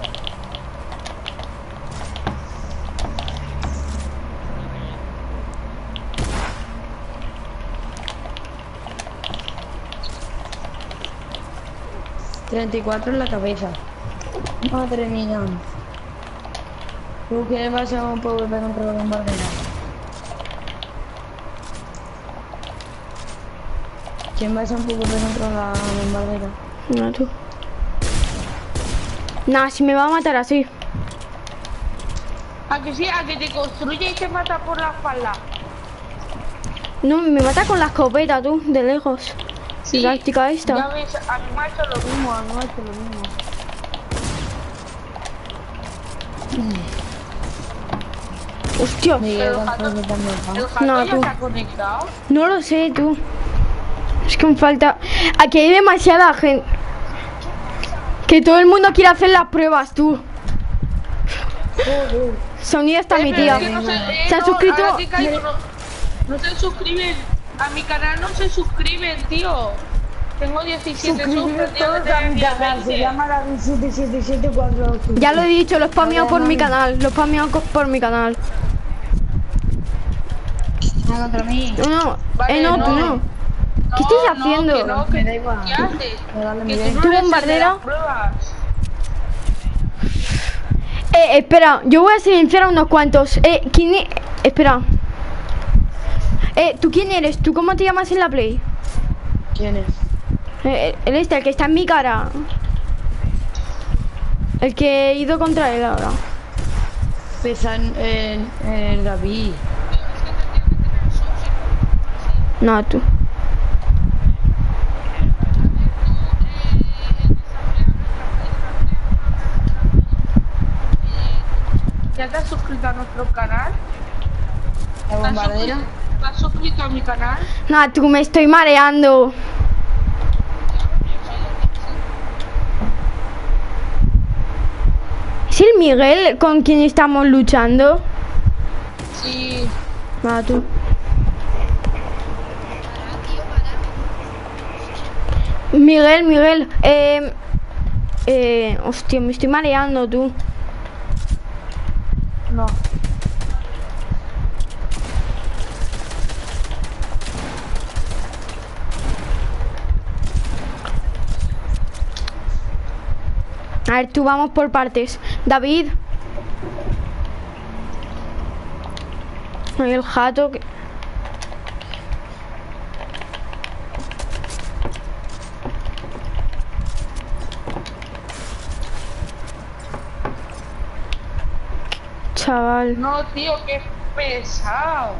treinta y cuatro en la cabeza. Madre mía. ¿Tú qué vas a un poco de contra la bombardera? ¿Quién va a ser un poco de contra la bombardera? No, tú. Nah, si me va a matar así. A que sí, a que te construye y te mata por la espalda. No, me mata con la escopeta, tú, de lejos. Sí, Táctica esta. Ya ves, a mí me ha hecho lo mismo, a mí me ha hecho lo mismo. Hostia. Pero el jato, el jato No, ya tú. está conectado. No lo sé, tú. Es que me falta... Aquí hay demasiada gente. Que todo el mundo quiere hacer las pruebas, tú. Se ha unido hasta mi Eh, pero tía. es que no se, eh, Se ha no, suscrito... ahora que caigo, no, no se suscriben. A mi canal no se suscriben, tío. Tengo diecisiete subs, Suscribiros tío, todos que a mi tenía canal, se veinte. llama la siete siete siete cuatro ocho. Ya lo he dicho, lo he spameado por mi canal. Lo he spameado co- por mi canal. No, contra mí. No, no. Vale, eh, no, no. tú no. No, ¿Qué estás no, haciendo? que no, que- Me da igual. ¿Qué haces? Dale, Que Miguel. tú ¿Tú no eres el de bombardera? las pruebas. Eh, espera, yo voy a silenciar a unos cuantos. Eh, ¿quién es? Espera. Eh, ¿tú quién eres? ¿Tú cómo te llamas en la play? ¿Quién es? Eh, el este, el que está en mi cara. El que he ido contra él ahora. Pesa en, en, en David. No, tú. ¿Ya te has suscrito a nuestro canal? ¿La ¿Te has bombardera? suscrito- ¿Te has suscrito a mi canal? No, tú, me estoy mareando. ¿Es el Miguel con quien estamos luchando? Sí. No, tú. Miguel, Miguel, eh, eh, hostia, me estoy mareando, tú. No. A ver, tú, vamos por partes. David. Ay, el jato que... Chaval. No, tío, qué pesado.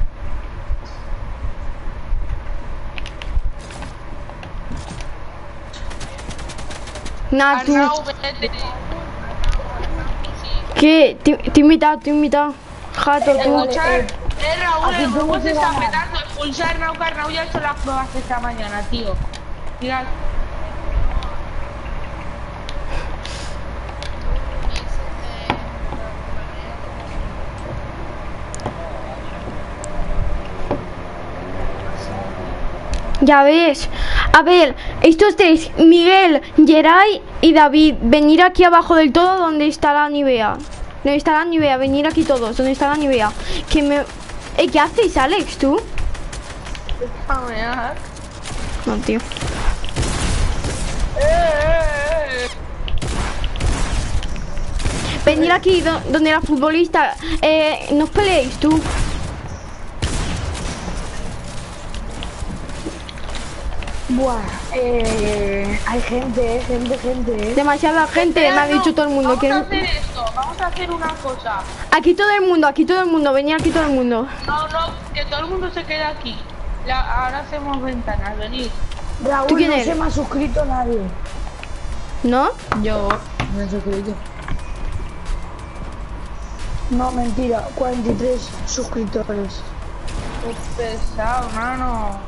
Nah, tú. Arnau, vete. ¿Qué? Te, te he invitado, te he invitado. Jato, tú. Escuchar, eh, Raúl, el grupo cómo se se está llama? petando. Expulsa a Arnau, que Arnau ya ha hecho las pruebas esta mañana, tío. Mira, Ya ves. A ver, estos tres, Miguel, Geray y David, venir aquí abajo del todo donde está la Nivea. Donde está la Nivea, venir aquí todos, donde está la Nivea. Que me... Eh, ¿qué haces, Alex, tú? a ver. No, tío. Venir aquí do- donde la futbolista. Eh, no os peleéis, tú. Buah, eh, hay gente, eh, gente, gente, eh. Demasiada gente, me ha Espera, dicho no, todo el mundo. Vamos que- a hacer esto, vamos a hacer una cosa. Aquí todo el mundo, aquí todo el mundo, venid aquí todo el mundo. No, no, que todo el mundo se quede aquí. La- ahora hacemos ventanas, venid. ¿Tú Raúl, quién no eres? se me ha suscrito nadie. ¿No? Yo me he suscrito. No, mentira, cuarenta y tres suscriptores. Qué pesado, mano.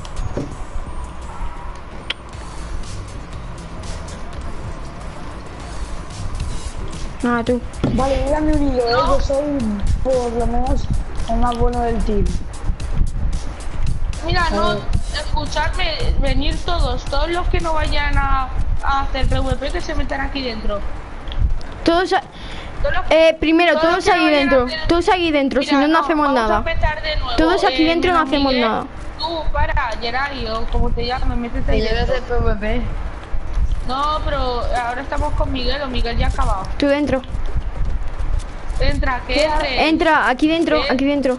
Nada, tú. Vale, yo ya me he unido, ¿eh? Yo soy por lo menos el más bueno del team. Mira, no, escuchadme, venir todos, todos los que no vayan a, a hacer PvP que se metan aquí dentro. Todos, a- Todos los- eh, primero, todos los todos que aquí no vayan a dentro. hacer- Todos aquí dentro, Mira, si no, no hacemos vamos nada. a empezar de nuevo. Todos aquí eh, dentro no menos hacemos Miguel. nada. Tú, para, Gerari, o como te llames, métete Que ahí yo voy a dentro. hacer PvP. No, pero ahora estamos con Miguel, o Miguel ya ha acabado. Tú dentro. Entra, que entre. Entra, aquí dentro, ¿Qué? aquí dentro.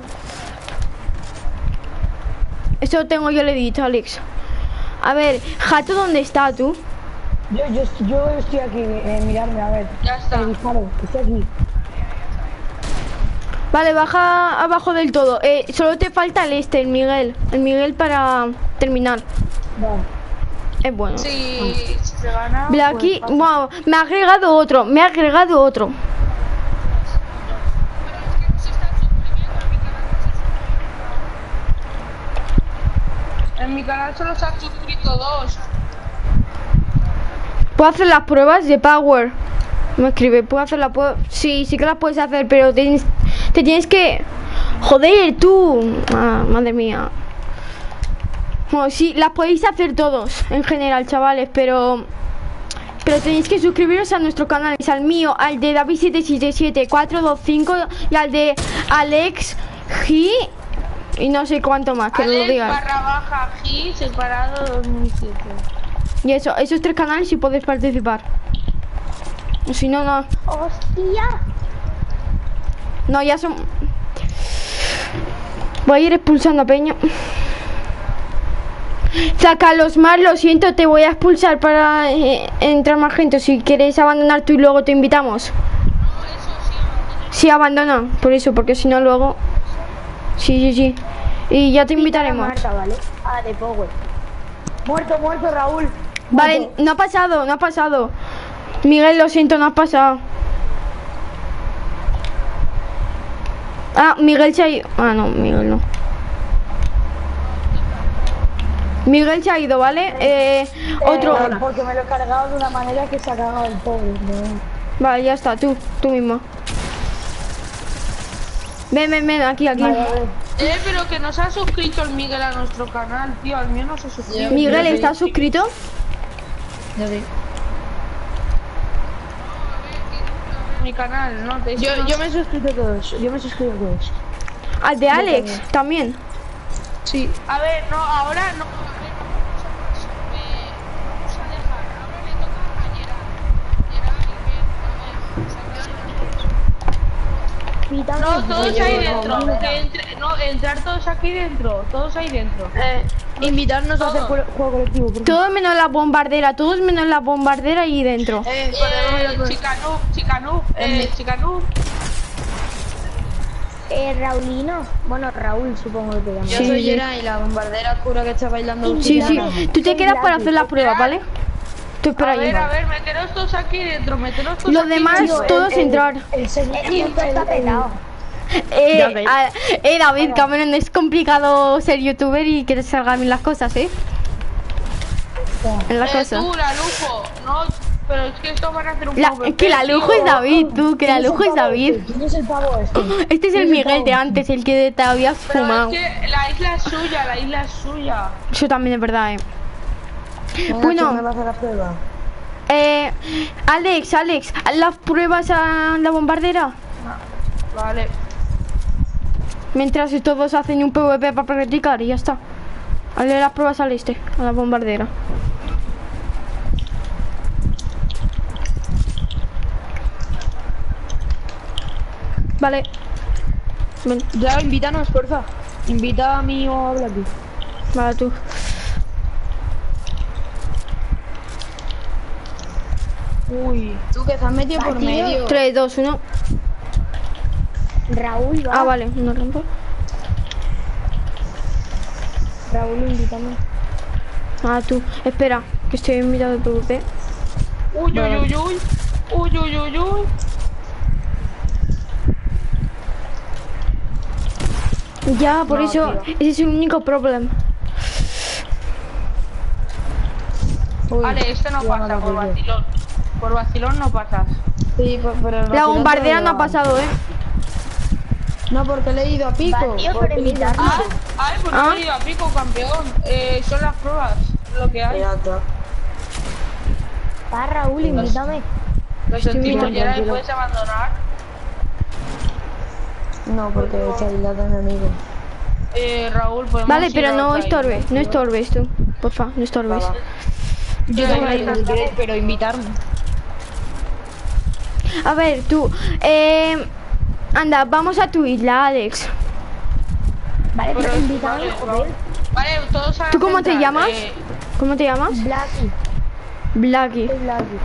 Esto lo tengo yo, le he dicho, Alex. A ver, Jato, ¿dónde está tú? Yo, yo, yo estoy aquí, eh, mirarme, a ver. Ya está. Eh, disparo, estoy aquí. Vale, baja abajo del todo. Eh, solo te falta el este, el Miguel. El Miguel para terminar. Vale. Es bueno. Si, si se gana. Mira, pues aquí, pasa. wow, me ha agregado otro, me ha agregado otro. En mi canal solo se han suscrito dos. ¿Puedo hacer las pruebas de Power? Me escribe, ¿puedo hacer las pruebas? Sí, sí que las puedes hacer, pero tienes, te tienes que... Joder, tú. Ah, madre mía. Bueno, sí, las podéis hacer todos, en general, chavales, pero... Pero tenéis que suscribiros a nuestro canal, al mío, al de David siete siete siete cuatro dos cinco y al de Alex G y no sé cuánto más, que no lo Alex digan. barra baja G separado dos mil siete. Y eso, esos tres canales sí podéis participar. O si no, no. ¡Hostia! No, ya son... Voy a ir expulsando a Peña. Sácalos más, lo siento, te voy a expulsar para eh, entrar más gente. Si quieres abandonar tú y luego te invitamos. Sí, abandona, por eso, porque si no luego... Sí, sí, sí. Y ya te invitaremos. Marta, ¿vale? Ah, de Power. Muerto, muerto, Raúl. Vale, Muerto. no ha pasado, no ha pasado. Miguel, lo siento, no ha pasado. Ah, Miguel se ha ido. Ah, no, Miguel no. Miguel se ha ido, ¿vale? Eh, otro. Eh, porque me lo he cargado de una manera que se ha cagado el pobre. ¿no? Vale, ya está, tú, tú mismo. Ven, ven, ven, aquí, aquí. Vale, a ver. Eh, pero que no se ha suscrito el Miguel a nuestro canal, tío. Al mío no se ha suscrito. Miguel, ¿estás suscrito? Yo sí. Mi canal, ¿no? Te Yo, yo me he suscrito a todos. Yo me he suscrito a todos. Al de Alex, también. Sí. A ver, no, ahora no. No, todos ahí dentro. Que entre- no, entrar todos aquí dentro. Todos ahí dentro. Eh, invitarnos a hacer Todo. juego juego colectivo. por favor. Todos menos la bombardera, todos menos la bombardera ahí dentro. Eh, Eh, podemos- Chicanú, Chicanú, eh, Chicanú. Eh, Raulino. Bueno, Raúl, supongo que te llamas. Yo Sí, soy sí. Yera y la bombardera oscura que está bailando. Sí, sí. Gitana. Tú te quedas para hacer las pruebas, ¿vale? Tú espera A ahí. ver, a ver, meteros todos aquí dentro, meteros todos Los aquí demás, dentro. todos entrar. El seguimiento Esto está petado. Eh, Ya veis. a- eh, David Cameron, es complicado ser youtuber y que te salgan bien las cosas, ¿eh? En las Eh, cosas. tú, la lujo. No, pero es que esto van a hacer un La- poco es que la lujo es David, tú, que la ¿Quién es el lujo es pavo David. este? ¿Quién es el pavo este? Este es el Miguel de antes, el que te habías Pero fumado. es que la isla es suya, la isla es suya. Eso también es verdad, eh. Venga, Bueno. ¿quién me va a hacer la prueba? Eh, Alex, Alex, haz las pruebas a la bombardera. Vale. Mientras todos hacen un PvP para practicar y ya está. Hazle las pruebas al este, a la bombardera. Vale. Ven, Ya, invítanos, porfa. Invita a mí o habla aquí. vale tú. Uy, tú que estás metido por tío. medio. tres, dos, uno. Raúl, va. Ah, vale, no rompo. Raúl, invítame. Ah, tú. Espera, que estoy invitado de PvP. Uy, uy, uy, uy. Uy, uy, uy, uy. Ya, por No, eso, tío. ese es el único problema. Uy, Vale, este no ya pasa, lo por pillo. vacilón. Por vacilón no pasas. Sí, pe- pero el La vacilón bombardera te no ha lo pasado, ¿eh? No, porque le he ido a pico. Vacío, porque pero le he ido a invitarlo. Ah, pico. ay, pues ¿Ah? no he ido a pico, campeón. Eh, son las pruebas, lo que hay. Ya está. Va, Raúl, invítame. Lo sentimos, invitando, Gerard, tranquilo. puedes abandonar. No, porque esta isla de mi amigo. Eh, Raúl, podemos Vale, ir pero a no otra estorbes, isla, no tío. estorbes tú. Porfa, no estorbes. Va, va. Yo Yo también también, si quieres, pero invitarme. A ver, tú, eh, anda, vamos a tu isla, Alex. Vale, pero Pero- invítame, vale, joder. Vale, todos a la ¿Tú cómo te central, llamas? eh, ¿Cómo te llamas? Blacky, Blacky. soy Blacky.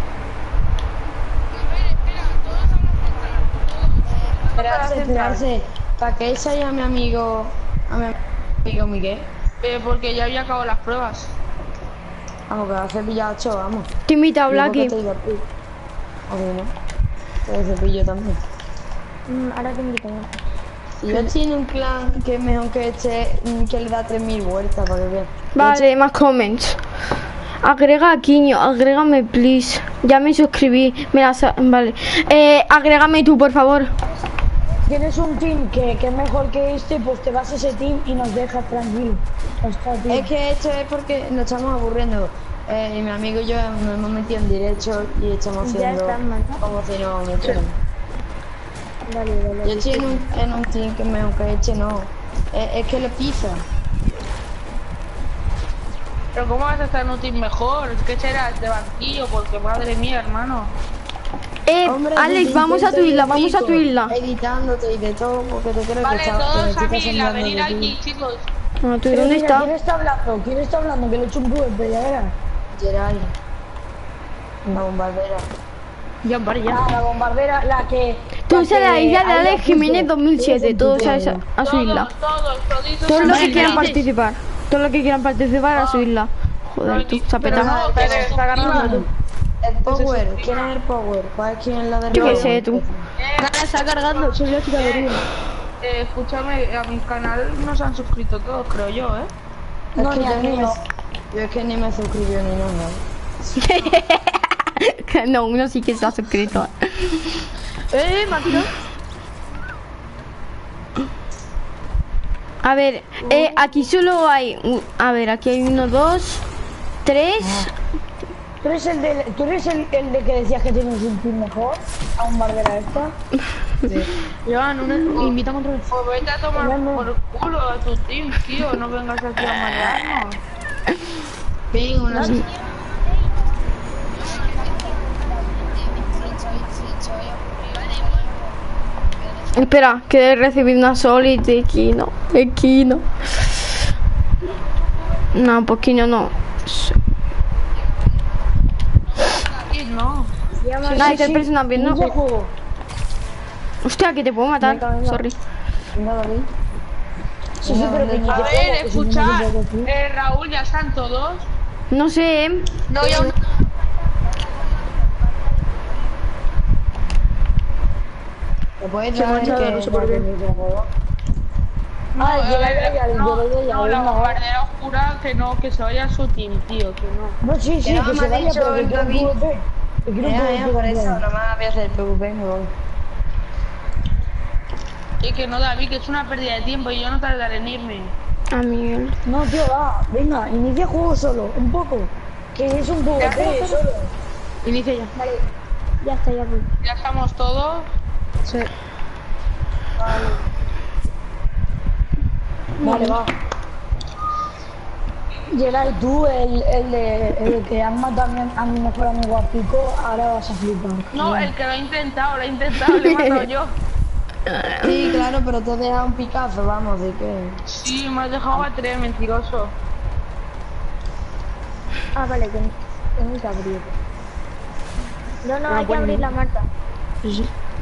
Esperarse, esperarse. Para que esa y a mi amigo. A mi amigo Miguel. eh, porque ya había acabado las pruebas. Vamos, que va a cepillar ocho, vamos. Te invito a Yo Blacky. porque te digo a ti. Obvio, ¿no? Pero cepillo también. Mm, ahora te invito. ¿no? Y yo estoy en un clan que es mejor que este, mm, que le da tres mil vueltas para que vean. Vale, más comments. Agrega a Quiño, agrégame, please. Ya me suscribí. Me la sa- vale. Eh, agrégame tú, por favor. Tienes un team que, que es mejor que este, pues te vas a ese team y nos dejas tranquilo. Ya está, tío. Es que esto es porque nos estamos aburriendo. Eh, y mi amigo y yo nos hemos metido en derecho y estamos Ya haciendo están, ¿no? como si no metieran. Dale, dale. Yo estoy en un, en un team que es mejor que este, no. Es, es que le pisa. Pero ¿cómo vas a estar en un team mejor? Es que serás de banquillo, porque madre mía, hermano. Eh, Hombre, Alex, yo vamos a tu intento isla, ir vamos a tu pico, isla. Editándote y de todo, porque te creo Vale, que está, que todos me a estoy mi isla, pasando venid de ti. aquí, chicos. Ah, ¿tú Pero dónde mira, está? ¿quién está hablando? ¿Quién está hablando? Que le he hecho un PvP, ya verás. Gerald. La bombardera. Ya, para ya. Ah, la bombardera, la que... Tú la usas la que isla de había Alex Jiménez puesto. dos mil siete, todos a, esa- a su Todos, isla. todos, toditos. Todos los que Vale, quieran vale. participar. Todos los que quieran participar a su isla. Joder, tú, Pero zapeta. no, que se está ganando. El Power, ¿quién es el Power? ¿Cuál es quién es la de Yo qué Raúl? sé, tú. Nada, está cargando, soy la chica de Río. Eh, escúchame, a mi canal no se han suscrito todos, creo yo, ¿eh? Es No, que ni yo, a ni mí me, no. yo es que ni me suscribió ni nada. No, uno sí que se ha suscrito. Eh, Mateo. A ver, eh, aquí solo hay... un- A ver, aquí hay uno, dos, tres... ¿Tú eres el de, ¿tú eres el, el de que decías que tienes un team mejor? ¿A bombardera esta? Joan, una... invítame otra vez. Pues vete a tomar por culo a tu team, tío, no vengas aquí a marearnos. Ping, una sí. Espera, que he recibido una solid de Kino. De Kino. No, pues Kino no. Aquí no. Nadie te personas bien, ¿no? Yo juego. Hostia, que te puedo matar. Venga, venga. Sorry. Venga, David. Sí, sí, pero que ni A te ver, juego, que si no me escuchad, juego, tío. eh, Raúl, ya están todos. No sé, ¿eh? No, ya un... ¿Te puedes Se me ha traer echado, que no sé por qué. No, Ah, a yo la ver, veía, yo no, la veía, no, la venga, va. bombardera oscura, que no, que se vaya a su team, tío, que no. No, sí, sí, Ya que me se ha vaya, dicho pero que el quiero un David. PvP. Que quiero un Ya, PvP ya, por con eso, él. nada más voy a hacer PvP, me voy. Y que no, David, que es una pérdida de tiempo y yo no tardaré en irme. A Miguel. No, tío, va, venga, inicia juego solo, un poco. Que es un PvP solo. Inicia ya. Vale, Ya está, ya voy. Ya estamos todos. Sí. vale, va. Gerard, tú, el, el, de, el que has matado a mi, a mi mejor amigo a Pico, ahora vas a flipar. No, el que lo ha intentado, lo ha intentado, le he matado yo. Sí, claro, pero te he dejado un picazo, vamos, de que... Sí, me has dejado a tres, mentiroso. Ah, vale, que tengo que abrir. No, no, hay que abrir la Marta. Sí.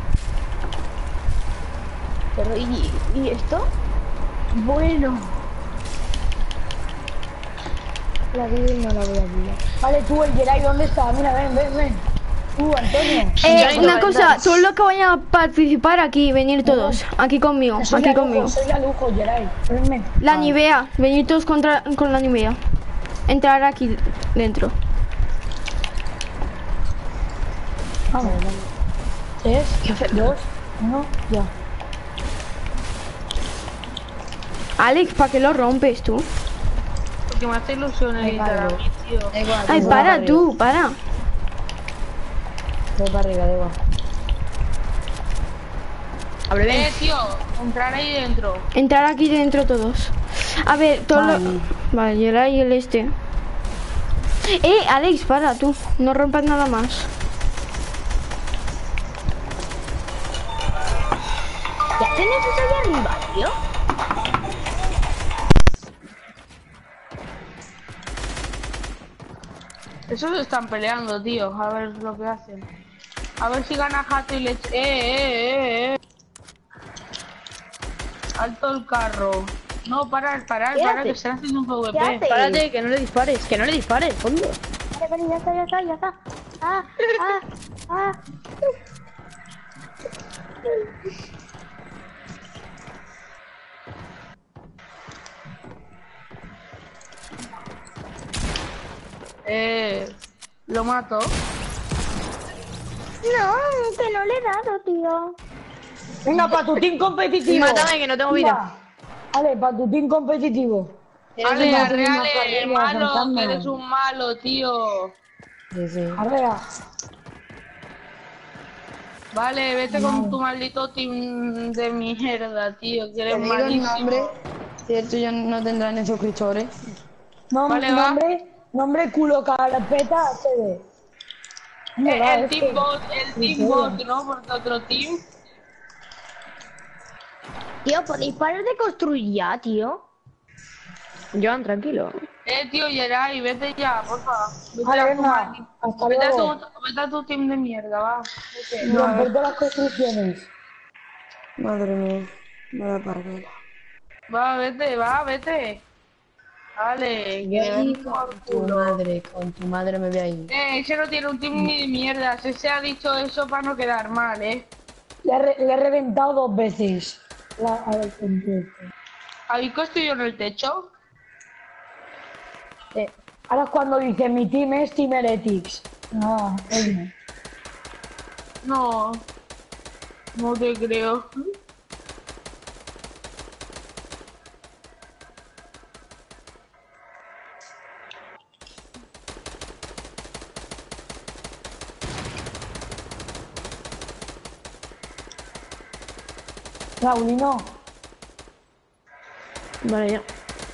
Pero, ¿y, ¿y esto? Bueno. La vida no la voy a abrir. Vale, tú, el Gerard, ¿dónde está? Mira, ven, ven, ven. Tú, Antonio. Eh, una cosa, todos los que vayan a participar aquí, venir todos. Aquí conmigo, Soy aquí la conmigo. lujo, soy la lujo, Geray. Venme. La Nivea, venir todos contra, con la Nivea. Entrar aquí dentro. Vamos, vamos. Tres, dos, uno, ya. Alex, ¿para qué lo rompes tú? Porque me hace ilusión editar a mí, tío. Da igual, Ay, voy para arriba. tú, para. Voy para arriba, da igual. Abre, ven. Eh, tío, entrar ahí dentro. Entrar aquí dentro todos. A ver, todos los... Vale, y el y el este. Eh, Alex, para tú. No rompas nada más. ¿Ya tienes eso ahí arriba, tío? Esos se están peleando, tío. A ver lo que hacen. A ver si gana Jato y le... ech- ¡Eh, eh, eh, eh! Alto el carro. No, parar, parar, ¿Qué parar, hace? que están haciendo un ¿Qué P V P. hace? Párate, que no le dispares, que no le dispares, coño. Vale, vale, ya está, ya está, ya está. Ah, ah, ah. Eh... Lo mato. No, que no le he dado, tío. Venga, para tu team competitivo. Mátame, que no tengo vida. Vale, para tu team competitivo. Ale, una arreale, partida, malo, fantasma. que eres un malo, tío. Sí, sí. Arrea. Vale, vete con tu maldito team de mierda, tío, que Te eres digo el malísimo. nombre, cierto, ya no tendrán ni suscriptores. Nom- Vale, va. nombre, nombre culo carpeta H D. ¿Dónde Eh, va el este? team bot, el team bot, ¿no? Porque otro team. Tío, ¿podéis parar de construir ya, tío? Joan, tranquilo. Eh, tío, Geray, vete ya, porfa. Vete Vale, a tu venga. mal- Hasta Vete a, tu, luego. vete a tu team de mierda, va. Vete. Romper todas las construcciones. Madre mía, vaya parguela. Va, vete, va, vete. Vale, que le den por Con tu culo. madre, con tu madre me voy a ir. Eh, ese no tiene un team ni de mierda. Ese ha dicho eso para no quedar mal, eh. Le he, re- le he reventado dos veces. La, a ver, contexto. ¿Habéis construido en el techo? Eh, ahora es cuando dice mi team es Team Heretics. No, él No. No te creo. no. Raulino, Vale, ya.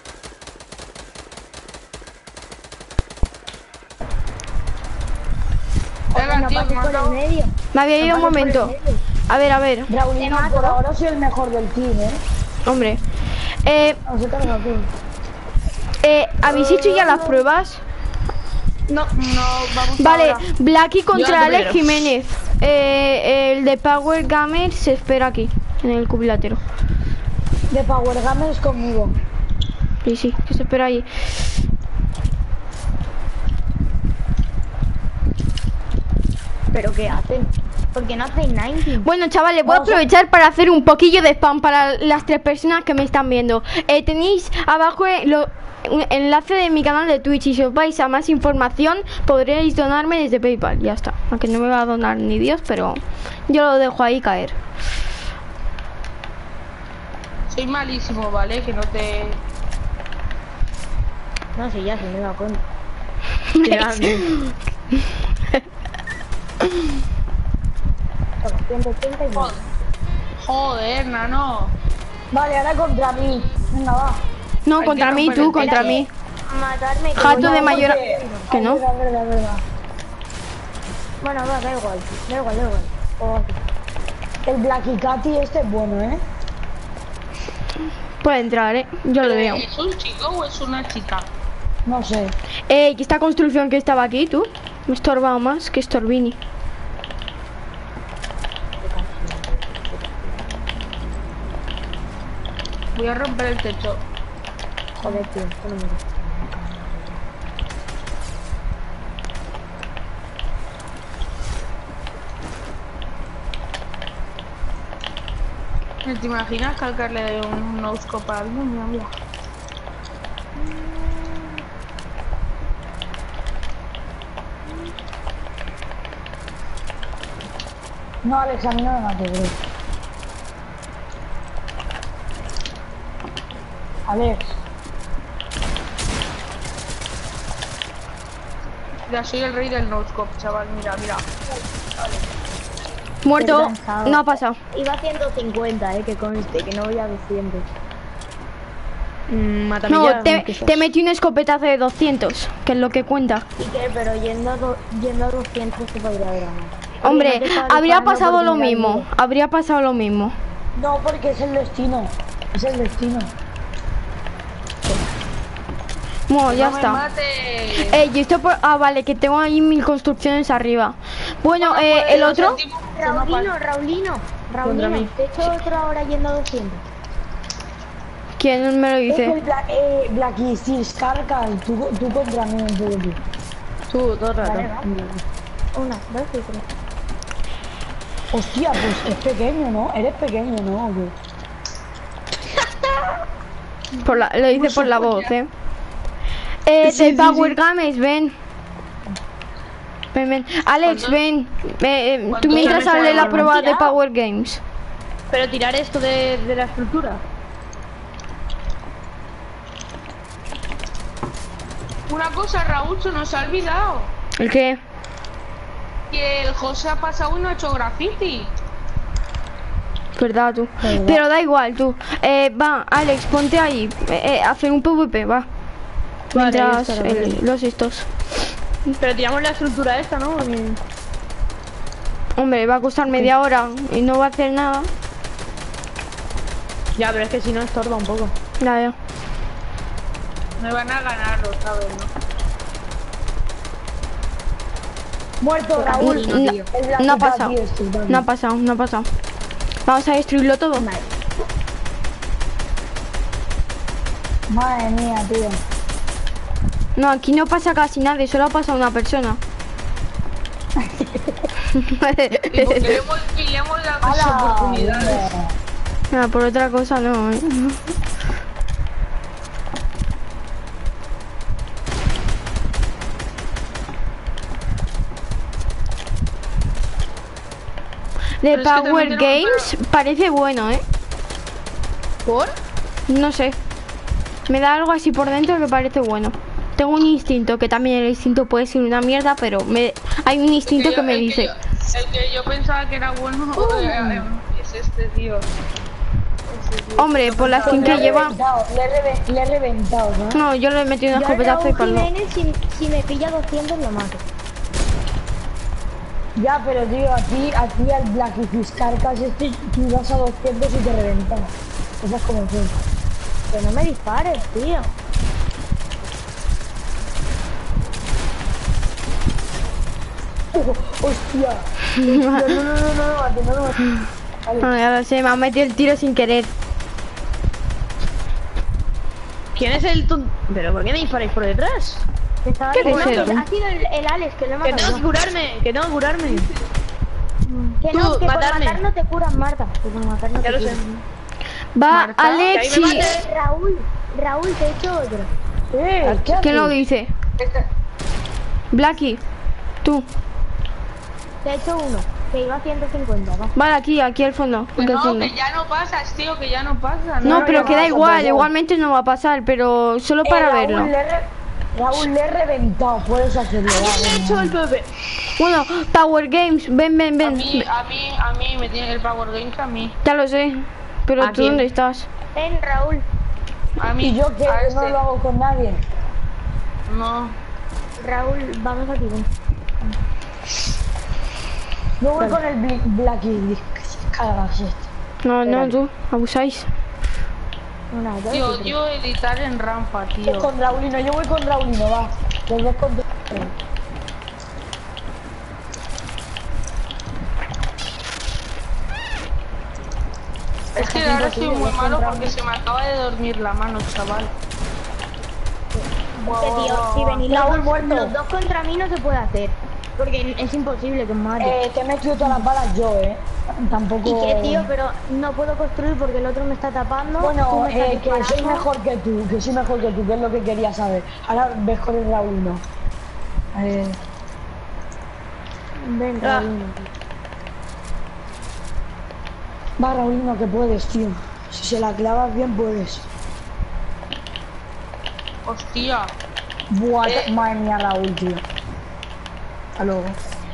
Venga, No tío, pases por el matado. medio. Me había ido un momento. A ver, a ver. Raulino, Te mato. por ahora soy el mejor del team, ¿eh? Hombre. Eh, No se carga tú. eh, ¿habéis hecho ya las pruebas? No, no, vamos Vale, ahora. Blacky contra Yo Alex primero. Jiménez. Eh, el de Power Gamer se espera aquí, en el cubilátero. De Power Gamers conmigo. Sí, sí, que se espera ahí. ¿Pero qué hacen? ¿Por qué no hacéis noventa? Bueno, chavales, voy a aprovechar para hacer un poquillo de spam para las tres personas que me están viendo. Eh, tenéis abajo eh, lo- un enlace de mi canal de Twitch y si os vais a más información podréis donarme desde PayPal. Ya está. Aunque no me va a donar ni Dios, pero yo lo dejo ahí caer. Soy malísimo, ¿vale? Que no te... No, sí, ya se me da cuenta. ciento ochenta y nueve. Joder, nano. Vale, ahora contra mí. Venga, va. No, Hay contra que mí, romper tú, el contra techo. mí. Matarme. que Jato voy a- de mayor... porque- Que no. Es verdad, es verdad, es verdad. Bueno, va, da igual. Da igual, da igual. Juego aquí. El Blacky Catty este es bueno, ¿eh? Puede entrar, eh. Yo lo veo. ¿Es un chico o es una chica? No sé. Eh, esta construcción que estaba aquí, tú. Me he estorbado más que Storbini. Voy a romper el techo. Joder, tío. esto no me gusta. ¿Te imaginas calcarle un no-scope a alguien? Mira, mira. No, Alex, a mí no me mate, bro. Alex. Ya soy el rey del no-scope, chaval. Mira, mira. Muerto. No ha pasado. Iba a ciento cincuenta, eh, que conste, que no voy a doscientos. Mm, mátame No, ya, te, quizás. te metí un escopetazo de doscientos, que es lo que cuenta. ¿Y qué? Pero yendo a, do- yendo a doscientos se podría haber ganado. Hombre, Oye, no te estaba habría disparando pasado porque lo me mismo. caí. Habría pasado lo mismo. No, porque es el destino. Es el destino. Bueno, ya ¡No me está. mates! Eh, yo estoy por... Ah, vale, que tengo ahí mil construcciones arriba. Bueno, Bueno, eh, pues, el los otro... últimos- Raulino, Raulino, Contra Raulino, mí. te he hecho otra hora yendo a doscientos. ¿Quién me lo Es el dice? Black, eh, Blacky Steels Carcal, tú, tú contra mí un poco tú. Tú, todo el rato. Vale, vale. Una, dos y tres. Hostia, pues es pequeño, ¿no? Eres pequeño, ¿no? ¿O qué? Por la... Lo dice por la voz, eh. Eh, Sí, de sí, Power sí. Games, ven. Ven, ven. Alex, ¿Cuándo? ven. Eh, eh, tú ¿Cuándo? mientras ¿Ya me hables la puedo prueba de tirar? Power Games. Pero tirar esto de, de la estructura. Una cosa, Raúl, se nos ha olvidado. ¿El qué? Que el José ha pasado y no ha hecho graffiti. Verdad, tú. Pero da igual, tú. Eh, va, Alex, ponte ahí. Eh, eh, hacer un PvP, va. Vale, ya Mientras está, el- vale. los estos. Pero tiramos la estructura esta, ¿no? Porque- Hombre, va a costar media hora y no va a hacer nada. Ya, pero es que si no estorba un poco. Ya, ya. Me van a ganar, lo sabes, ¿no? Muerto, Raúl. No, El Blacky no ha está pasado. aquí, este, vale. No ha pasado, no ha pasado. Vamos a destruirlo todo. Madre mía, tío. No, aquí no pasa casi nada, solo ha pasado una persona. Y porque le hemos, y le hemos dado sus ¡Hala! oportunidades. Ah, por otra cosa no, ¿eh? De Pero es que Power también tenemos Games parece bueno, ¿eh? ¿Por? No sé. Me da algo así por dentro que parece bueno. Tengo un instinto, que también el instinto puede ser una mierda, pero me... hay un instinto yo- que me el dice. yo- el que yo pensaba que era bueno eh, es este tío. Este tío. Hombre, por la skin Le que he lleva... reventado, le he, reve- le he reventado, ¿no? No, yo le he metido un Yo al escopetazo y Raúl para Jiménez, si, si me pilla doscientos lo mato. Ya, pero tío, a ti, a ti al Blacky Steels Carcas este, tú ibas a doscientos y te reventaba. Esa es como fue. Que no me dispares, tío. Oh, ¡Hostia! No, no, no, no, no, no, no, mate, no, no, mate. Vale. No, ya lo sé, me ha metido el tiro sin querer. ¿Quién es el ton... ¿Pero por qué me disparáis por detrás? Te estaba ¿Qué diciendo dices, que tú? ha sido el, el Alex que lo he Que matado. tengo que yo. curarme, que tengo que curarme. Que no, Tú, que matarme. por matar no te curas, Marta. Que por matar no Ya te lo sé. curas. Va, Marta, Alex, que ahí me sí. mate. Raúl, Raúl, te he hecho otro. Eh, ¿qué ¿Quién lo haces? dice? Este- Blacky, tú. Te he hecho uno, que iba a ciento cincuenta, va. Vale, aquí, aquí al fondo. Que aquí al no, fondo. que ya no pasas, tío, que ya no pasa. No, no, pero ya que da vas a igual, pasar. igualmente no va a pasar, pero solo Eh, para Raúl, verlo. Le he re- Raúl, le he reventado, puedes hacerlo. ¿Quién va, ha hecho el venga. P V P? Bueno, Power Games, ven, ven, A ven. mí, a mí, a mí me tiene el Power Games a mí. Ya lo sé, pero ¿A tú quién? dónde estás? Ven, Raúl. A mí. Y yo que a no este. lo hago con nadie. No. Raúl, vamos aquí, ven. Yo voy con el Bla- Blacky Carcas este. No, no, tú, abusáis. Una, dos Tío, y tres. odio editar en rampa, Yo tío. con Raulino, yo voy con Raulino, va. Los dos contra. Es que ahora estoy muy malo porque se me acaba de dormir la mano, chaval. Que tío, si venís los Raúl dos, muerto. los dos contra mí no se puede hacer. Porque es imposible que me mate. Eh, te he metido todas las balas yo, eh. Tampoco... ¿Y qué, tío? Pero no puedo construir porque el otro me está tapando. tú Bueno, me estás eh, que soy disparando. mejor que tú, que soy mejor que tú, que es lo que quería saber. Ahora ves con el Raúl, no. Eh, Venga, Ah. va, Raulino, que puedes, tío. Si se la clavas bien, puedes. Hostia. Buah, Eh. madre mía, Raúl, tío. Hasta luego.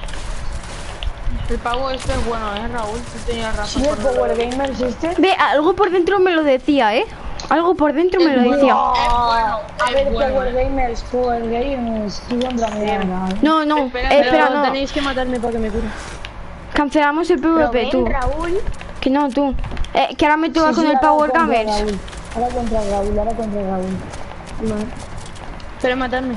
El pavo este es bueno, ¿eh, Raúl? Tú tenías razón. ¿Sí el por Power no- Gamers este? Ve, algo por dentro me lo decía, ¿eh? Algo por dentro me lo decía. Ah, a es ver, bueno, Power eh. Gamers, Power Gamers. Tú contra mí, ¿no? No, no, Espera, eh, espera, Pero no. tenéis que matarme para que me cure. Cancelamos el Pero PvP, ven, tú. Raúl. Que no, tú. Eh, que ahora me toca Sí, con sí, el ahora Power contra Gamers. Raúl. Ahora contra Raúl, ahora contra Raúl. Vale. Pero matarme.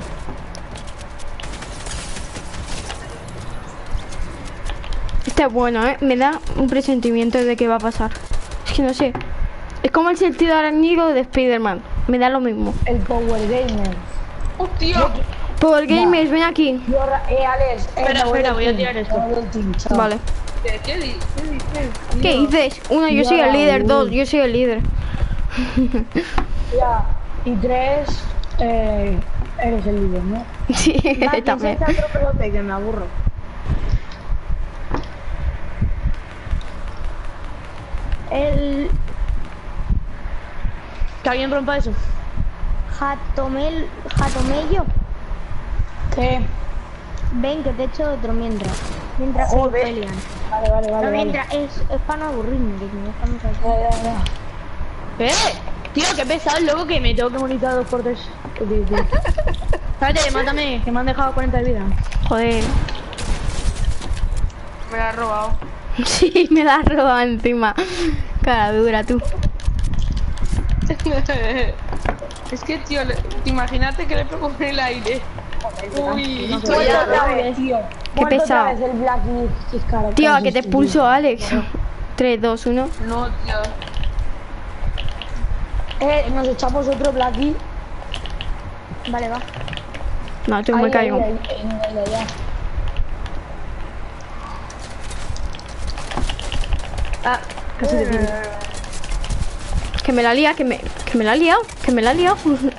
Este es bueno, ¿eh? Me da un presentimiento de que va a pasar. Es que no sé. Es como el sentido arácnido de Spider-Man. Me da lo mismo. El Power Gamer. ¡Hostia! Power Gamers, ven aquí. Yo, Ra- eh, Alex, eh, Espera, me voy espera, del voy a team, tirar esto. me voy del team, chao. Vale. ¿Qué, qué, di- qué dices? ¿Qué tío? dices? Uno, yo Ya, soy el líder. Raúl. Dos, yo soy el líder. Ya, y tres, eh, eres el líder, ¿no? Sí, Vale, también. está otro PvP que me aburro. El Que alguien rompa eso. Jatomel, Jatomello. ¿Qué? Ven, que te echo otro mientras. Mientras que Joder. pelean. Vale, vale, No, vale. vale. mientras, es, es para no aburrirme, que no estamos aquí. Ya, ya, ya. ¿Qué? Tío, qué pesado el lobo que me tengo que morir a dos por tres. Espérate, mátame, que me han dejado cuarenta de vida. Joder. Me la ha robado. Sí, me la has robado encima. Cara dura, tú. Es que, tío, le- te imagínate que le pego en el aire. Uy, No sé, estoy ya, a- Otra vez, tío. Qué Muerto pesado. otra vez el Black Myth, caro, Tío, a casi que te estoy, expulso, tío. Alex. tres, dos, uno. No, tío. Eh, nos echamos otro Blackie. Vale, va. No, tú Ahí, me ahí, caigo. ahí, ahí, ahí, allá. Ah, casi te pillo. Que me la lía, que me, que me la ha liado, que me la ha liado.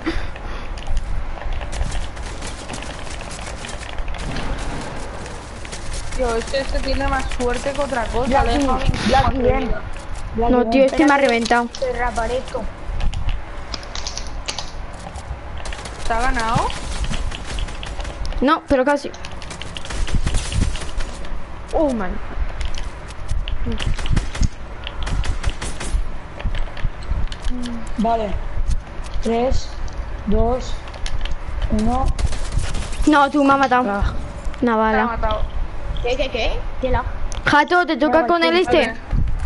Tío, este, este tiene más suerte que otra cosa. Le Blackie, he dejado veinticuatro Blackie, ven. vidas. Blackie, No, ven. tío, este me ha reventado. Te reaparezco. ¿Te ha ganado? No, pero casi. Oh, man. Vale. tres, dos, uno. No, tú me has matado. Una Te ha bala. matado. ¿Qué, qué, qué? ¿Qué la? Jato, ¿te toca con el este? Vale.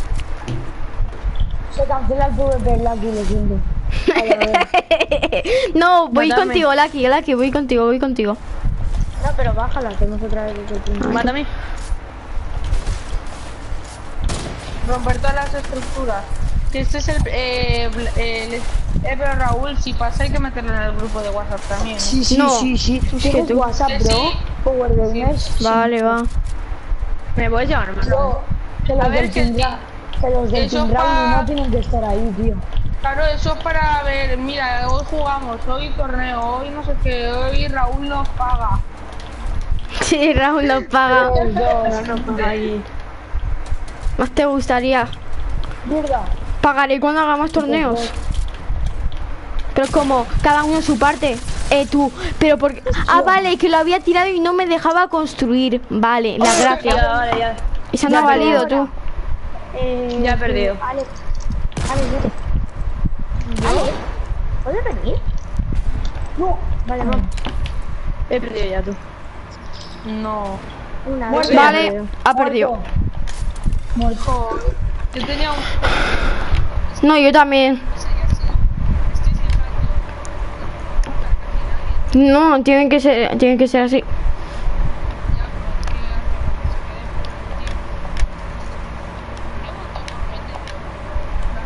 Se cancela el PvP, Blackie, lo siento. Vale, a ver. No, voy Mátame. contigo, Lucky, Lucky, voy contigo, voy contigo. No, pero bájala, hacemos otra vez otro punto. Mátame. Romper todas las estructuras. Que este es el... Eh, bl- el eh, pero Raúl, si pasa hay que meterlo en el grupo de WhatsApp también. ¿eh? Sí, sí, No, sí, sí. es que ¿Tienes tú- WhatsApp, Sí, bro? sí. Power Gamers. Sí. Vale, va. ¿Me puedes llevar, hermano? Yo, que los A ver, del que Team Ra- que los del eso Team pa- Raúl no tienen que estar ahí, tío. Claro, eso es para ver, mira, hoy jugamos, hoy torneo, hoy no sé qué, hoy Raúl nos paga. Sí, Raúl nos paga. Los dos. No, no, ahí. Más te gustaría. Mierda. Pagaré cuando hagamos torneos. Pero como, cada uno su parte. Eh, tú, pero porque... Ah, vale, que lo había tirado y no me dejaba construir. Vale, la Ya, gracia. vale, ya. Esa no Ya ha valido, ahora. tú. Eh, Ya he perdido. Alex, Alex, vete. Alex, ¿puedes venir? No. Vale, vamos. He perdido ya, tú. No. Una, Muerto. dos, Vale, perdido. ha perdido. Muerto. Muerto. Yo tenía un... No, yo también. No, tienen que ser, tienen que ser así.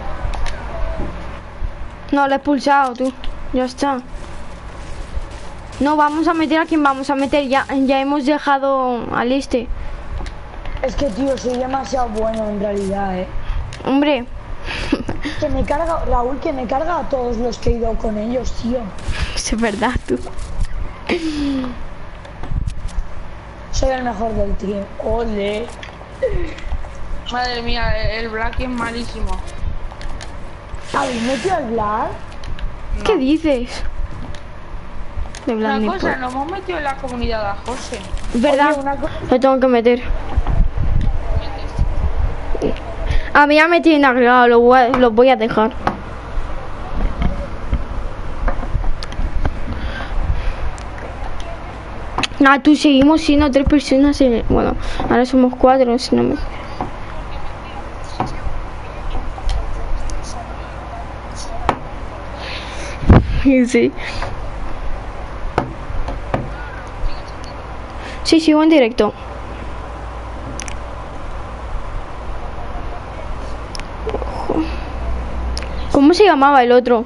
No, lo he expulsado, tú. Ya está. No, vamos a meter a quien vamos a meter. Ya, ya hemos dejado al este. Es que, tío, soy demasiado bueno en realidad, eh. Hombre. Que me carga, Raúl, que me carga a todos los que he ido con ellos, tío. Es verdad, tú. Soy el mejor del team. Ole. Madre mía, el Black es malísimo. ¿Habéis metido al Black? No. ¿Qué dices? De Una Black cosa, nos hemos metido en la comunidad a José. Es verdad, Oye, una co- lo tengo que meter. A mí ya me tienen agregado, lo voy a, lo voy a dejar. Ah, tú seguimos siendo tres personas en... Bueno, ahora somos cuatro, si no me... Sí. Sí, sigo en directo. ¿Cómo se llamaba el otro?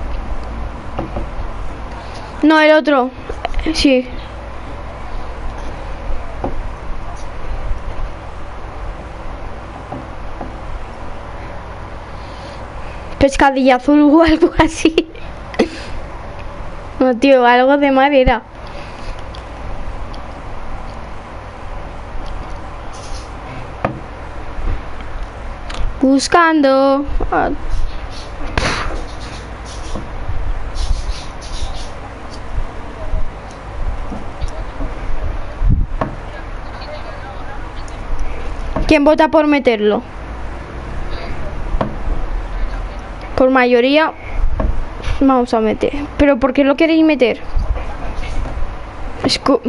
No, el otro. Sí. Pescadilla azul o algo así. No, tío, algo de madera. Buscando. Ah. ¿Quién vota por meterlo? Por mayoría vamos a meter. ¿Pero por qué lo queréis meter? Escu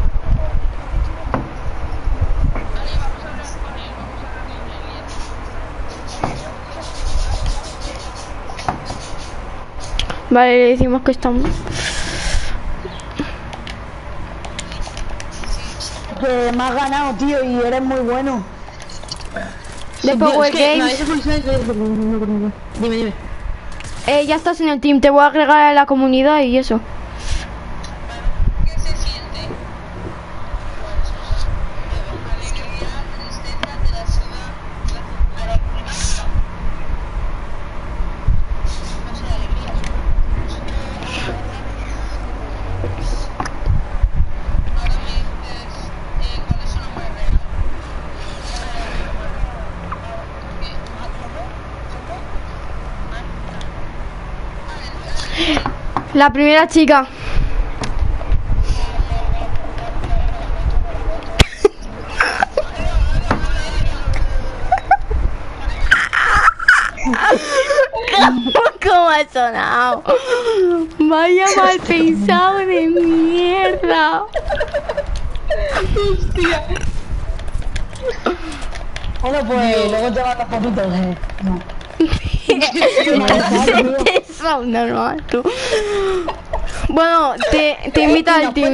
Vale, le decimos que estamos. Que me has ganado, tío, y eres muy bueno. De Power que, Games. no, dime, dime. Eh, ya estás en el team, te voy a agregar a la comunidad y eso. La primera chica. ¿Cómo ha sonado? Vaya mal pensado de mierda. Hostia. Bueno, pues luego te vas a poquitos, eh. No. Eso, normal, tú. Bueno, te, te invito al team.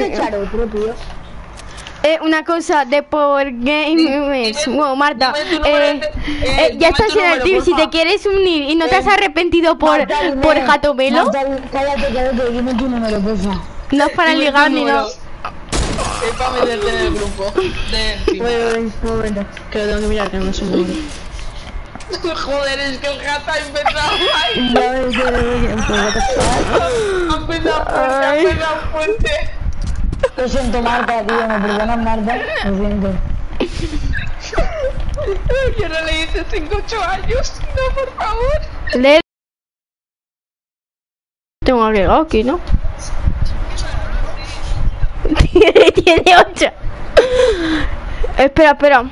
Eh, una cosa de Power Games. Bueno, Marta, eh, eh, ya estás en el team. Si te quieres unir y no te has arrepentido por, por Jatomelo, Cállate, cállate, dime tu número, porfa. no es para ligar ni nada. Es para meterte en el grupo del team. Un momento, que lo tengo que mirar, que no sé muy bien. Joder, es que el gato ha empezado ahí. Ha empezado fuerte, ha empezado fuerte. Lo siento, Marta, tío, me perdonas, Marta. Lo siento. Yo no le hice cinco ocho años. No, por favor. Le tengo agregado aquí, ¿no? Tiene, tiene ocho. Espera, espera.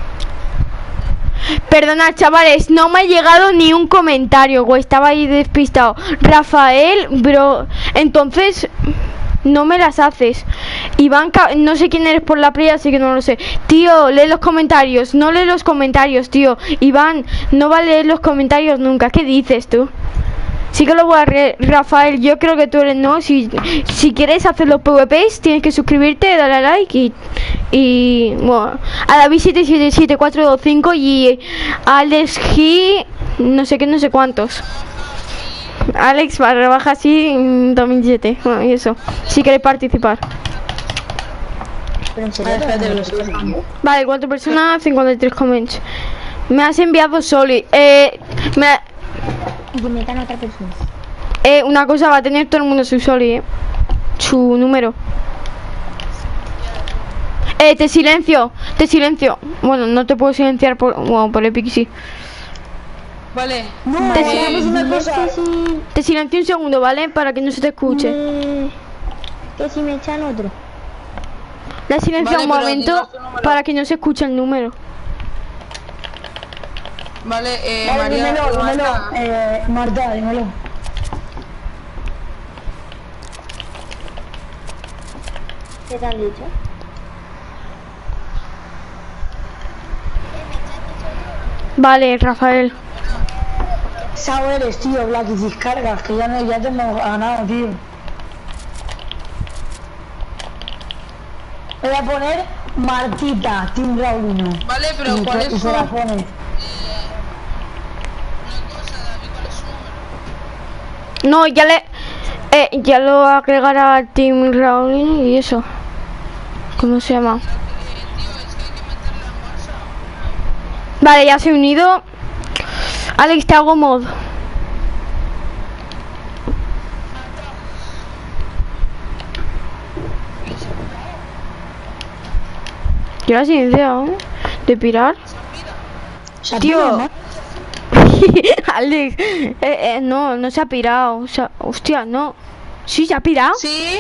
Perdona, chavales, no me ha llegado ni un comentario, güey, estaba ahí despistado. Rafael, bro, entonces no me las haces. Iván, no sé quién eres por la playa, así que no lo sé. Tío, lee los comentarios, no lee los comentarios, tío. Iván, no va a leer los comentarios nunca, ¿qué dices tú? Sí que lo voy a leer, Rafael, yo creo que tú eres no. Si, si quieres hacer los P V Ps, tienes que suscribirte, darle a like y... Y bueno, a David siete siete siete cuatro dos cinco y a Alex G, no sé qué, no sé cuántos. Alex barra baja así dos mil siete. Bueno, y eso. si queréis participar. Pero en serio, espérate, que lo estoy dejando. Vale, cuatro personas, cincuenta y tres comments. Me has enviado Soli. Eh, me, Y que metan a otra persona. eh, una cosa, va a tener todo el mundo su Soli, eh. Su número. Eh, te silencio, te silencio. Bueno, no te puedo silenciar por, bueno, por Epic sí. Vale. No, Te- hagamos una cosa. Te silencio un segundo, ¿vale? Para que no se te escuche. Eh, que si me echan otro. La silencio Vale, un pero momento dinos tu número. para que no se escuche el número. Vale, eh, Vale, María. dímelo, dímelo. Marta. Eh, Marta, dímelo. ¿Qué te han dicho? Vale, Rafael. Sao eres, tío, Black y descargas, que ya, no, ya te hemos ganado, tío. Voy a poner Martita, Team Raulino. Vale, pero y, ¿cuál y es su se la pone. No, ya le... Eh, ya lo agregará a Team Raúl y eso. ¿Cómo se llama? Vale, ya se ha unido. Alex, te hago mod. Yo la silenciado, ¿eh? De pirar. Se ha Tío. pirado, ¿no? Alex, eh, eh, no, no se ha pirado. O sea, hostia, no. Sí, se ha pirado. Sí.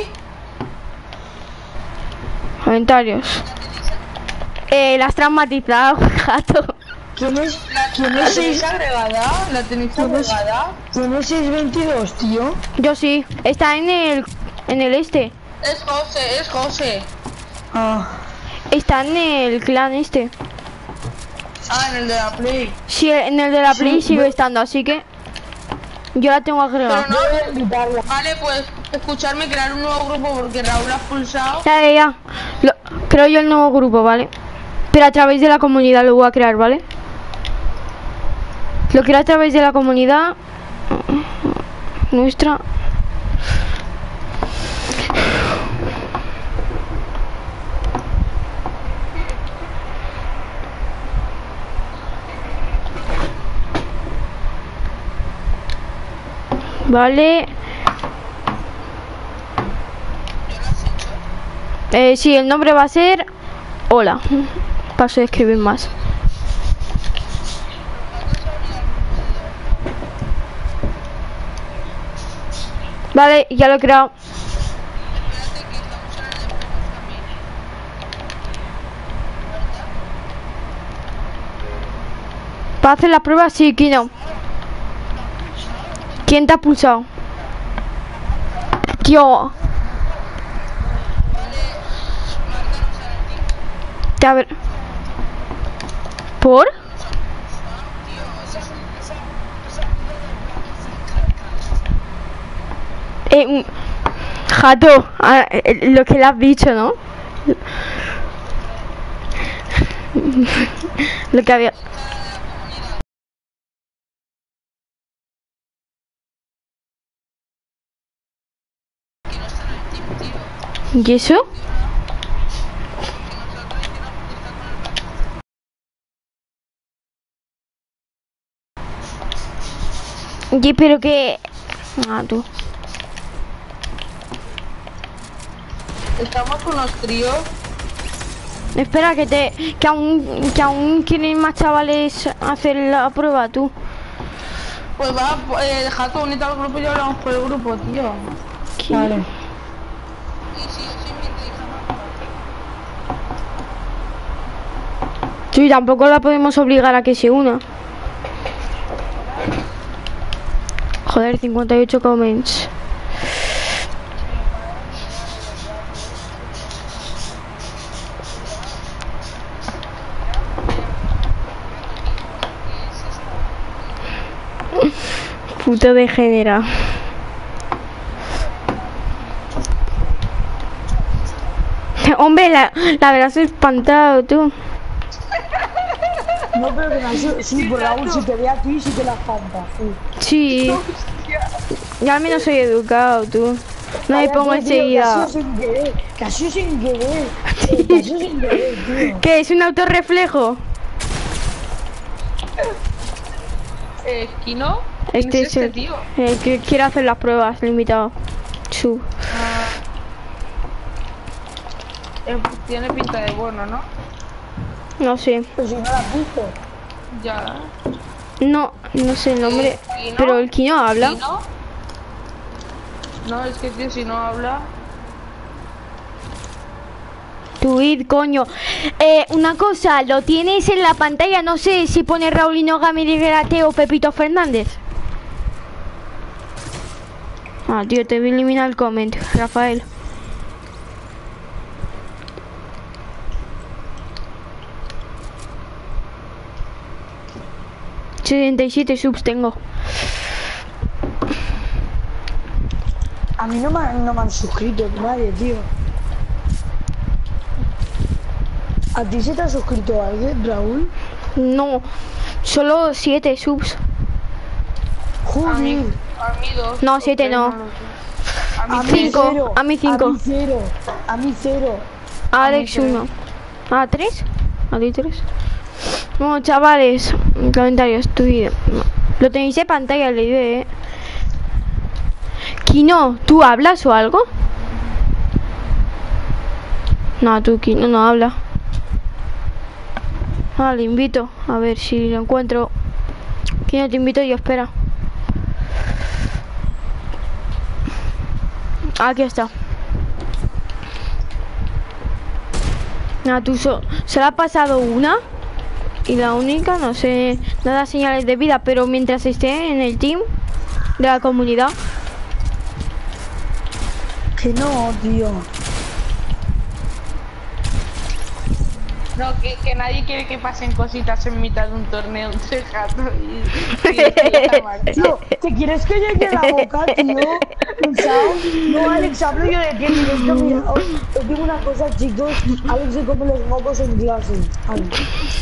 Comentarios. Eh, la has traumatizado, gato. ¿Quién es? ¿Quién ¿La es tenéis seis? agregada? ¿La tenéis agregada? ¿Quién es seis veintidós, tío? Yo sí. Está en el, en el este. Es José, es José. Ah, Está en el clan este. Ah, en el de la Play. Sí, en el de la Play Sí, sigue yo- estando, así que yo la tengo agregada. Pero no. voy a invitarla. Vale, pues escucharme crear un nuevo grupo porque Raúl ha pulsado. Ya, ya, ya. Lo- creo yo el nuevo grupo, ¿vale? Pero a través de la comunidad lo voy a crear, ¿vale? Lo quiero a través de la comunidad nuestra. Vale. Eh, sí, el nombre va a ser... Hola. Paso de escribir más. Vale, ya lo he creado. ¿Para hacer la prueba? Sí, Kino. ¿Quién te ha pulsado? Tío. Te a ver. ¿Por? Eh, mm, Jato, ah, eh, lo que le has dicho, ¿no? Lo que había... ¿Y eso? Y pero que... Ah, tú. Estamos con los tríos. Espera, que te... Que aún, que aún quieren más chavales hacer la prueba, tú. Pues va, eh, deja tu bonito al grupo y hablamos por el grupo, tío. Vale. Sí, tampoco la podemos obligar a que se una. Joder, cincuenta y ocho comments. Puto degenera. Hombre, la, la verdad soy espantado, tú. No, pero que no, sí, sí, por Raúl, si te ve a ti, sí te la espanta. Sí. Sí. Ya al menos soy educado, tú. No me pongo enseguida. Casi sin querer, casi sin querer, eh, casi sin querer, tío. ¿Qué es un autorreflejo? Eh, ¿Kino? Este ¿Quién es el, este tío? el que quiere hacer las pruebas, el invitado. Su. Eh, tiene pinta de bueno, ¿no? No sé. Pero si no la has visto. Ya. No, no sé el nombre. Eh, ¿Kino? Pero el Kino habla. ¿Kino? No, es que tío, si no habla... Tweet, coño. Eh, una cosa, lo tienes en la pantalla, no sé si pone Raulino Gamirigate o Pepito Fernández. Ah, tío, te voy a eliminar el comment, Rafael. setenta y siete subs tengo. A mí no me, han- no me han suscrito nadie, tío. ¿A ti se te ha suscrito alguien, Raúl? No, solo siete subs. A mí, Joder. a mí dos. No, o siete tres, no. lo sé. A mí A mí tres. Cinco, cero, a mí cinco. A mí cero. A mí cero. Alex uno. Ah, tres. A ti tres. Bueno, chavales, en comentarios, tu vídeo. Lo tenéis en pantalla, le diré, eh. Kino, ¿tú hablas o algo? No, tú, Kino, no habla. Ah, le invito. A ver si lo encuentro. Kino, te invito yo, espera. Aquí está. Nada, tú so solo ha pasado una. Y la única, no sé, nada señales de vida, pero mientras esté en el team de la comunidad. Que no, tío. No, que, que nadie quiere que pasen cositas en mitad de un torneo entre gatos y, y, y la marcha. Tío, ¿te quieres que llegue la boca, tío? ¿Pensado? No, Alex, hablo yo de ti. Es que mira, os, os digo una cosa, chicos. Alex se come los mocos en clase. Alex.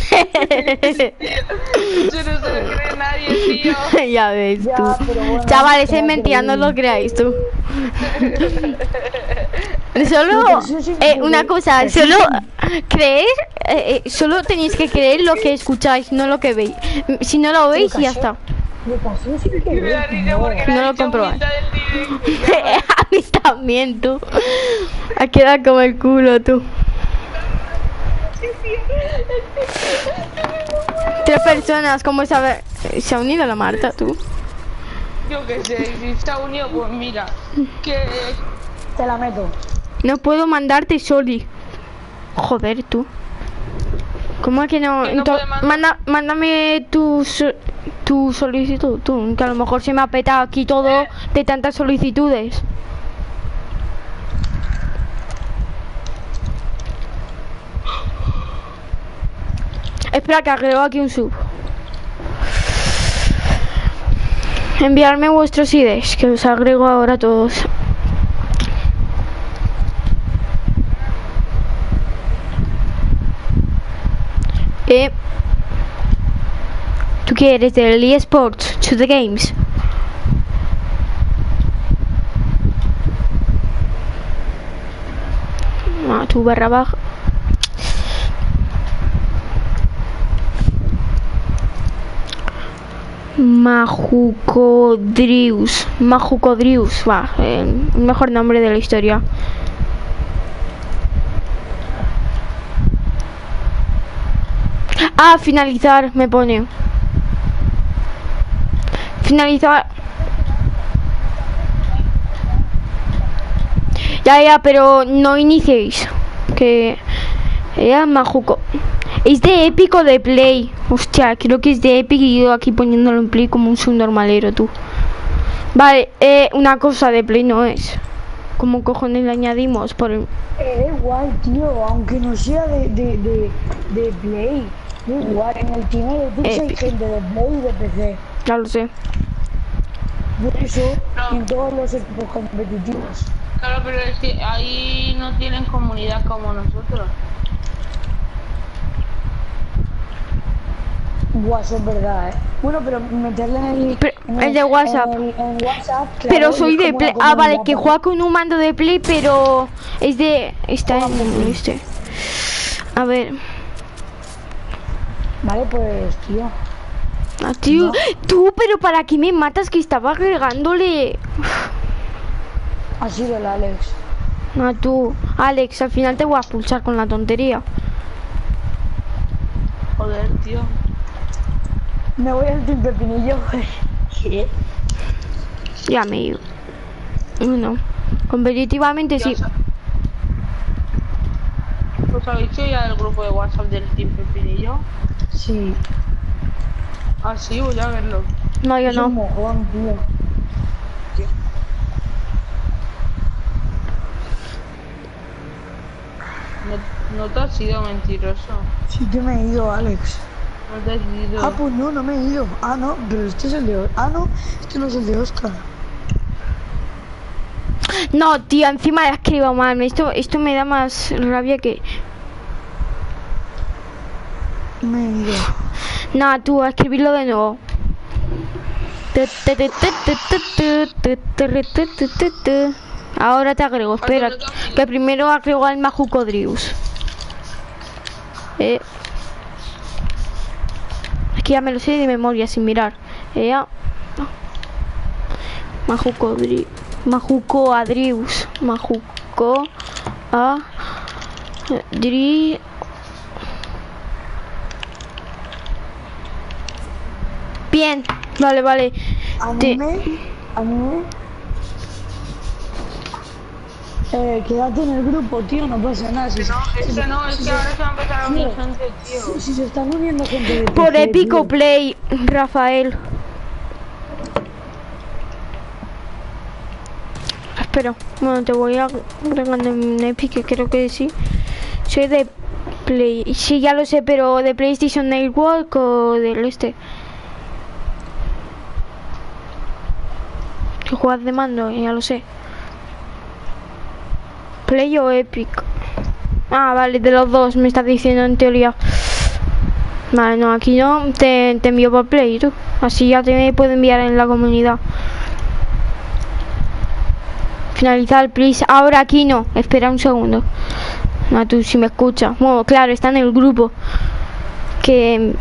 Eso no se lo cree nadie, tío. Ya ves Ya, tú. pero bueno, Chavales, ya, es mentira, no pero- lo creáis tú. Solo, eh, una cosa, solo creer, eh, eh, solo tenéis que creer lo que escucháis, no lo que veis. Si no lo veis, ya está. Me pasó sin Y me da querer. risa porque No le lo ha dicho comprobáis. mitad del directo. A mí también, tú. Ha quedado como el culo, tú. Tres personas, ¿cómo sabe? Se ha unido la Marta, tú. Yo qué sé, si está unido, pues mira. Que Te la meto. No puedo mandarte Soli. Joder, tú. ¿Cómo es que no? Que no Ento- puede mandar- manda, mándame tu, so- tu solicitud, tú. Que a lo mejor se me ha petado aquí todo de tantas solicitudes. Espera, que agrego aquí un sub. Enviarme vuestros I Ds, que os agrego ahora a todos. Eh, ¿Tú qué eres? Del eSports to the Games. Ah, tu barra baja. Majucodrius. Majucodrius, va, eh, el mejor nombre de la historia. Ah, finalizar, me pone. Finalizar. Ya, ya, pero no iniciéis. Que... Era Majuco. Es de épico de Play. Hostia, creo que es de Epic y yo aquí poniéndolo en Play como un subnormalero, tú. Vale, eh, una cosa de Play no es. ¿Cómo cojones le añadimos? Por el... Eh, igual, tío, aunque no sea de, de, de, de Play. Da igual, en el team de Twitch hay Epic. gente de Play y de P C. Ya lo sé. Por eso, en todos los equipos competitivos. Claro, pero es que ahí no tienen comunidad como nosotros. WhatsApp es verdad, ¿eh? Bueno, pero meterle en el... Pero, en el de WhatsApp. En, el, en WhatsApp, claro, Pero soy es de como Play. una Ah, vale, comunidad que para- juega con un mando de Play, pero es de... Está en este. A ver. Vale, pues, tío. Ah, tío. No. Tú, pero ¿para qué me matas? Que estaba agregándole... Ha sido el Alex. Ah, tú. Alex, al final te voy a expulsar con la tontería. Joder, tío. Me voy al Team Pepinillo. ¿Qué? Ya me he ido. No. Competitivamente sí. ¿Os habéis hecho ya del grupo de WhatsApp del Team Pepinillo? Sí. Ah, sí, voy a verlo. No, yo Es un no. mojón, tío. No, no te has ido mentiroso. Sí que me he ido, Alex. No te has ido. Ah, pues no, no me he ido. Ah, no, pero este es el de... Ah, no, este no es el de Oscar. No, tío, encima le escribo mal. Esto, esto me da más rabia que... Me he ido. Nada, tú, a escribirlo de nuevo. Ahora te agrego, espera. Que primero agrego al Majucodrius. Eh... Es que ya me lo sé de memoria sin mirar. Eh, ah. Majucodrius. Majuco Adrius. Majuco Adri. Bien, vale, vale. Te- Anime, anime. Eh, quédate en el grupo, tío, no pasa nada. Si, No, es que no, es que ahora se va a empezar a unir Tío, gente, tío. si, si se están uniendo gente de Por P C, Épico tío. Play, Rafael. Espera, bueno, te voy a agregando en Epic, que creo que sí. Soy de Play. Sí, ya lo sé, pero de PlayStation Network o del este. Que juegas de mando, ya lo sé. Play o Epic. Ah, vale, de los dos me estás diciendo en teoría. Vale, no, aquí no. Te, te envío por Play, tú. Así ya te puedo enviar en la comunidad. Finalizar, please. Ahora aquí no. Espera un segundo. No, tú si me escuchas. Bueno, claro, está en el grupo. Que...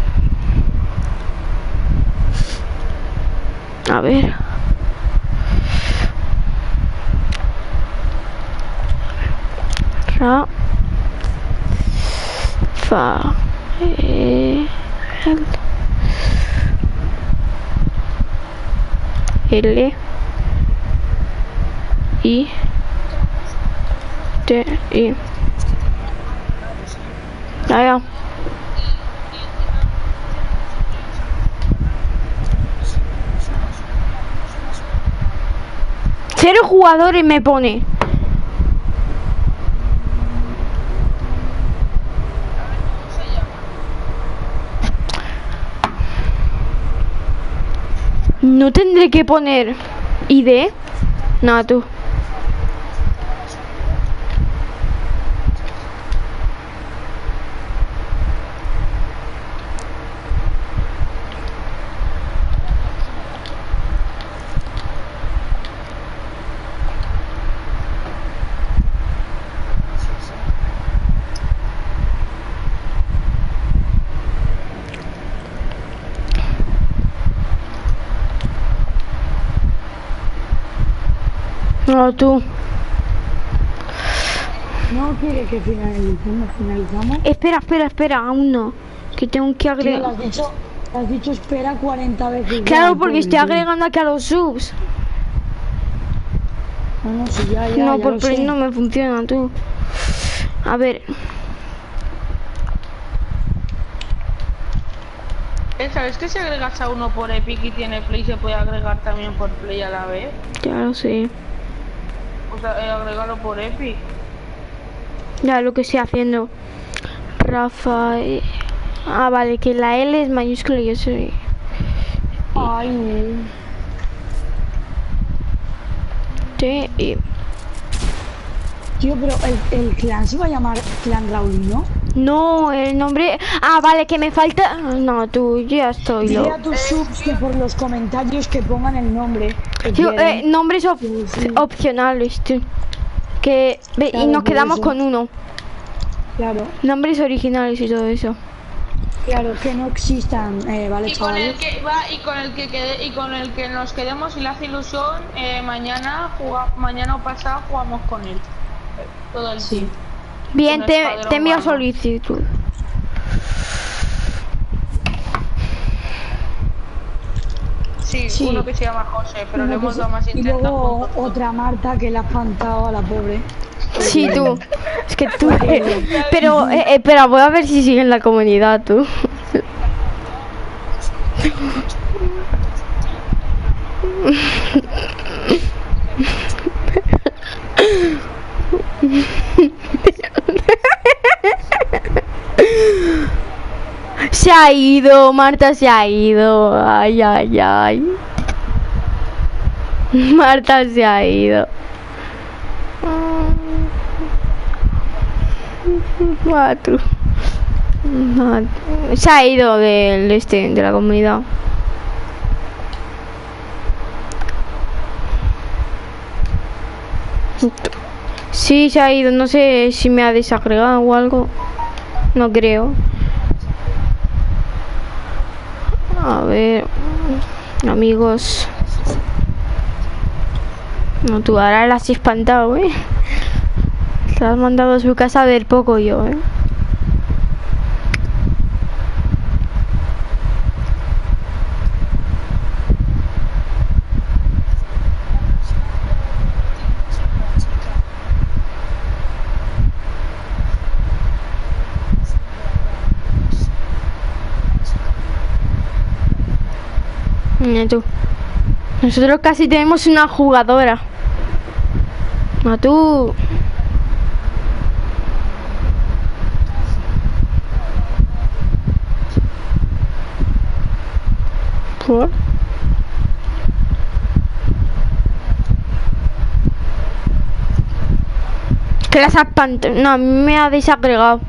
A ver. Ra... Fa... E... L... I... T... I... Ah, ya. Cero jugadores me pone. No tendré que poner I D. No, tú. No, tú. No quiere que finalicemos, finalizamos. Espera, espera, espera, aún no. Que tengo que Tío, le agregar. has dicho, le has dicho espera cuarenta veces. Claro, ya, porque pobre estoy tío. agregando aquí a los subs. No, no, sí, ya, ya, No, ya por lo Play sé. no me funciona, tú. A ver. Eh, ¿Sabes que si agregas a uno por Epic y tiene Play se puede agregar también por Play a la vez? Ya lo sé. O sea, eh, agregarlo por Epic. Ya lo que estoy haciendo. Rafael. Ah, vale, que la L es mayúscula y yo soy. Ay, T y. tío, pero el, el clan se va a llamar Clan Raulino. No, el nombre... Ah, vale, que me falta... No, tú, yo ya estoy. Dile Lo... a tus subs que por los comentarios que pongan el nombre. que Yo, quieren. eh, nombres op Sí, sí. opcionales, tú. Que... ve, Claro, y nos por quedamos eso. con uno. Claro, Nombres originales y todo eso. claro, que no existan, eh, vale, Y con el chavales. que va y con el que quede, y con el que nos quedemos y le hace ilusión, eh, mañana juga, mañana o pasado jugamos con él. Todo el Sí. team. Bien, Un te, escuadrón te envío guapo. solicitud. Sí, Sí. uno que se llama José, pero le hemos dado más Y intentos. luego otra Marta que le ha espantado a la pobre. Sí, tú. Es que tú... pero, eh, eh, espera, voy a ver si sigue en la comunidad, tú. Se ha ido, Marta se ha ido. Ay, ay, ay. Marta se ha ido. Matu. Matu. Se ha ido del este, de la comunidad. Sí, se ha ido. No sé si me ha desagregado o algo. No creo. A ver. Amigos. No, tú ahora la has espantado, eh. Te has mandado a su casa a ver poco yo, eh. Mira tú. Nosotros casi tenemos una jugadora. No, tú. ¿Por? Que las has pant- No, a mí me ha desagregado.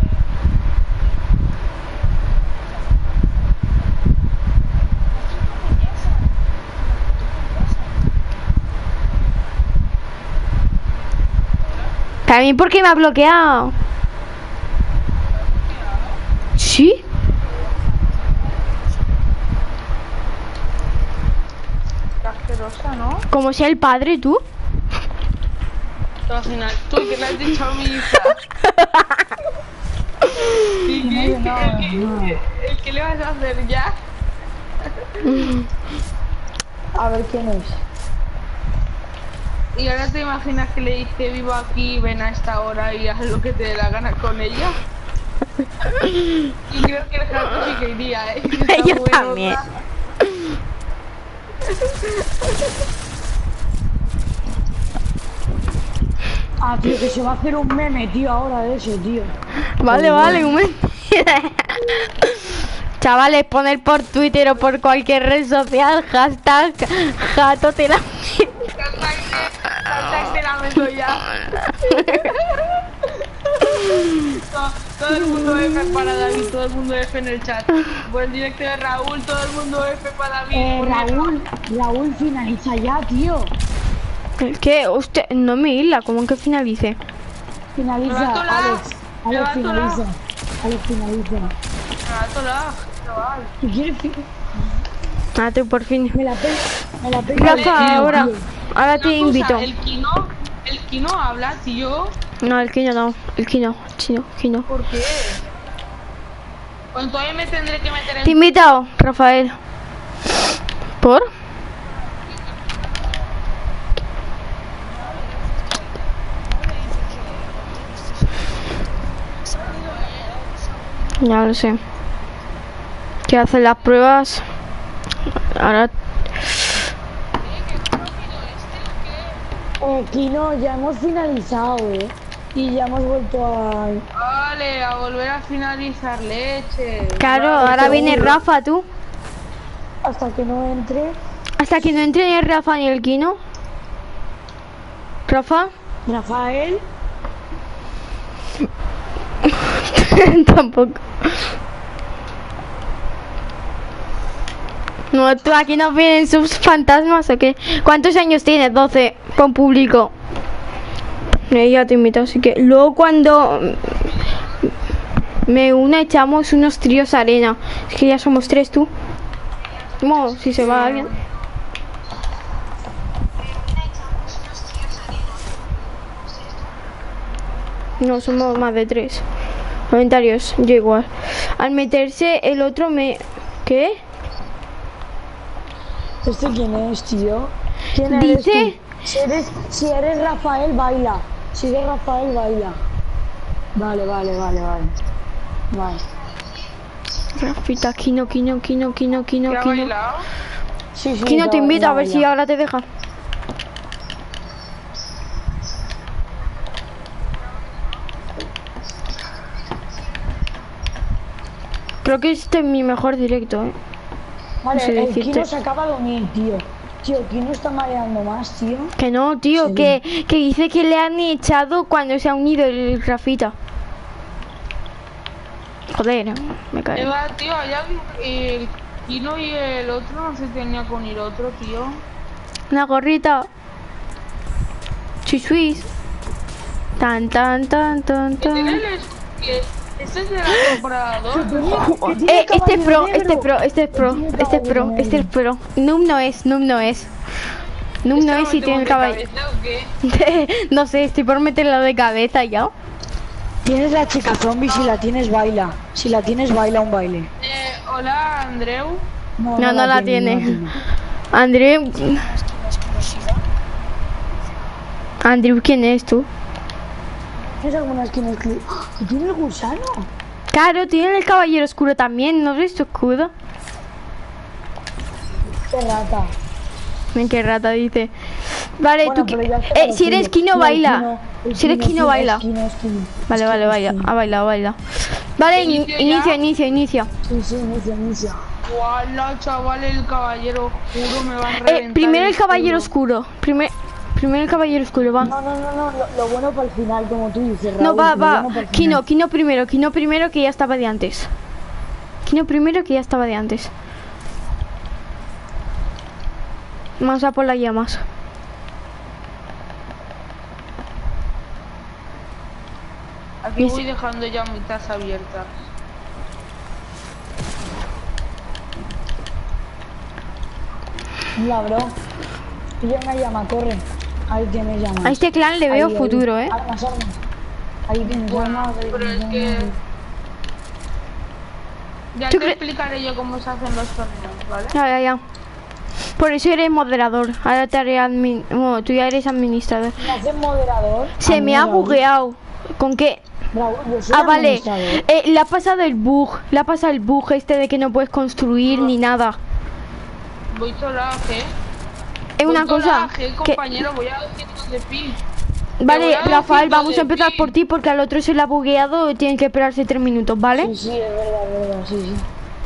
También porque me ha bloqueado. ¿Sí? Qué asquerosa, ¿no? Como sea el padre, tú. Tú al final, tú que le has dicho a mi hija. ¿Y qué? ¿El qué- el qué le vas a hacer ya? A ver quién es. Y ahora te imaginas que le dice vivo aquí, ven a esta hora y haz lo que te dé la gana con ella. Y creo que el gato sí que iría, ¿eh? Está Yo bueno, también. ¿verdad? Ah, tío, que se va a hacer un meme, tío, ahora de eso, tío. Vale, vale, un momento. Chavales, poner por Twitter o por cualquier red social hashtag gato te la Hashtag te la meto ya. todo, todo el mundo F para David, todo el mundo F en el chat. Por el directo de Raúl, todo el mundo F para David. Eh, Porque Raúl, Raúl, finaliza ya, tío. ¿Qué? Usted, no me hila, ¿cómo que finalice? Finaliza, Levántola, Alex. Alex, levántola. finaliza. Alex, finaliza. Levántola, chaval. Si quieres, fi- Ah, tú por fin. me la pego. Me la pego. Rafa, ahora, ahora te Una cosa, invito. El Kino, el Kino habla, tío. No, el Kino no, el Kino, chino, Kino. ¿Por qué? Pues todavía me tendré que meter en... Te he invitado, Rafael. ¿Por? Ya lo sé. Que hacen las pruebas. Ahora. Eh, Kino, ya hemos finalizado, eh. Y ya hemos vuelto a... Vale, a volver a finalizar leche. Claro, Vale, ahora viene seguro. Rafa, tú. Hasta que no entre. Hasta que no entre ni el Rafa ni el Kino. Rafa. Rafael. Tampoco. No, tú aquí no vienen sus fantasmas o qué. ¿Cuántos años tienes? doce. Con público. Eh, ya te invito, así que luego cuando me una echamos unos tríos arena. Es que ya somos tres, tú. Bueno, si se va alguien. No, somos más de tres. Comentarios, yo igual. Al meterse el otro me... ¿Qué? ¿Este quién es, tío? ¿Quién eres Dice... tú? Si eres, si eres Rafael, baila. Si eres Rafael, baila. Vale, vale, vale, vale. Vale. Rafita, Kino, Kino, Kino, Kino, Kino, ¿Qué ha Kino. bailado? Sí, sí. Kino, te ya, invito ya, a ver ya. si ahora te deja. Creo que este es mi mejor directo, eh. Vale, No sé el decirte. Kino se acaba de unir, tío. Tío, Kino está mareando más, tío. Que no, tío, Sí. que, que dice que le han echado cuando se ha unido el Rafita. Joder, me cae. Eva, tío, allá el Kino y el otro no se tenía que unir otro, tío. Una gorrita. Chisuis. Tan, tan, tan, tan, Que tiene tan. el es- que este es de la temporada dos. Eh, este es pro, este es pro, este es pro, este es pro, este es pro. Noom no es, Noom no es. Noom no es si tiene el caballo. No sé, estoy por meterlo de cabeza ya. Tienes la chica zombie, si la tienes, baila. Si la tienes, baila un baile. Eh, hola, Andreu. No, no la tiene. Andrew. Andrew, ¿quién es tú? ¿Tienes alguna skin exclusiva? ¡Ah! ¿Tiene el gusano? Claro, tiene el caballero oscuro también, ¿no ves su escudo? ¡Qué rata! Ven, qué rata dice. Vale, Bueno, tú pero que... ya está Eh, si parecido. eres Kino, Sí, el baila. Kino, el Si eres Kino, Kino, sí, baila. es Kino, es Kino. Vale, Es vale, Kino, vaya. es Kino. Ha bailado, baila. Vale, in- ¿Inicio ya? inicia, inicia, inicia. Sí, sí, inicia, inicia. Guala, chaval, el caballero oscuro me va a Eh, reventar. primero el escudo. caballero oscuro. Primer, primero el caballero oscuro, va. No, no, no, no, lo, lo bueno para el final, como tú dices, No, Raúl, va, lo va. bueno para el Kino, final. Kino primero, Kino primero que ya estaba de antes. Kino primero que ya estaba de antes. Más a por las llamas. Aquí voy dejando ya mi taza abierta. Mira, bro. Pilla una llama, corre. Ahí tienes llama. A este clan le veo futuro, eh. Armas, armas. Ahí tienes Bueno, llamas. ahí pero es tienes que... llamas. Ya ¿Tú te cre- explicaré yo cómo se hacen los torneos, ¿vale? Ya, ya, ya. Por eso eres moderador. Ahora te haré admin... Bueno, tú ya eres administrador. ¿Me haces moderador? Se A me mí, ha Raúl. bugueado. ¿Con qué? Raúl, yo soy Ah, vale. administrador. Eh, le ha pasado el bug. Le ha pasado el bug este de que no puedes construir ni nada. Voy tolaje. Es una cosa que... que... compañero, voy a doscientos de ping. Vale, voy a Rafael, doscientos vamos de a empezar ping. por ti porque al otro se le ha bugueado y tienen que esperarse tres minutos, ¿vale? Sí, sí, es verdad, es verdad, sí, sí.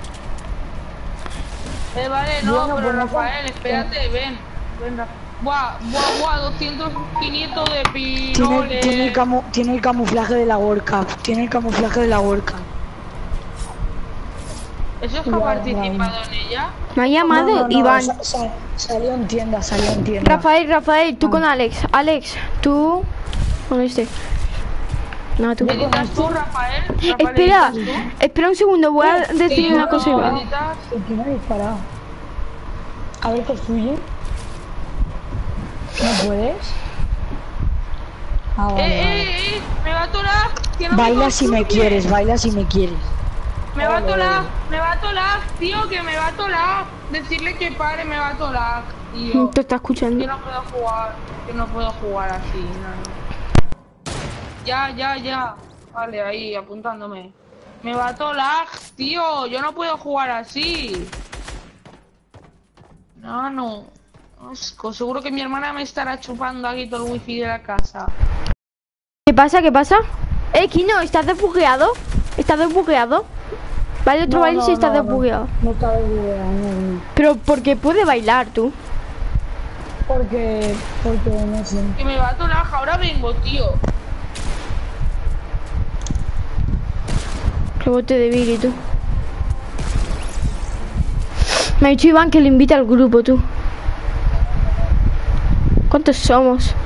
Eh, vale, no, Bueno, pero pues no Rafael, con- espérate, ven. Ven, Ra- Buah, buah, buah, doscientos, quinientos de ping. Tiene, ole. tiene, el camu tiene el camuflaje de la World Cup. Tiene el camuflaje de la World Cup. ¿Eso es que ha Guau, participado guau. en ella? Me ha llamado No, no, no, Iván. sa- sa- salió en tienda, salió en tienda. Rafael, Rafael, tú Ah. con Alex. Alex, tú... Con este. No, tú. ¿Editas tú, Rafael? Rafael, Espera, ¿editas tú? espera un segundo, voy a decir Sí, una cosa, no, Iván. editas. ¿Por qué me ha disparado? A ver, construye. ¿No puedes? Ah, vale, Eh, vale. eh, eh, me va a atorar. que no me Baila si me construye. quieres, baila si me quieres. Me va a Vale, atorar, vale. me va a atorar, tío, que me va a atorar. Decirle que pare, me va a atorar, tío. Te está escuchando. Yo no puedo jugar, yo no puedo jugar así, no, no. Ya, ya, ya. Vale, ahí, apuntándome. Me va a atorar, tío, yo no puedo jugar así. No, no. Asco, seguro que mi hermana me estará chupando aquí todo el wifi de la casa. ¿Qué pasa? ¿Qué pasa? Eh, Kino, ¿estás desbugueado? ¿Estás desbugueado? Vale, otro No, baile no, si estás no, desbugueado. No, no está desbugueado, no, no. Pero porque puede bailar tú. Porque, porque no sé. Que me va a atorar, ahora vengo, tío. Rebote de Billy, tú. Me ha dicho Iván que le invita al grupo, tú. ¿Cuántos somos?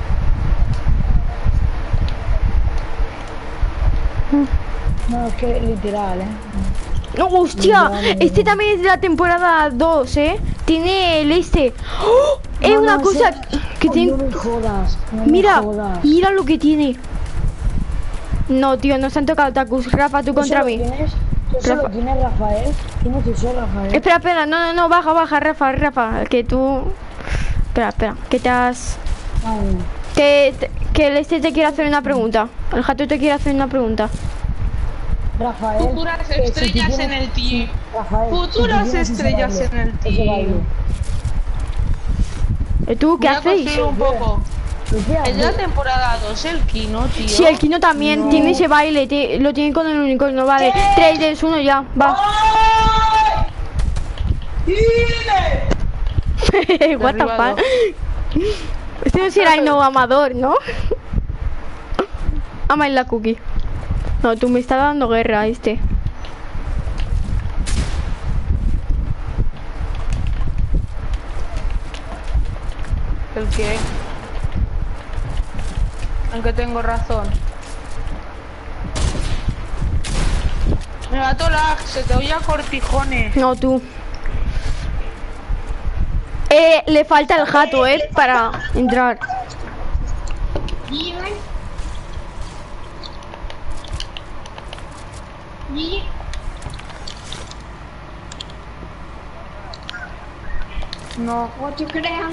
No, es que literal, eh. No, hostia, este también es de la temporada dos, eh. Tiene el este. ¡Oh! Es No, una no, cosa ese- que Oh, tiene. No me jodas, no me Mira, jodas. mira lo que tiene. No, tío, nos han tocado tacos. Rafa, tú contra ¿Eso mí. lo tienes? ¿Eso Rafa. lo tiene Rafael? ¿Tienes eso, Rafael? Espera, espera, no, no, no, baja, baja, Rafa, Rafa, que tú... Espera, espera, que te has... Ay, Que, te- que el este te quiere hacer una pregunta. El jato te quiere hacer una pregunta. Rafael. Futuras que si tú estrellas tienes- en el team. Rafael, Futuras si tú tienes ese estrellas baile, en el ese team. baile, ¿Y tú qué Voy a hacéis? construir un poco. ¿qué Es de la haces? temporada dos el Kino, tío. Sí, el Kino también No. tiene ese baile, ti- lo tiene con el unicornio, vale. tres, dos, uno, ya, va. What the Derribado. fuck. Este no será el nuevo amador, ¿no? Ama en la cookie. No, tú me estás dando guerra, este. ¿El qué? En que tengo razón. Me va a lag, se te oye a cortijones. No, tú. Eh, le falta el jato, eh, para entrar. Gigi, ven. Gigi. No. ¿O tú creas?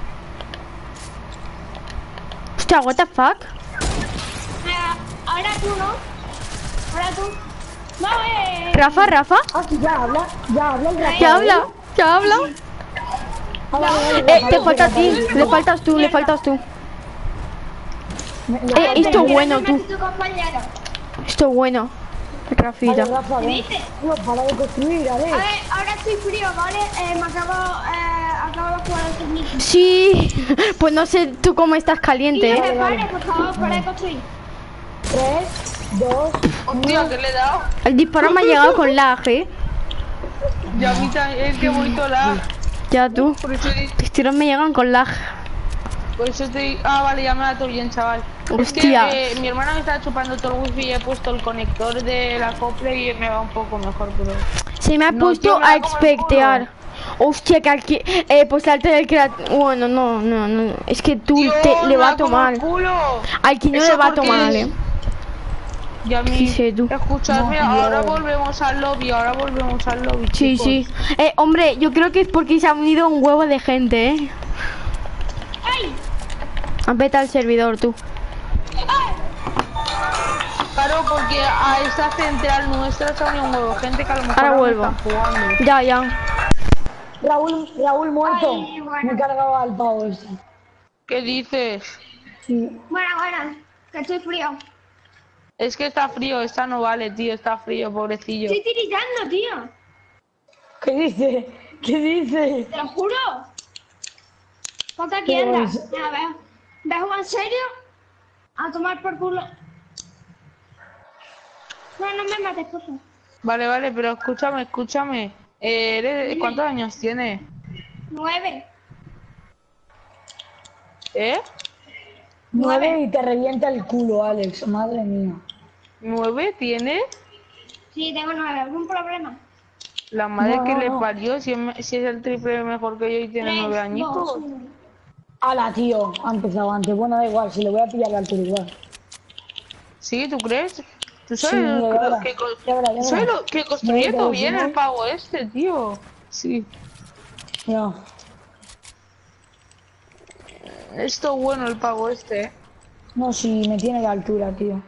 Hostia, what the fuck. Ah, ahora tú, ¿no? Ahora tú. No, eh. Rafa, Rafa. Ah, que ya habla, ya habla el Rafael. ¿Qué habla? ¿Qué habla? Ah, vale, vale, Eh, Rafael, te falta a ti, Rafael. le faltas tú, le faltas tú. Me- me- Eh, esto es bueno, tú. Tu compañero. Esto es bueno. Vale, Rafita. Rafa, ven. Tío, para de construir, Ale. A ver, ahora estoy frío, ¿vale? Eh, me acabo, eh, acabo de jugar al técnico. Sí, pues no sé tú cómo estás caliente, Pare, eh. pare, por favor, para de construir. Tres, dos, Hostia, ¿qué le he dado? El disparo me ha llegado con lag, eh. Y a mí también, es que voy todo lag. Ya tú. Por eso, di- Los tiros me llegan con lag. por eso te di- Ah, vale, ya me da todo bien, chaval. Hostia. Es que, eh, mi hermana me estaba chupando todo el wifi y he puesto el conector de la copla y me va un poco mejor, pero... Se me ha No, puesto tío, me a da como el expectear. Hostia, que aquí... Eh, pues la alta del crat... Bueno, no, no, no. Es que tú Tío, te, le me va da a como tomar. el culo. Al que no Eso le va a porque tomar, es- eh. Y a mí, Sí, sí, tú. escuchadme, No, tío. ahora volvemos al lobby, ahora volvemos al lobby, Sí, chicos. sí. Eh, hombre, yo creo que es porque se ha unido un huevo de gente, eh. ¡Ay! Vete al servidor, tú. Claro, porque a esta central nuestra se ha unido un huevo de gente que a lo mejor Ahora no vuelvo. están jugando. Ya, ya. Raúl, Raúl muerto. Ay, bueno. Me he cargado al pavo este. ¿Qué dices? Sí. Bueno, bueno, que estoy frío. Es que está frío, esta no vale, tío, está frío, pobrecillo. Estoy tiritando, tío. ¿Qué dice? ¿Qué dice? Te lo juro. Ponte aquí, Pero anda. es- Mira, ve. ¿Ves jugar en serio? A tomar por culo. No, no me mates, por favor. Vale, vale, pero escúchame, escúchame. Eh, eres- ¿Cuántos años tienes? Nueve. ¿Eh? Nueve y te revienta el culo, Alex. Madre mía. ¿Nueve tienes? Sí, tengo nueve. ¿Algún problema? La madre No, que no, le no. parió, si es, me- si es el triple mejor que yo y tiene Tres, nueve dos, añitos. uno. Ala, tío. Ha empezado antes. Bueno, da igual. Si le voy a pillar la altura igual. ¿Sí? ¿Tú crees? ¿Tú Sí, sabes ya lo, verás, que, co- ya verás, ya ¿tú sabes verás. lo que construye Ya todo verás, bien ¿no? el pavo este, tío? Sí. Ya. Esto bueno el pavo este, ¿eh? No, si me tiene la altura, tío.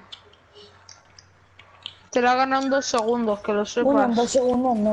Te lo ha ganado en dos segundos, que lo sepas. Bueno, en dos segundos no.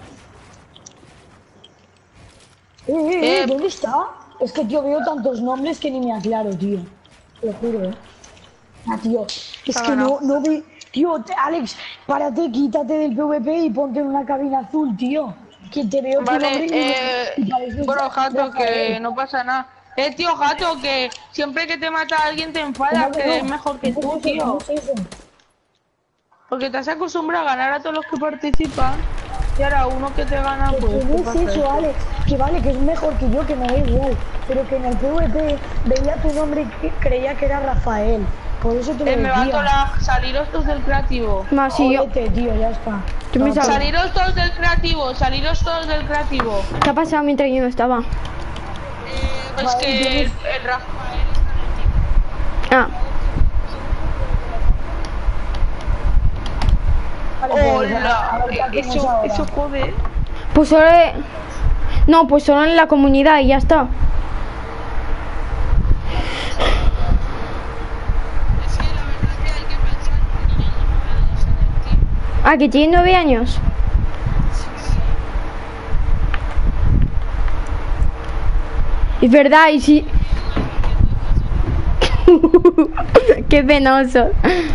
Eh, eh, eh, Eh, ¿dónde está? Es que, tío, veo tantos nombres que ni me aclaro, tío. Te lo juro, eh. Ah, tío. Es Ha que no, ganado. no ve... Tío, te- Alex, párate, quítate del PvP y ponte en una cabina azul, tío. Que te veo tu Vale, nombre y- eh, y pareces bueno, Jato, que Rafael. no pasa nada. Eh, tío, Jato, que siempre que te mata alguien te enfadas, ¿Cómo que que no? es mejor que ¿Cómo tú, es eso? tío. ¿Cómo es eso? Porque te has acostumbrado a ganar a todos los que participan. Y ahora uno que te gana, Que pues. no es eso, Alex, que vale, que es mejor que yo, que me da igual. Pero que en el PvP veía tu nombre y que creía que era Rafael. Por eso te lo Eh, me va a decía. tolar, saliros todos del creativo. Más si yo. Jódete, tío, ya está. Tú me sabes. Saliros todos del creativo, saliros todos del creativo. ¿Qué ha pasado mientras yo no estaba? Eh, es que el, el Rafael. Ah, Vale, pues, a Hola, ver qué hacemos eso, ahora. eso jode. pues solo. he- No, pues solo en la comunidad y ya está. Es que la verdad que hay que pensar que niños nuevos en el team. Ah, que tiene nueve años. Es verdad, y sí. Qué penoso.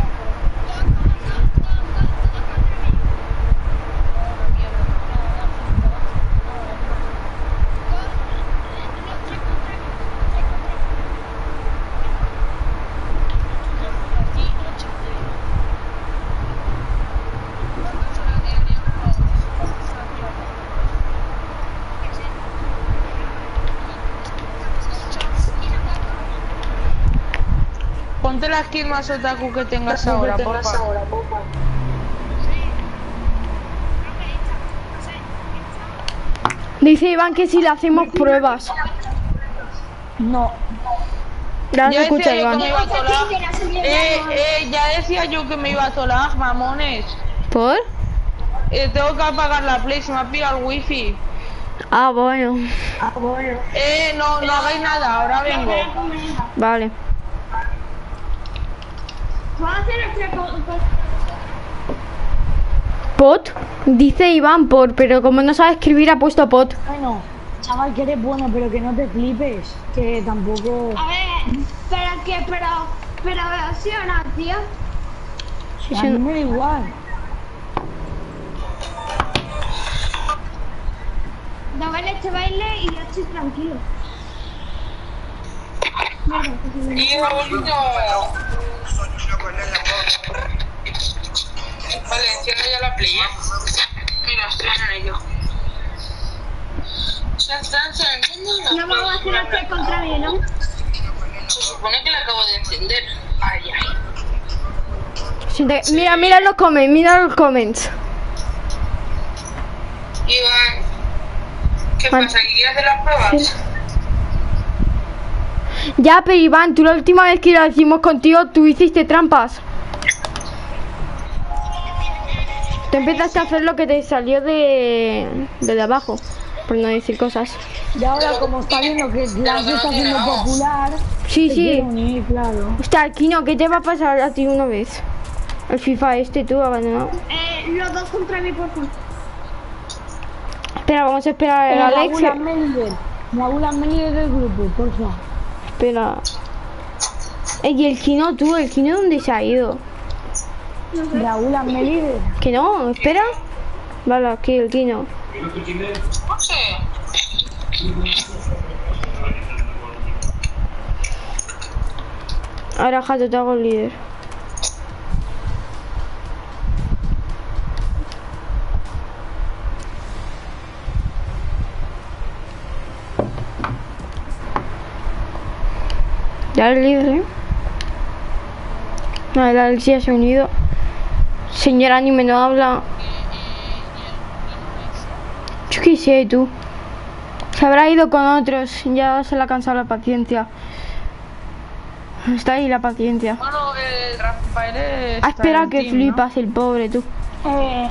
Ponte la skin más otaku que tengas ahora, por favor. Dice Iván que si le hacemos pruebas. No. Ya Ya se escucha decía yo que Iván. me iba a tolar. Eh, eh, ya decía yo que me iba a tolar, mamones. ¿Por? Eh, tengo que apagar la play, se me ha pillado el wifi. Ah, bueno. Eh, no, no hagáis nada, ahora vengo. Vale. Vamos a hacer nuestra co- co- Pot. Dice Iván por, pero como no sabe escribir ha puesto pot. Bueno, chaval, que eres bueno, pero que no te flipes. Que tampoco... A ver, pero que, pero, pero, ¿sí o no, tío? Si a mí me da igual. Dame este baile y yo estoy tranquilo. Mierda, que se me- Vale, enciendo ya la play, ¿eh? Mira, estoy en ello. Se está encendiendo la No vamos a hacer play. este contra mí, ¿no? Se supone que la acabo de encender. Ay, ay. Siente- Mira, mira los comments, mira los comments. Iván, ¿qué Vale. pasa? ¿Que quieres hacer las pruebas? Ya, pero Iván, tú la última vez que lo hicimos contigo, tú hiciste trampas. Tú empezaste a hacer lo que te salió de, de, de abajo, por no decir cosas. Y ahora, como está viendo que Slash está siendo popular... Sí, se sí. quiere unir, claro. Hostia, Kino, ¿qué te va a pasar a ti una vez? El FIFA este, tú, abandonado. Eh, los dos contra mí, por favor. Espera, vamos a esperar Eh, a Alex. Raúl Amelder. Raúl Amelder del grupo, porfa. Espera. Eh, y el Kino, tú, ¿el Kino dónde se ha ido? Raúl Amelder. Que no, espera. Vale, aquí el Kino. No sé. Ahora, Jato, te hago el líder. Ya el líder, ¿eh? No, el Alexia se ha unido. Señora anime no habla. Yo qué sé, tú. Se habrá ido con otros. Ya se le ha cansado la paciencia. Está ahí la paciencia. Bueno, el Rafael es. Ah, espera que flipas el pobre, tú. Eh,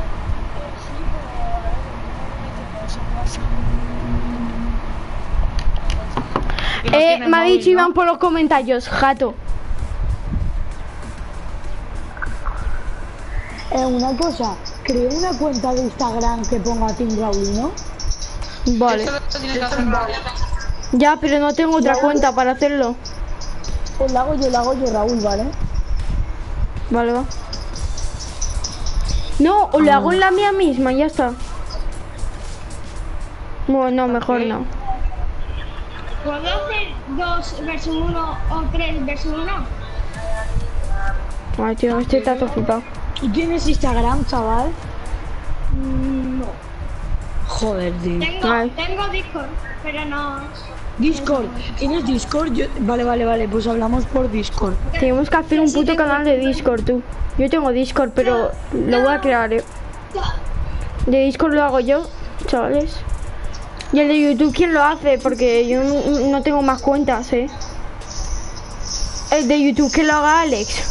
Eh, me ha dicho Iván por los comentarios, Jato. eh, una cosa. Creé una cuenta de Instagram que ponga Team Raulino. Vale. Eso lo tiene que hacer Raúl. Ya, pero no tengo otra cuenta para hacerlo. Pues la hago yo, la hago yo, Raúl, ¿vale? Vale, va. No, o lo hago en la mía misma, ya está. Bueno, no, mejor no. ¿Puedo hacer dos versus uno o tres versus uno? Ay, tío, este está todo flipado. ¿Tú tienes Instagram, chaval? Mm, no. Joder, tío. Tengo, Ay. tengo Discord, pero no. Discord. ¿Tienes Discord? Yo... Vale, vale, vale. Pues hablamos por Discord. Tenemos que hacer un puto canal de Discord, tú. Yo tengo Discord, pero lo voy a crear, eh. De Discord lo hago yo, chavales. Y el de YouTube, ¿quién lo hace? Porque yo no, no tengo más cuentas, eh. El de YouTube, que lo haga Alex.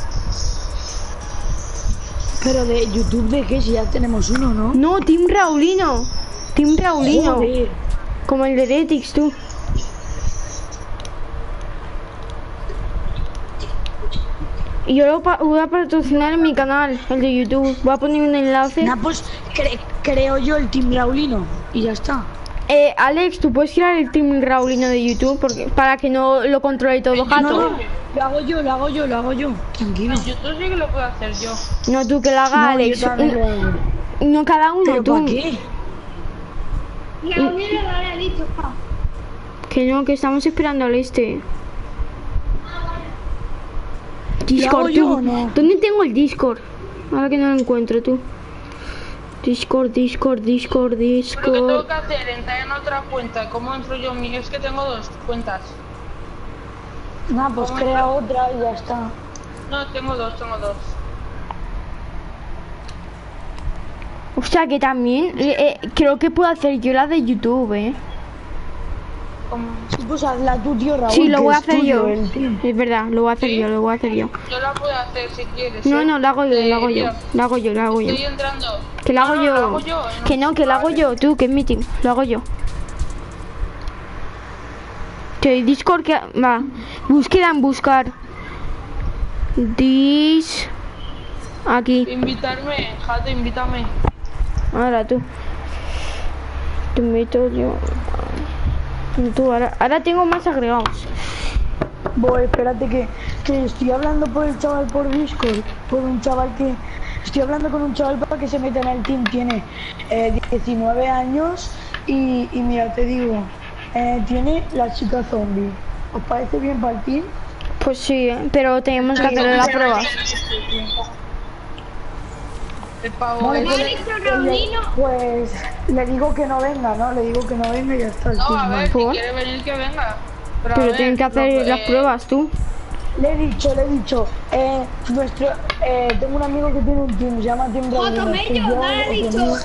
Pero de YouTube, ¿de qué? Si ya tenemos uno, ¿no? No, Team Raulino. Team Raulino. Joder. Como el de Retix, tú. Y yo lo pa- voy a patrocinar en mi canal, el de YouTube. Voy a poner un enlace. Nah, pues cre- creo yo el Team Raulino. Y ya está. Eh, Alex, ¿tú puedes crear el Team Raulino de YouTube? Porque, para que no lo controle todo No, Jato. no, lo hago yo, lo hago yo, lo hago yo. Tranquilo. En YouTube sí que lo puedo hacer yo. No, tú, que lo haga No, Alex. yo también lo hago. Un- No cada uno, ¿Pero tú. para qué? Y a mí me lo había dicho, pa. Que no, que estamos esperando al este. hago Discord, yo tú. o no? ¿Dónde tengo el Discord? Ahora que no lo encuentro, tú. Discord, Discord, Discord, Lo que tengo Discord. que hacer, entrar en otra cuenta. ¿Cómo entro yo? Mi- Es que tengo dos cuentas. Nah, pues crea otra y ya está. No, tengo dos, tengo dos. O sea que también eh, eh, creo que puedo hacer yo la de YouTube, eh. ¿Cómo? Sí, pues hazla tú, tío Raúl. Sí, lo que voy a es hacer tuyo, yo. el team. Es verdad, lo voy a hacer ¿Sí? yo, lo voy a hacer yo. Yo la puedo hacer si quieres. No, ¿eh? no, lo hago yo, Eh, lo hago yo. mira, Lo hago yo, lo hago yo. Estoy entrando. Que lo hago No, no, yo. lo hago yo, Que no, que lo hago Vale. yo, tú, que es meeting. Lo hago yo. Que Discord que va. Búsqueda en buscar. Dis. Aquí. Invitarme, Jato, invítame. Ahora tú. Te invito yo. Tú, ahora, ahora tengo más agregados. Voy, espérate que, que estoy hablando por el chaval por Discord. Por un chaval que... Estoy hablando con un chaval para que se meta en el team. Tiene eh, diecinueve años y, y mira, te digo, eh, tiene la chica zombie. ¿Os parece bien para el team? Pues sí, ¿eh? Pero tenemos que hacerle las pruebas. El pavo Vale, ese. pues, le- pues le digo que no venga, ¿no? Le digo que no venga y ya está el No, team. a ver, vale. si ¿Por? quiere venir que venga. Pero, a Pero ver, tienen que hacer no, las eh, pruebas, tú. Le he dicho, le he dicho, eh, nuestro, eh, tengo un amigo que tiene un team, se llama Team Raulino, Joto, estoy Mello, yo, dale, otro dicho. amigo.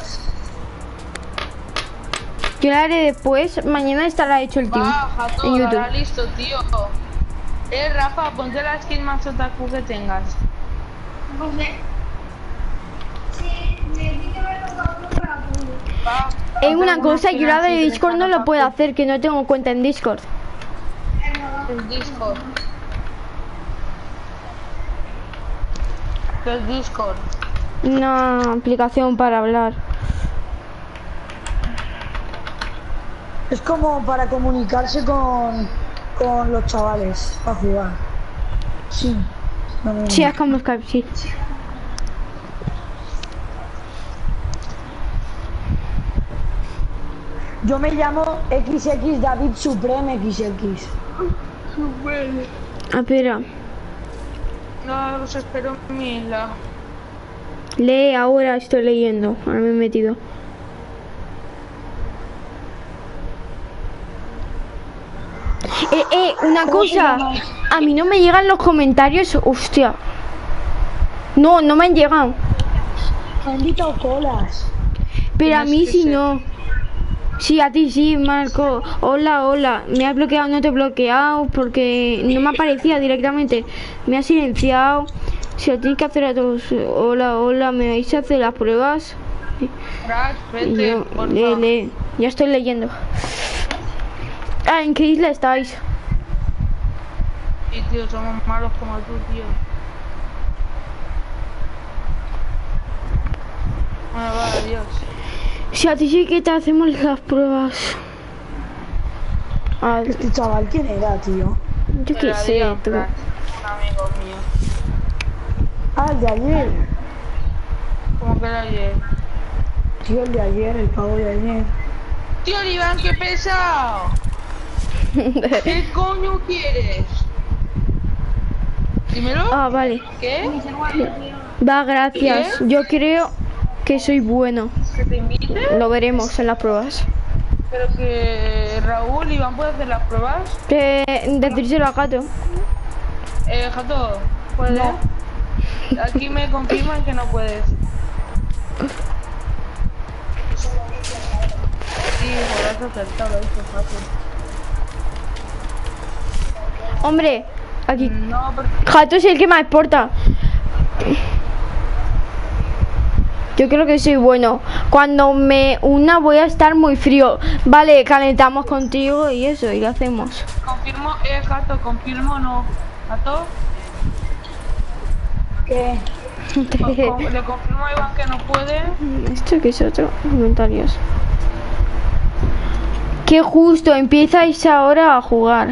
Yo la haré después. Mañana estará hecho el team. Va, Jato, En dará YouTube. listo, tío. Eh, Rafa, ponte la skin más otaku que tengas. José. Sí, necesito ver los otros para poder. Va. Es ponte una alguna cosa, skin yo la así de que Discord no tengas lo puedo otaku. hacer, que no tengo cuenta en Discord. El Discord. ¿Qué es Discord? Una aplicación para hablar. Es como para comunicarse con, con los chavales, para jugar. Sí. No, no, no. Sí, es como Skype, sí. Yo me llamo equis equis David Supreme equis equis. Ah, espera. No, los espero en mi isla. Lee ahora, estoy leyendo. Ahora me he metido. Eh, eh, una cosa. A mí no me llegan los comentarios. Hostia. No, no me han llegado. Me han invitado colas. Pero a Tienes mí que sí ser- no. Sí, a ti sí, Marco. Hola, hola. Me has bloqueado, no te he bloqueado porque no me aparecía directamente. Me ha silenciado. Si lo tienes que hacer a todos. Hola, hola, ¿me vais a hacer las pruebas? Crash, Y vete, yo, porfa. lee, lee. Ya estoy leyendo. Ah, ¿en qué isla estáis? Y tío, somos malos como tú, tío. Bueno, va, adiós. Si a ti sí que te hacemos las pruebas. Ah, Este chaval, ¿quién era, tío? yo qué Pero sé, adiós, tú. Crash, un amigo mío. Ah, el de ayer. Como que era ayer. Tío, el de ayer, el pavo de ayer. Tío, Iván, qué pesado. ¿Qué coño quieres? Dímelo. Ah, vale. ¿Qué? Va, gracias. ¿Qué? Yo creo que soy bueno. ¿Que te invite? Lo veremos en las pruebas. Pero que Raúl y Iván pueden hacer las pruebas. Que decírselo a Gato. Eh, Jato, ¿puedes? Aquí me confirman que no puedes. Sí, por eso acertado, lo he dicho fácil. Hombre, aquí. No, porque... Gato es el que más exporta. Yo creo que soy bueno. Cuando me una voy a estar muy frío. Vale, calentamos contigo y eso, y lo hacemos. Confirmo, eh, Gato, confirmo o no. Gato, ¿Qué? con- con- le confirmo a Iván que no puede. Esto que es otro. Comentarios. Qué justo, empiezais ahora a jugar.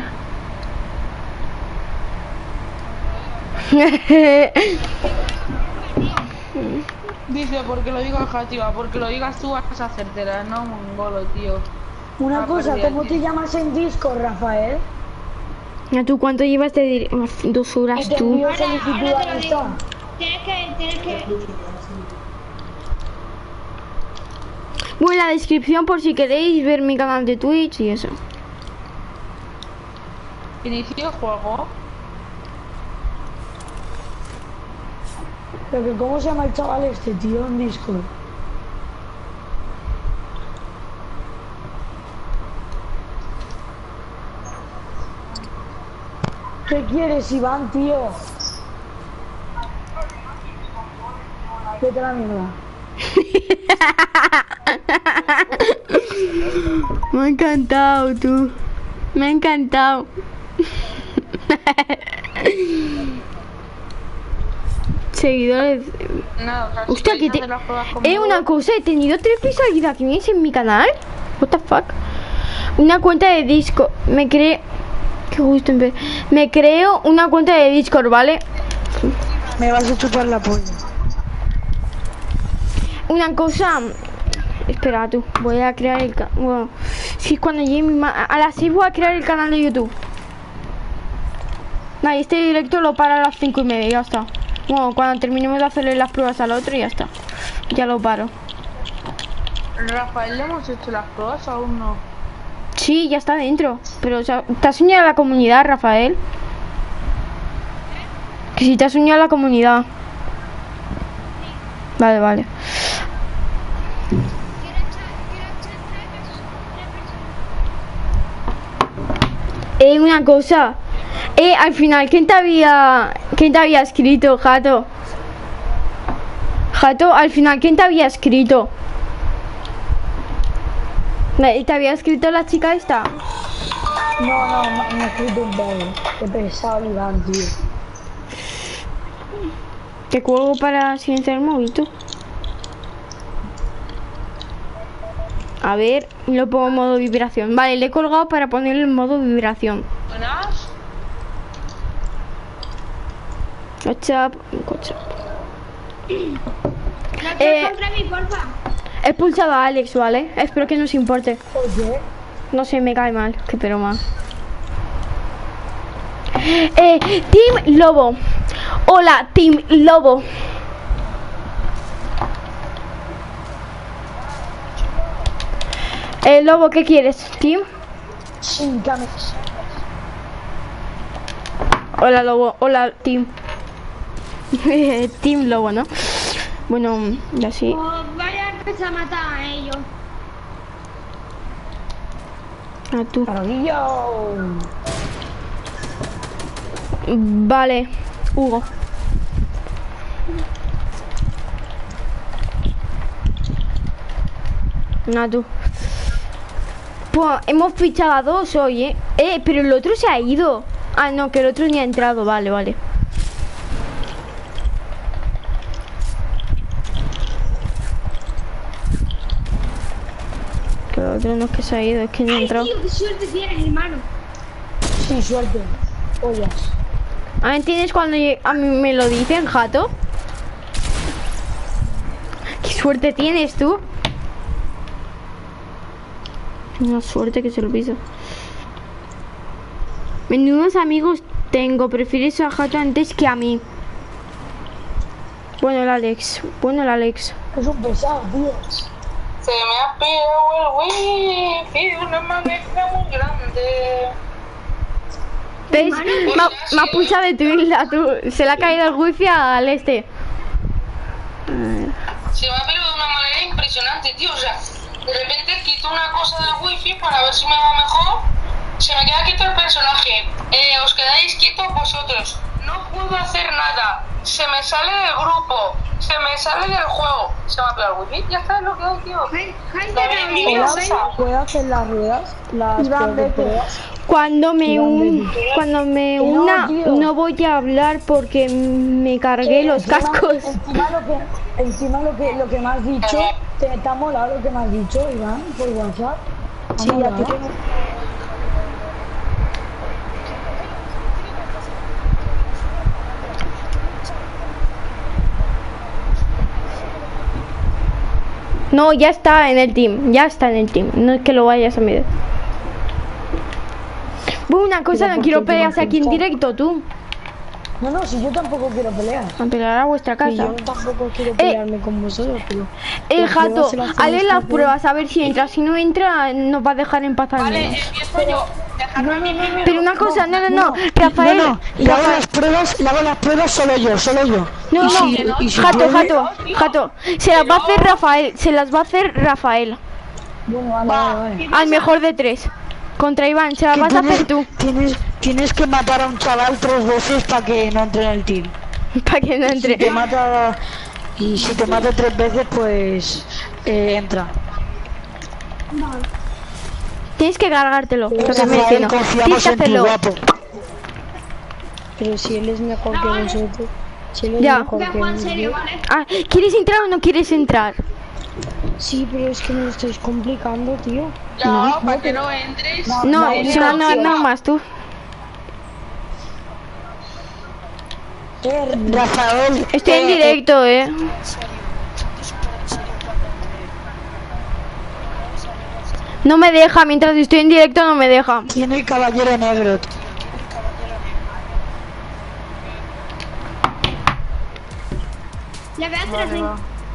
Dice, porque lo digo Jativa, porque lo digas tú vas a hacértela, no mongolo, tío. Una Ah, cosa, perdí, ¿cómo te tío. llamas en Discord, Rafael? ¿A tú cuánto llevas de dir- dos horas Es que tú? envío Ahora, solicitud ahora de te lo amistad. digo. Tienes que, tienes que... Bueno, en la descripción por si queréis ver mi canal de Twitch y eso. Inicio el juego. Pero que ¿cómo se llama el chaval este, tío, en Discord? ¿Qué quieres, Iván, tío? Vete a la mierda. Me ha encantado, tú. Me ha encantado. Seguidores. Nada, o sea, si Hostia, queréis que te... hacer las pruebas Eh, conmigo, una cosa, he tenido tres visualizaciones en mi canal. What the fuck. Una cuenta de Discord. Me creé... Qué gusto en ver. Me creo una cuenta de Discord, ¿vale? Me vas a chupar la polla. Una cosa... Espera tú, voy a crear el canal... Bueno, si es cuando llegue mi ma... A las seis voy a crear el canal de YouTube. Nah, y este directo lo para a las cinco y media, ya está. Bueno, cuando terminemos de hacerle las pruebas al otro, ya está. Ya lo paro. Rafael, ¿le hemos hecho las pruebas o aún no? Sí, ya está dentro. Pero, o sea, ¿te has unido a la comunidad, Rafael? Que si te has unido a la comunidad. Vale, vale. Eh, una cosa. Eh, al final, ¿quién te había... ¿Quién te había escrito, Jato? Jato, al final, ¿quién te había escrito? ¿Te había escrito la chica esta? No, no, me me he escrito un poco. Qué pesado, Iván, tío. Te cuelgo para silenciar el móvil, tú. A ver, lo pongo en modo vibración. Vale, le he colgado para ponerlo en modo vibración. ¿Buenas? WhatsApp, WhatsApp. No Eh. te contra mí, porfa. He expulsado a Alex, ¿vale? Espero que no os importe. Oye, No sé, me cae mal, que pero mal. Eh, Team Lobo. Hola, Team Lobo. Eh, Lobo, ¿qué quieres, Team? sin camisa. Hola, Lobo. Hola, Team. Team Lobo, ¿no? Bueno, y así. Os vaya a empezar a matar a ellos. A tú. Carguillo. Vale, Hugo. No, tú. Pues hemos fichado a dos hoy, ¿eh? Eh, pero el otro se ha ido. Ah, no, que el otro ni ha entrado. Vale, vale. Que el otro no es que se ha ido, es que ni ha Ay, entrado. tío, qué suerte tienes, hermano. Sí, suerte. Pollas. ¿Ah, ¿me entiendes cuando lle- a mí me lo dicen, Jato? ¿Qué suerte tienes tú? Una suerte que se lo piso. Menudos amigos tengo. Prefieres a Jato antes que a mí. Bueno, el Alex. Bueno, el Alex. Es un pesado, tío. Se me ha pegado el wifi de una manera muy grande. ¿Ves? Me ha, me ha pulsado de tu isla, tú. Se le ha caído el wifi al este. Se me ha pegado de una manera impresionante, tío. O sea, de repente quito una cosa del wifi para ver si me va mejor. Se me queda quieto el personaje. Eh, os quedáis quietos vosotros. No puedo hacer nada. Se me sale del grupo. Se me sale del juego. Se me ha pegado el wifi. Ya está, es lo que hay, tío. ¿Puedo hacer las ruedas? Las pruebas. Cuando me un, cuando me una no voy a hablar porque me cargué los cascos. Encima lo que, encima lo que, lo que me has dicho, te, te ha molado lo que me has dicho, Iván, por WhatsApp. Sí, a ti que no. No, ya está en el team, ya está en el team. No es que lo vayas a mirar. Una cosa, no quiero peleas aquí en directo, tú. No, no, si yo tampoco quiero pelear. A pelear a vuestra casa. Y yo tampoco quiero pelearme eh, con vosotros, pero... Eh, Jato, hazle las pruebas a ver si entra. Si no entra, nos va a dejar en paz. Vale, empiezo yo. No, no, no, no, pero una cosa, no, no, no, Rafael. No, no, le hago las pruebas, le hago las pruebas solo yo, solo yo. No, no, si, no, si Jato, puede... Jato, Jato. Se las va a hacer Rafael, se las va a hacer Rafael. Bueno, vale, vale, vale. Al mejor de tres. Contra Iván, se la vas a hacer tú. Tienes, tienes que matar a un chaval tres veces para que no entre en el team. Para que no entre. Si te mata, y si te mata tres veces, pues eh, entra. Tienes que cargártelo. Pero lo que me diciendo. Tienes que hacerlo. Pero si él es mejor que nosotros. Si él es ya. mejor que nosotros. Ah, ¿quieres entrar o no quieres entrar? Sí, pero es que me lo estáis complicando, tío. Ya, no, para que no entres. No, no, no, no, no más tú. Eh, Rafael. Estoy eh, en directo, eh. No me deja, mientras estoy en directo no me deja. Tiene el caballero negro. Le voy a hacer así.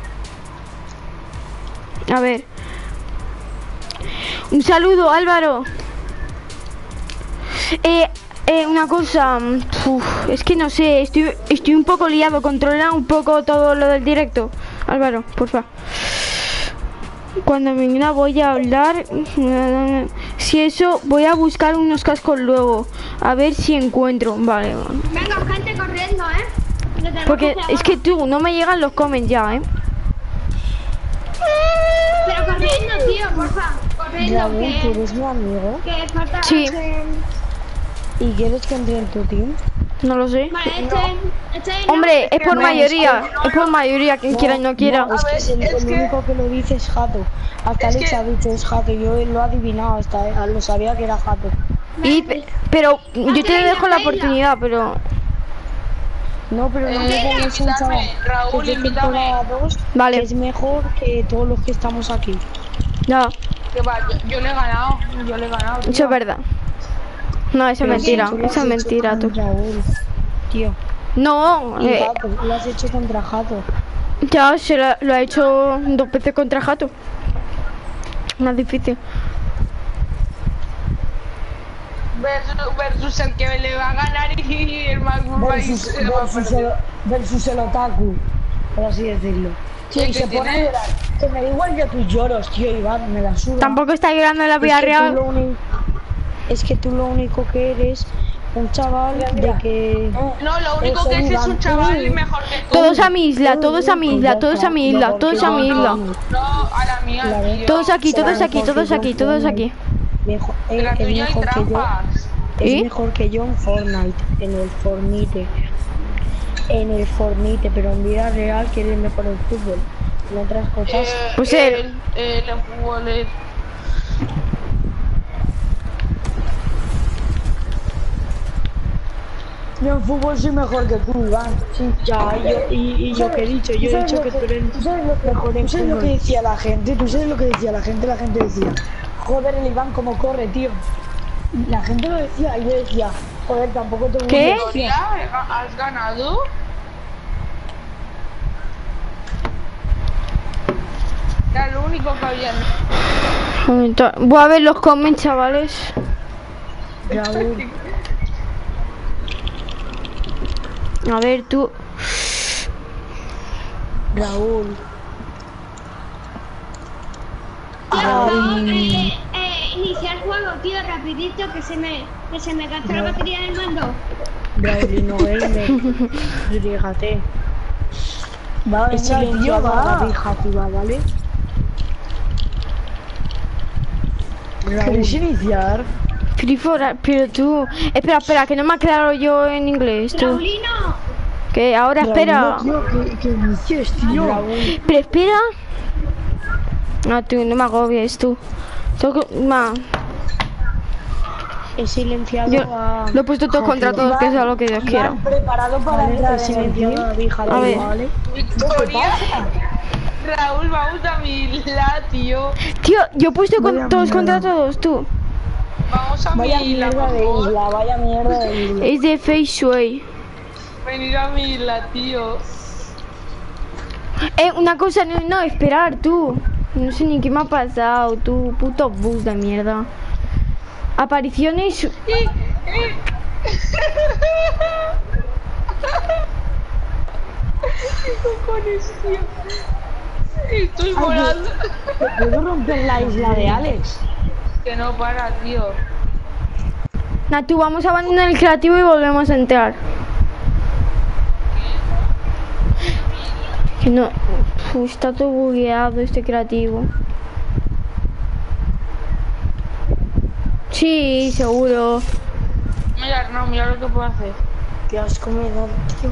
A ver. Un saludo, Álvaro. Eh, eh, una cosa. Uf, es que no sé, estoy, estoy un poco liado. Controla un poco todo lo del directo. Álvaro, porfa. Cuando venga voy a hablar. Si eso, voy a buscar unos cascos luego. A ver si encuentro. Vale. Venga, gente corriendo, ¿eh? Porque es que tú, no me llegan los comments ya, ¿eh? Pero corriendo, tío, porfa. Corriendo, ya, que... ¿tú eres mi amigo? Que falta... Sí. Que... ¿Y quieres que entre en tu team? No lo sé. Vale, este, este no. Hombre, es por no, mayoría. Es, que... es por mayoría, quien no, quiera y no quiera. No, es que es el, es el que... único que lo dice es Jato. Hasta Alex que... ha dicho es Jato. Yo lo he adivinado, hasta lo sabía que era Jato. Y, pero yo te dejo la oportunidad, pero... No, pero no eh, me pongas un chaval. Raúl, que invítame. Dos, vale. Que es mejor que todos los que estamos aquí. Ya. Que va, yo, yo le he ganado. Yo le he ganado. Tío. Eso es verdad. No, eso es mentira. Eso es mentira, tú. Raúl, tío. No. Y Eh, Jato, lo has hecho contra Jato. Ya, se lo, lo ha hecho dos veces contra Jato. Más difícil. Versus, versus el que le va a ganar y el más versus, se va versus, el, versus el otaku, por así decirlo. Tío, y se pone a llorar. Que me da igual que tus lloros, tío, Iván, me la suda. Tampoco está llorando en la vida es real. Que único, es que tú lo único que eres un chaval mira, mira. de que... No, lo único que es es un chaval mejor que tú. Todos a mi isla, todos a mi isla, todos a mi isla, todos a mi isla. No, a la mía, todos aquí, todos aquí, todos aquí, todos aquí. Mejor, eh, es mejor que yo. Es ¿Eh? mejor que yo en Fortnite, en el Fortnite. En el Fortnite, pero en vida real quiere mejor el fútbol. En otras cosas. Eh, pues él. Él, él en fútbol es... Yo en fútbol soy mejor que tú, Iván. Sí. Ya, yo, y, y yo que he dicho, yo he dicho que, que tú eres ¿tú sabes lo que, mejor en ¿tú sabes lo que decía la gente? ¿Tú sabes lo que decía la gente? La gente decía, joder, el Iván cómo corre, tío. La gente lo decía y yo decía, Joder, tampoco te gusta. ¿Qué? Gloria, ¿has ganado? Era lo único que había. Un momento. Voy a ver los comments, chavales. Raúl, A ver, tú. Raúl. Eh, eh, iniciar juego, tío, rapidito, que se me, que se me gastó la batería del mando. Raúl no gamer. Fíjate. Va a venir tío, va. Fíjate, va, ¿vale? ¿Quieres iniciar? Free for- pero tú. Espera, espera, que no me ha quedado yo en inglés, tú. Raulino, Que ahora espera. Tío, que, que inicies, tío. Raúl. Pero espera. No, tú, no me agobies, tú. Tengo que- ma, He silenciado yo a... lo he puesto todos contra todos, que sea lo que Dios quiera. Preparado para entrar en silenciado a Vija, A ver. ¿vale? Victoria. Raúl, vamos a Mila, tío. Tío, yo he puesto con- Vaya todos contra mierda. todos, tú. Vamos a Vaya Mila, mierda por de favor. isla, vaya mierda de isla. Es de Fei Shui. Venir a Mila, tío. Eh, una cosa, no, no, esperar, tú. No sé ni qué me ha pasado, tú. Puto bus de mierda. Apariciones. ¿Qué cojones, tío? Estoy volando. ¿Puedo romper la isla de Alex? Que no para, tío. Nah, tú, vamos a abandonar el creativo y volvemos a entrar. Que no. Uf, está todo bugueado este creativo. Sí, seguro. Mira, no, mira lo que puedo hacer. ¿Qué has comido, tío?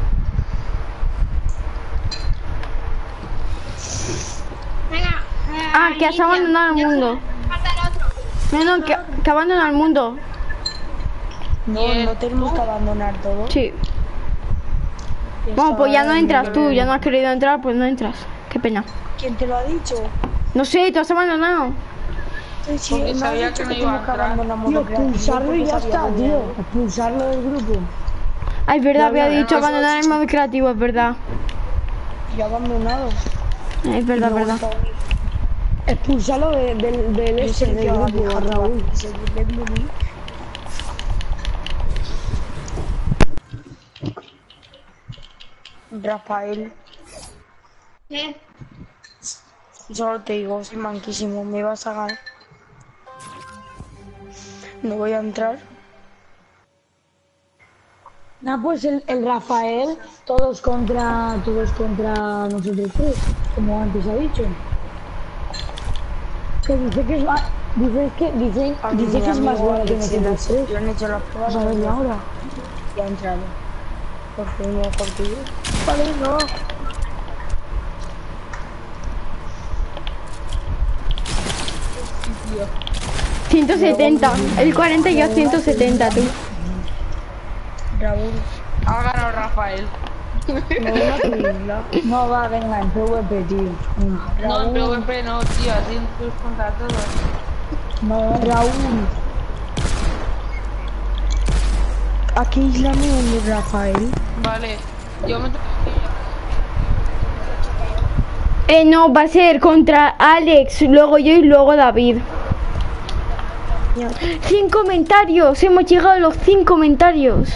venga. eh, Ah, que has inicia. abandonado el mundo. Falta el otro. No, no, que, que abandona el mundo. No, Bien. no tenemos que abandonar todo. Sí. Bueno, pues ya no entras tú, ya no has querido entrar, pues no entras. Qué pena. ¿Quién te lo ha dicho? No sé, tú has abandonado. Sí, Porque me ha sabía dicho que no iba a tenemos que entrar. abandonar modo creativo, expulsarlo y ya está, tío. Expulsarlo del grupo. Ay, es verdad, había no, dicho no, abandonar el modo creativo, es verdad. Ya abandonado. Es verdad, es verdad. Expulsarlo de- del del este del grupo, Raúl. Rafael, ¿Qué? solo te digo, soy manquísimo, me vas a ganar. No voy a entrar. Nah, pues el, el Rafael, todos contra todos contra nosotros tres, como antes ha dicho. Que dice que es más, dice que dice, dice que es más bueno que nosotros tres. Yo han hecho las pruebas. A ver, ahora. Ya ha entrado. Porque es mejor que yo. Vale, no. ciento setenta. El cuarenta y yo ciento setenta, tú. Raúl. Ha ganado Rafael. No, no va, venga, en P V P, tío. No, en P V P no, tío, así tus contra todos. No, Raúl. ¿A qué isla me une Rafael? Vale, yo me tengo Eh, no, va a ser contra Alex, luego yo y luego David. cien comentarios, hemos llegado a los cien comentarios.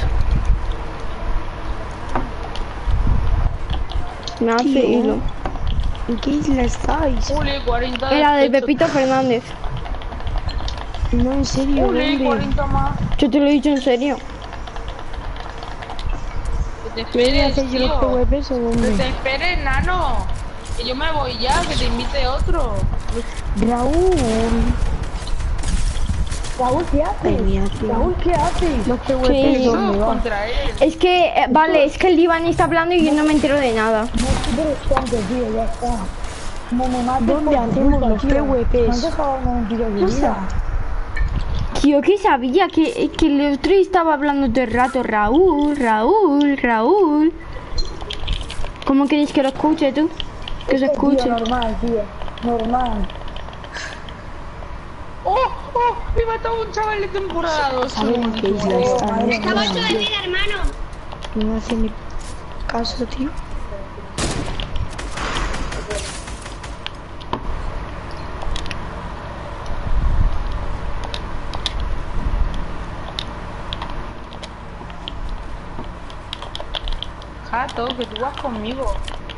Me hace Tío. hilo. ¿En qué isla estáis? Ule, cuarenta Era de despecho. Pepito Fernández. No, en serio, Ule, ¿dónde? cuarenta más. Yo te lo he dicho en serio. Que te ¿Qué esperes, haces yo los tío. P V Ps o Que dónde? te esperes, nano. Que yo me voy ya, que te invite otro. Raúl. Raúl, ¿qué haces? Raúl, ¿qué haces? Los P V Ps, Sí. ¿dónde van? Contra él. Es que, eh, vale, es que el Iván está hablando y yo no me entero de nada. No, tú eres tonto, tío, ya está. Como me mates, ¿dónde hacemos los P V Ps? Me has dejado noventa y dos de vida. Tío, que sabía que, que el otro estaba hablando todo el rato. Raúl, Raúl, Raúl. ¿Cómo queréis que lo escuche tú? Que se escuche. Tío, normal, tío. Normal. ¡Oh! ¡Oh! ¡Oh! Me he matado a un chaval de temporada dos. ¿Sabes qué isla está? Estaba ocho de vida, hermano. No me hace ni caso, tío. Jato, que tú vas conmigo.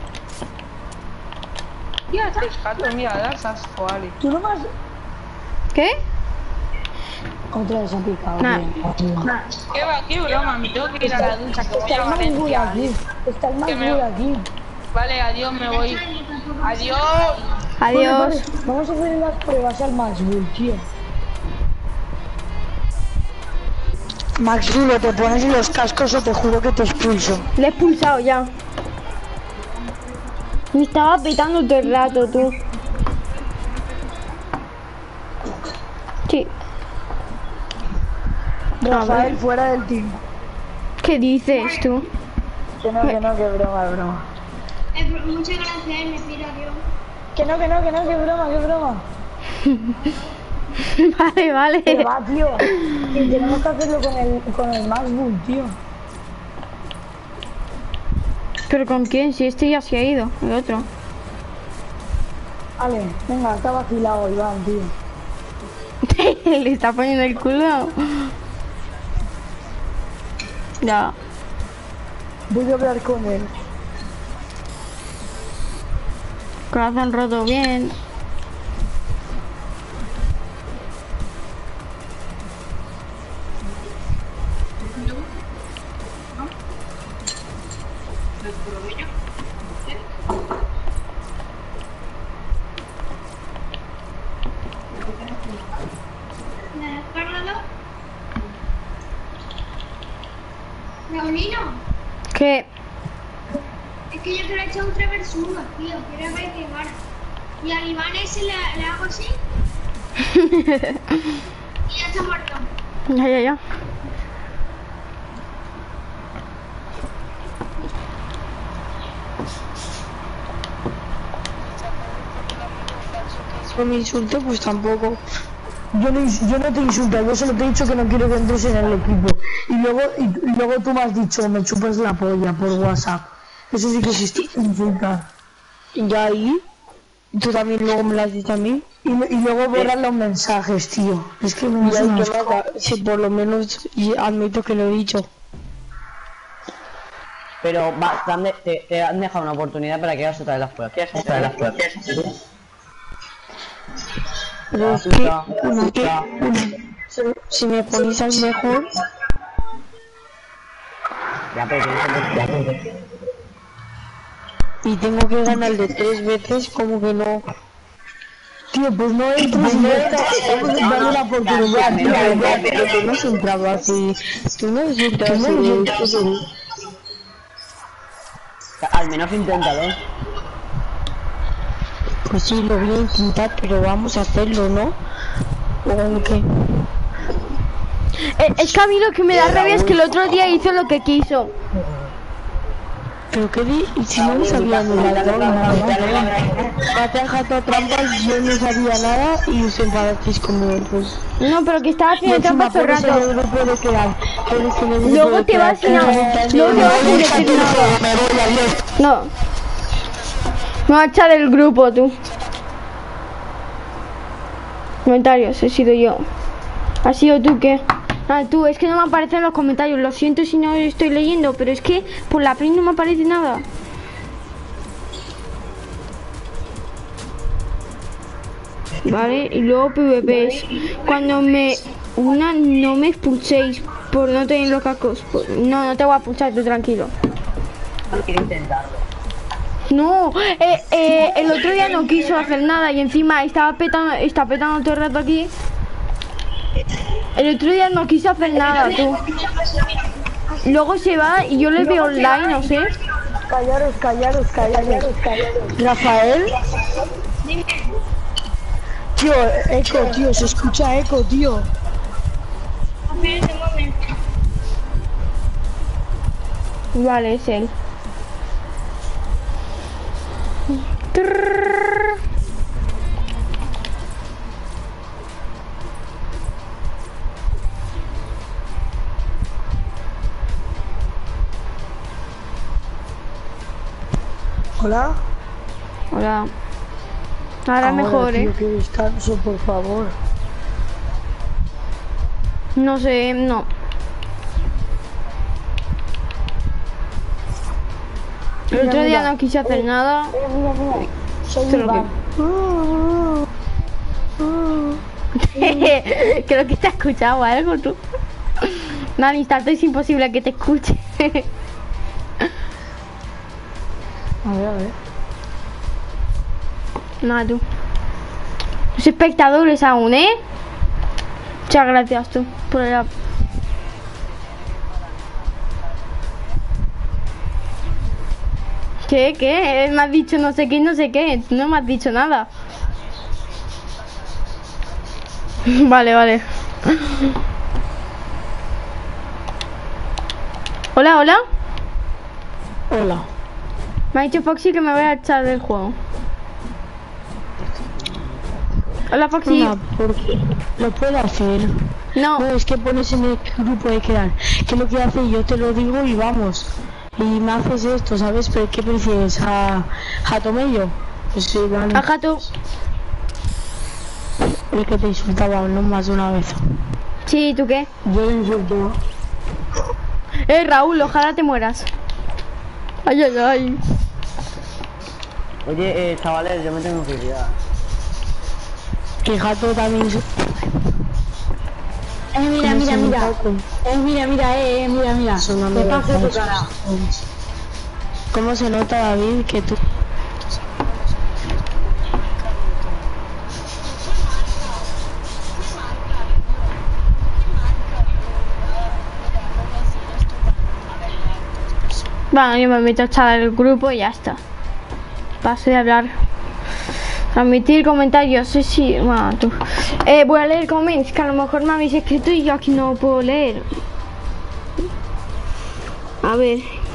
¿Qué haces, Jato? Mira, das asco, Ale. ¿Tú no más? ¿Qué? Otra vez ha picado. Nah. tío. ¿Qué va? ¿Qué broma? Me tengo que ir a la ducha, que voy Está a el más Valencia. bull aquí. Está el más Que me- bull aquí. Vale, adiós, me voy. Adiós. Adiós. Vale, vale, vamos a hacer las pruebas al Max Bull, tío. Max Bull, o te pones los cascos o te juro que te expulso. Le he expulsado ya. Me estaba petando todo el rato, tú. Sí. Rafael, fuera del team. ¿Qué dices tú? Que no, que no, que broma, que broma. Eh, muchas gracias, me pido adiós. Que no, que no, que no, que broma, que broma. Vale, vale. Que va, tío. Que tenemos que hacerlo con el, con el Max Bull, tío. ¿Pero con quién? Si este ya se ha ido, el otro. Vale, venga, está vacilado Iván, tío. Le está poniendo el culo. Ya. Voy a hablar con él. Corazón roto, bien. ¿Me has cargado? Raulino, ¿Qué? es que yo quiero echar un traversudo, tío. Quiero ver qué gana. Y al Iván ese le, le hago así. Y ya está muerto. Ya, ya, ya. No me insulte, pues tampoco. Yo no, ins- yo no te insulto, yo solo te he dicho que no quiero que entres en el equipo. Y luego, y, y luego tú me has dicho, me chupas la polla por WhatsApp. Eso sí que existe insultar. Y ahí, tú también luego me lo has dicho a mí. Y, y luego borras los mensajes, tío. Es que me das un asco. Si por lo menos y admito que lo he dicho. Pero va, te han, de- te, te han dejado una oportunidad para que hagas otra de las pruebas. ¿Quieres otra de las pruebas? Pero es que, una que, una, si- si me ponéis al mejor, Ya, pero tienes que... Ya, pero... y tengo que ganar de tres veces, como que no. Tío, pues no entro y no estamos dando la oportunidad, tío, ya, pero tú no has entrado así, tú no has entrado así. Al menos inténtalo. Pues sí, lo voy a intentar, pero vamos a hacerlo, ¿no? ¿O qué? Eh, es que a mí lo que me da rabia es que el otro día hizo lo que quiso. ¿Pero qué di? ¿Y si no me sabía ni la broma? Me han dejado trampas, yo no sabía nada y os enfadasteis conmigo, pues. No, pero que estaba haciendo trampas todo el rato. No puedo quedar. Luego te vas sin nada. Luego te vas sin decir nada. Me voy, adiós. No. Me va a echar del grupo, tú. Comentarios, he sido yo. ¿Has sido tú qué? Ah, tú, es que no me aparecen los comentarios. Lo siento si no estoy leyendo, pero es que por la print no me aparece nada. Vale, y luego PvPs. Cuando me una no me expulséis por no tener los cascos. Por- no, no te voy a expulsar, tú tranquilo. No quiero intentarlo. No, eh, eh, el otro día no quiso hacer nada y encima estaba petando, está petando todo el rato aquí. El otro día no quiso hacer nada, tú. Luego se va y yo le veo online, no sé. Callaros, callaros, callaros, callaros. Rafael. Tío, eco, tío, se escucha eco, tío. Espérate un momento. Vale, es él. Trrrr. Hola. Hola. Ahora mejor, tío, ¿eh? que descanso, por favor. No sé, no. El otro día no quise hacer nada. Eh, mira, mira. Soy Solo Iván. Creo que te has escuchado algo tú. No, al instante es imposible que te escuche. A ver, a ver. Nada, tú. Los espectadores aún, ¿eh? Muchas gracias tú por el... ¿Qué? ¿Qué? Él me ha dicho no sé qué, no sé qué. No me has dicho nada. Vale, vale. Hola, hola. Hola. Me ha dicho Foxy que me voy a echar del juego. Hola, Foxy. Hola, porque lo puedo hacer. No. No, es que pones en el grupo de crear. ¿Qué es lo que hace? Yo te lo digo y vamos. Y me haces esto, ¿sabes? ¿Pero qué prefieres? ¿A Jatomello? Pues sí, vale. A Jato. El que te insultaba, no más de una vez. Sí, ¿tú qué? Yo le insulto. Eh, Raúl, ojalá te mueras. Ay, ay, ay. Oye, eh, chavales, yo me tengo que ir ya. Que Jato también... Eh, mira, mira, mira. Eh, mira, mira, eh, eh mira, mira. Te paso tu cara. ¿Cómo se nota, David, que tú... Bueno, yo me meto a echar el grupo y ya está. Paso de hablar. Transmitir comentarios, sí, sí, bueno, tú. Eh, voy a leer comments, que a lo mejor me habéis escrito y yo aquí no puedo leer. A ver.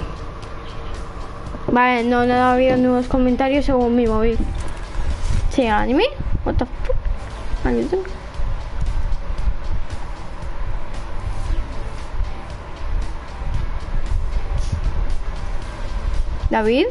Vale, no, no ha habido nuevos comentarios según mi móvil. Sí, anime. What the fuck? Anime. David.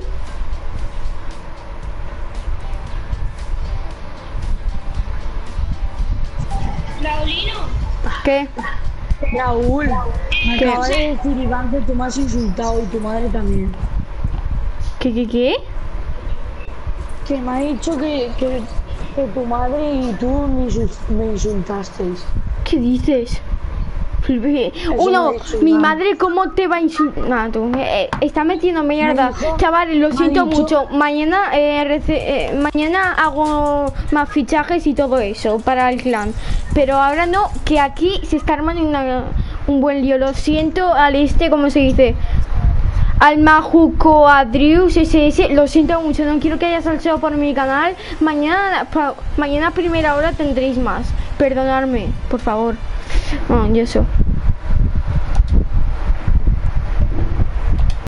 Raulino. ¿Qué? Raúl, me ¿Qué? acaba de decir Iván que tú me has insultado y tu madre también. ¿Qué, qué, qué? Que me ha dicho que, que, que tu madre y tú me, insul- me insultasteis. ¿Qué dices? Uno, me ha dicho mi Iván. madre, ¿cómo te va a insultar? Nah, tú, eh, está metiendo mierda. Me dijo- Chavales, lo me ha siento dicho- mucho. Mañana, eh, rece- eh, mañana hago más fichajes y todo eso para el clan. Pero ahora no, que aquí se está armando una- un buen lío. Lo siento al este, ¿cómo se dice? Al Majuco Adrius S S, lo siento mucho, no quiero que haya salseo por mi canal. Mañana, pa- mañana a primera hora tendréis más. Perdonadme, por favor. Oh, y eso.